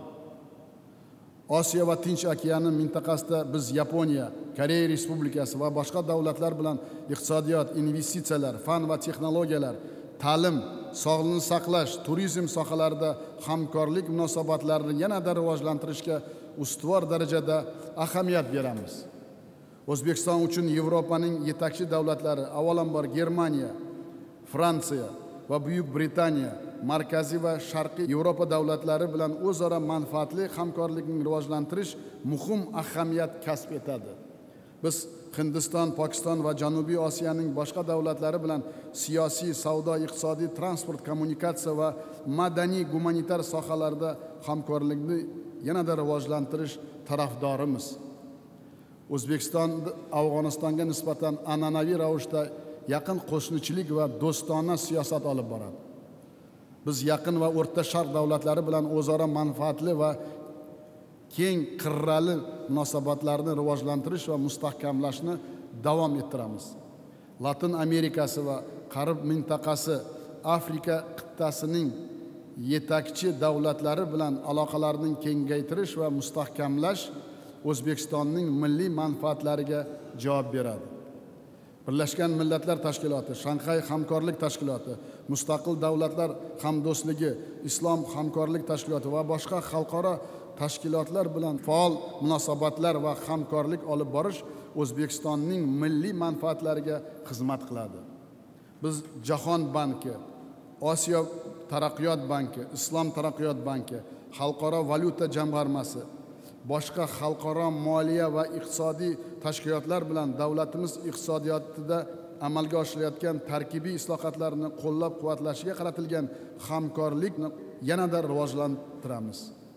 Osiyo va Tinch okeani mintaqasida biz Yaponiya, Koreya Respublikasi va boshqa davlatlar bilan iqtisodiyot, investitsiyalar, fan va texnologiyalar, ta'lim, sog'liqni saqlash, turizm sohalarida hamkorlik munosabatlarini yanada rivojlantirishga ustuvor darajada ahamiyat beramiz. O'zbekiston uchun Yevropaning yetakchi davlatlari, avvalambor Germaniya, Fransiya va Buyuk Britaniya, Markaziy va Sharqiy Yevropa davlatlari bilan o'zaro manfaatli hamkorlikni rivojlantirish muhim ahamiyat kasb etadi. Biz Hindiston, Pokiston va Janubiy Osiyoning boshqa davlatlari bilan siyosiy, savdo, iqtisodiy, transport, kommunikatsiya va madaniy gumanitar sohalarda hamkorlikni yanada rivojlantirish tarafdorimiz. O'zbekiston Afg'onistonga nisbatan an'anaviy ravishda yaqin qo'shnichilik va do'stona siyosat olib boradi. Biz yaqin va O'rta Sharq davlatlari bilan o'zaro manfaatli va keng qirrali munosabatlarni rivojlantirish va mustahkamlashni davom ettiramiz. Latin Amerikasi va G'arb mintaqasi, Afrika qit'asining yetakchi davlatlari bilan aloqalarni kengaytirish va mustahkamlash O'zbekistonning milliy manfaatlariga javob beradi. Birlashgan Millatlar Tashkiloti, Shanxay hamkorlik tashkiloti, Mustaqil davlatlar hamdo'stligi, Islom hamkorlik tashkiloti va boshqa xalqaro tashkilotlar bilan faol munosabatlar va hamkorlik olib borish O'zbekistonning milliy manfaatlariga xizmat qiladi. Biz Jahon banki, Osiyo taraqqiyot banki, Islom taraqqiyot banki, Xalqaro valyuta jamg'armasi, boshqa xalqaro moliya va iqtisodiy tashkilotlar bilan davlatimiz iqtisodiyotida amalga oshirilayotgan tarkibiy islohotlarni qo'llab-quvvatlashga qaratilgan hamkorlikni yanada rivojlantiramiz.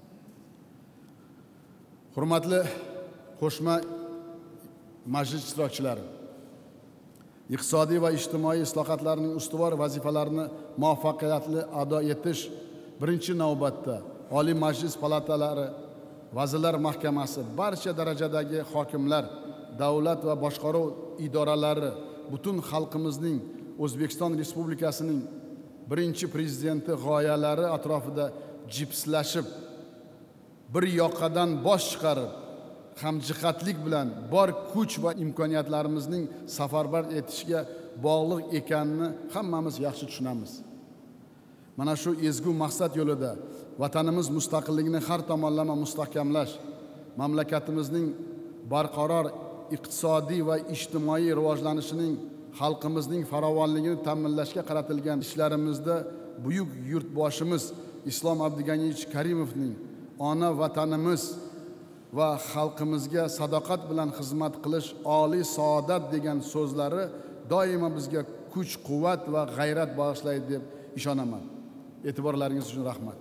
Hurmatli qo'shma majlis ishtirokchilari, iqtisodiy va ijtimoiy islohotlarning ustuvor vazifalarini muvaffaqiyatli ado etish birinchi navbatda Oliy Majlis palatalari, Vazirlar Mahkamasi, barcha darajadagi hokimlar, davlat va boshqaruv idoralari, butun xalqimizning O'zbekiston Respublikasining birinchi prezidenti g'oyalari atrofida jipslashib, bir yoqadan bosh chiqarib, hamjihatlik bilan bor kuch va imkoniyatlarimizning safarbar etishga bog'liq ekanini hammamiz yaxshi tushunamiz. Mana shu ezgu maqsad yo'lida vatanimiz mustaqilligini har tomonlama mustahkamlash, mamlakatimizning barqaror iqtisodiy va ijtimoiy rivojlanishining, xalqimizning farovonligini ta'minlashga qaratilgan ishlarimizda buyuk yurtboshimiz Islom Abduganiyevich Karimovning ona vatanimiz va xalqimizga sadoqat bilan xizmat qilish oliy saodat degan so'zlari doimo bizga kuch, quvvat va g'ayrat bag'ishlaydi deb ishonaman. E'tiborlaringiz uchun rahmat.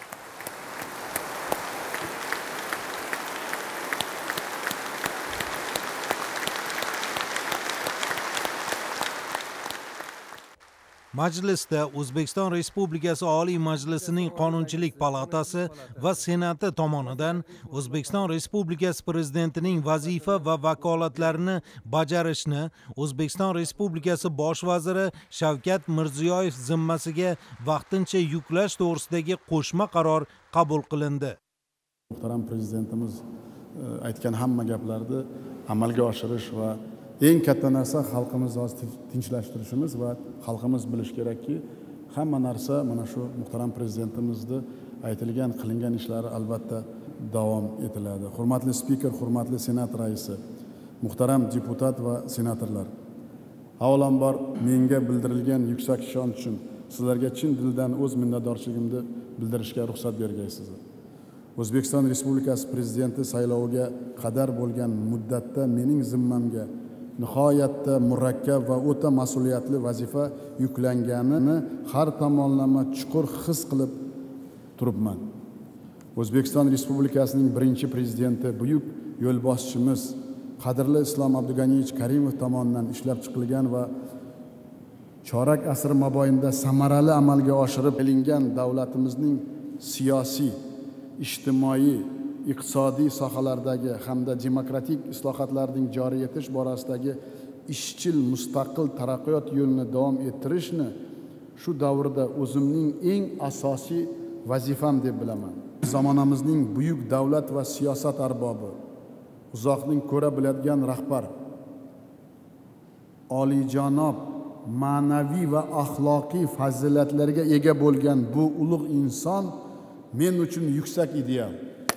Majlisda O'zbekiston Respublikasi Oliy Majlisining Qonunchilik palatasi va Senati tomonidan O'zbekiston Respublikasi Prezidentining vazifa va vakolatlarini bajarishni O'zbekiston Respublikasi Bosh vaziri Shavkat Mirziyoyev zimmasiga vaqtincha yuklash to'g'risidagi qo'shma qaror qabul qilindi. Muhtaram Prezidentimiz aytgan hamma gaplarni amalga oshirish va eng katta narsa xalqimizni tinchlantirishimiz va xalqimiz bilish kerakki, hamma narsa mana shu muhtaram prezidentimizning aytilgan, qilingan ishlari albatta davom etiladi. Hurmatli spiker, hurmatli senat raisi, muhtaram deputat va senatorlar. Avvalambor menga bildirilgan yuksak ishonch uchun sizlarga chin dildan o'z minnatdorchiligimni bildirishga ruxsat bergaysizlar. O'zbekiston Respublikasi prezidenti sayloviga qadar bo'lgan muddatda mening zimmamga nihoyatda murakkab va o'ta mas'uliyatli vazifa yuklanganini har tomonlama chuqur his qilib turibman. O'zbekiston Respublikasining birinchi prezidenti, buyuk yo'lboshchimiz qadrli Islom Abduganiyevich Karimov tomonidan ishlab chiqilgan va chorak asr mobaynida samarali amalga oshirib kelingan davlatimizning siyosiy, ijtimoiy, iqtisodiy sohalardagi hamda demokratik islohotlarning joriy etish borasidagi ishchil mustaqil taraqqiyot yo'lini davom ettirishni shu davrda o'zimning eng asosiy vazifam deb bilaman. Zamonamizning buyuk davlat va siyosat arbobi, uzoqning ko'ra biladigan rahbar, oliyjanob ma'naviy va axloqiy fazilatlarga ega bo'lgan bu ulug' inson men uchun yuksak ideal.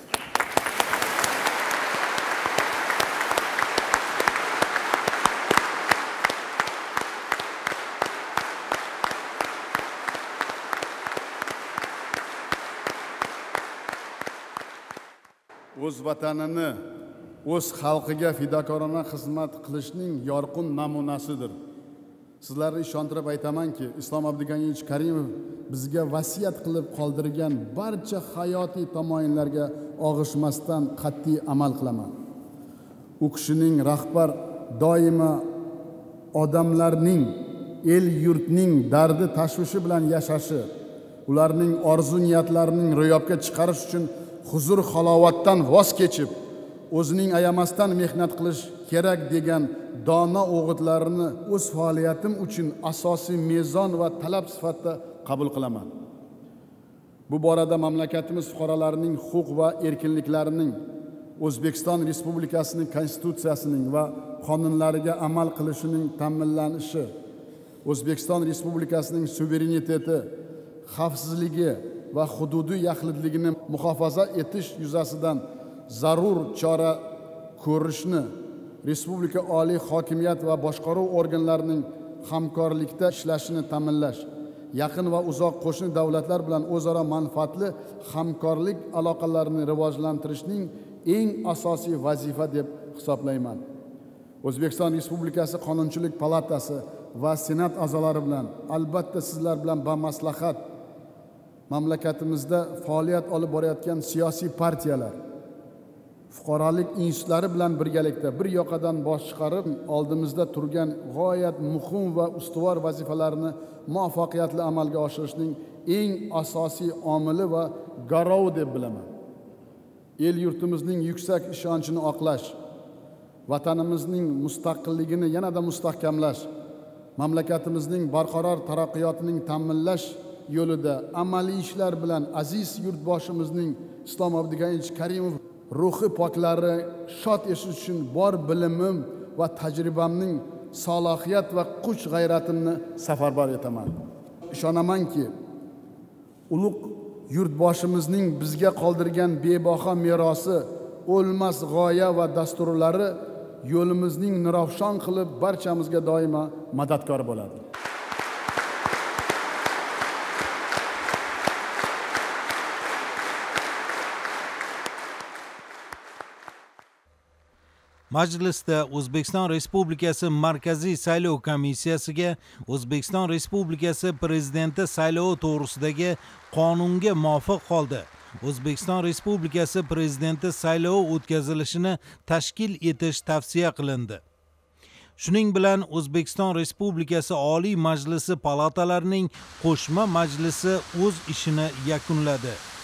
O'z vatanini, o'z xalqiga fidokorona xizmat qilishning yorqin namunasidir. Sizlarni ishontirib aytamanki, Islom Abduganiyevich Karimov bizga vasiyat qilib qoldirgan barcha hayotiy tamoyillarga og'ishmasdan qat'iy amal qilaman. U kishining rahbar doimo odamlarning, el yurtning dardi tashvishi bilan yashashi, ularning orzu niyatlarining ro'yobga chiqarish uchun huzur halovatdan voz kechib, o'zining ayamasdan mehnat qilish kerak degan dono o'g'itlarini o'z faoliyatim uchun asosiy mezon va talab sifatida qabul qilaman. Bu borada mamlakatimiz fuqarolarining huquq va erkinliklarining, O'zbekiston Respublikasining konstitutsiyasining va qonunlariga amal qilishining ta'minlanishi, O'zbekiston Respublikasining suvereniteti, xavfsizligi va hududiy yaxlitligini muhofaza etish yuzasidan zarur chora ko'rishni, respublika oliy hokimiyat va boshqaruv organlarining hamkorlikda ishlashini ta'minlash, yaqin va uzoq qo'shni davlatlar bilan o'zaro manfaatli hamkorlik aloqalarini rivojlantirishning eng asosiy vazifa deb hisoblayman. O'zbekiston Respublikasi Qonunchilik palatasi va senat a'zolari bilan, albatta sizlar bilan bamaslahat mamlakatimizda faoliyat olib borayotgan siyosiy partiyalar, fuqarolik institutlari bilan birgalikda bir yoqadan bosh chiqarib, oldimizda turgan g'oyat muhim va ustuvor vazifalarni muvaffaqiyatli amalga oshirishning eng asosiy omili va garovi deb bilaman. El yurtimizning yuksak ishonchini oqlash, vatanimizning mustaqilligini yanada mustahkamlash mamlakatimizning barqaror taraqqiyotining ta'minlash yo'lida amaliy ishlar bilan aziz yurtboshimizning Islom Abduganiyevich Karimov ruhi poklari shod etish uchun bor bilimim va tajribamning salohiyat va kuch g'ayratimni safarbar etaman. Ishonamanki, ulug' yurtboshimizning bizga qoldirgan bebaho merosi, o'lmas g'oya va dasturlari yo'limizning nurafshon qilib barchamizga doimo madadkor bo'ladi. Majlisda O'zbekiston Respublikasi Markaziy saylov komissiyasiga O'zbekiston Respublikasi Prezidenti saylovi to'g'risidagi qonunga muvofiq holda O'zbekiston Respublikasi Prezidenti saylovi o'tkazilishini tashkil etish tavsiya qilindi. Shuning bilan O'zbekiston Respublikasi Oliy Majlisi palatalarining qo'shma majlisi o'z ishini yakunladi.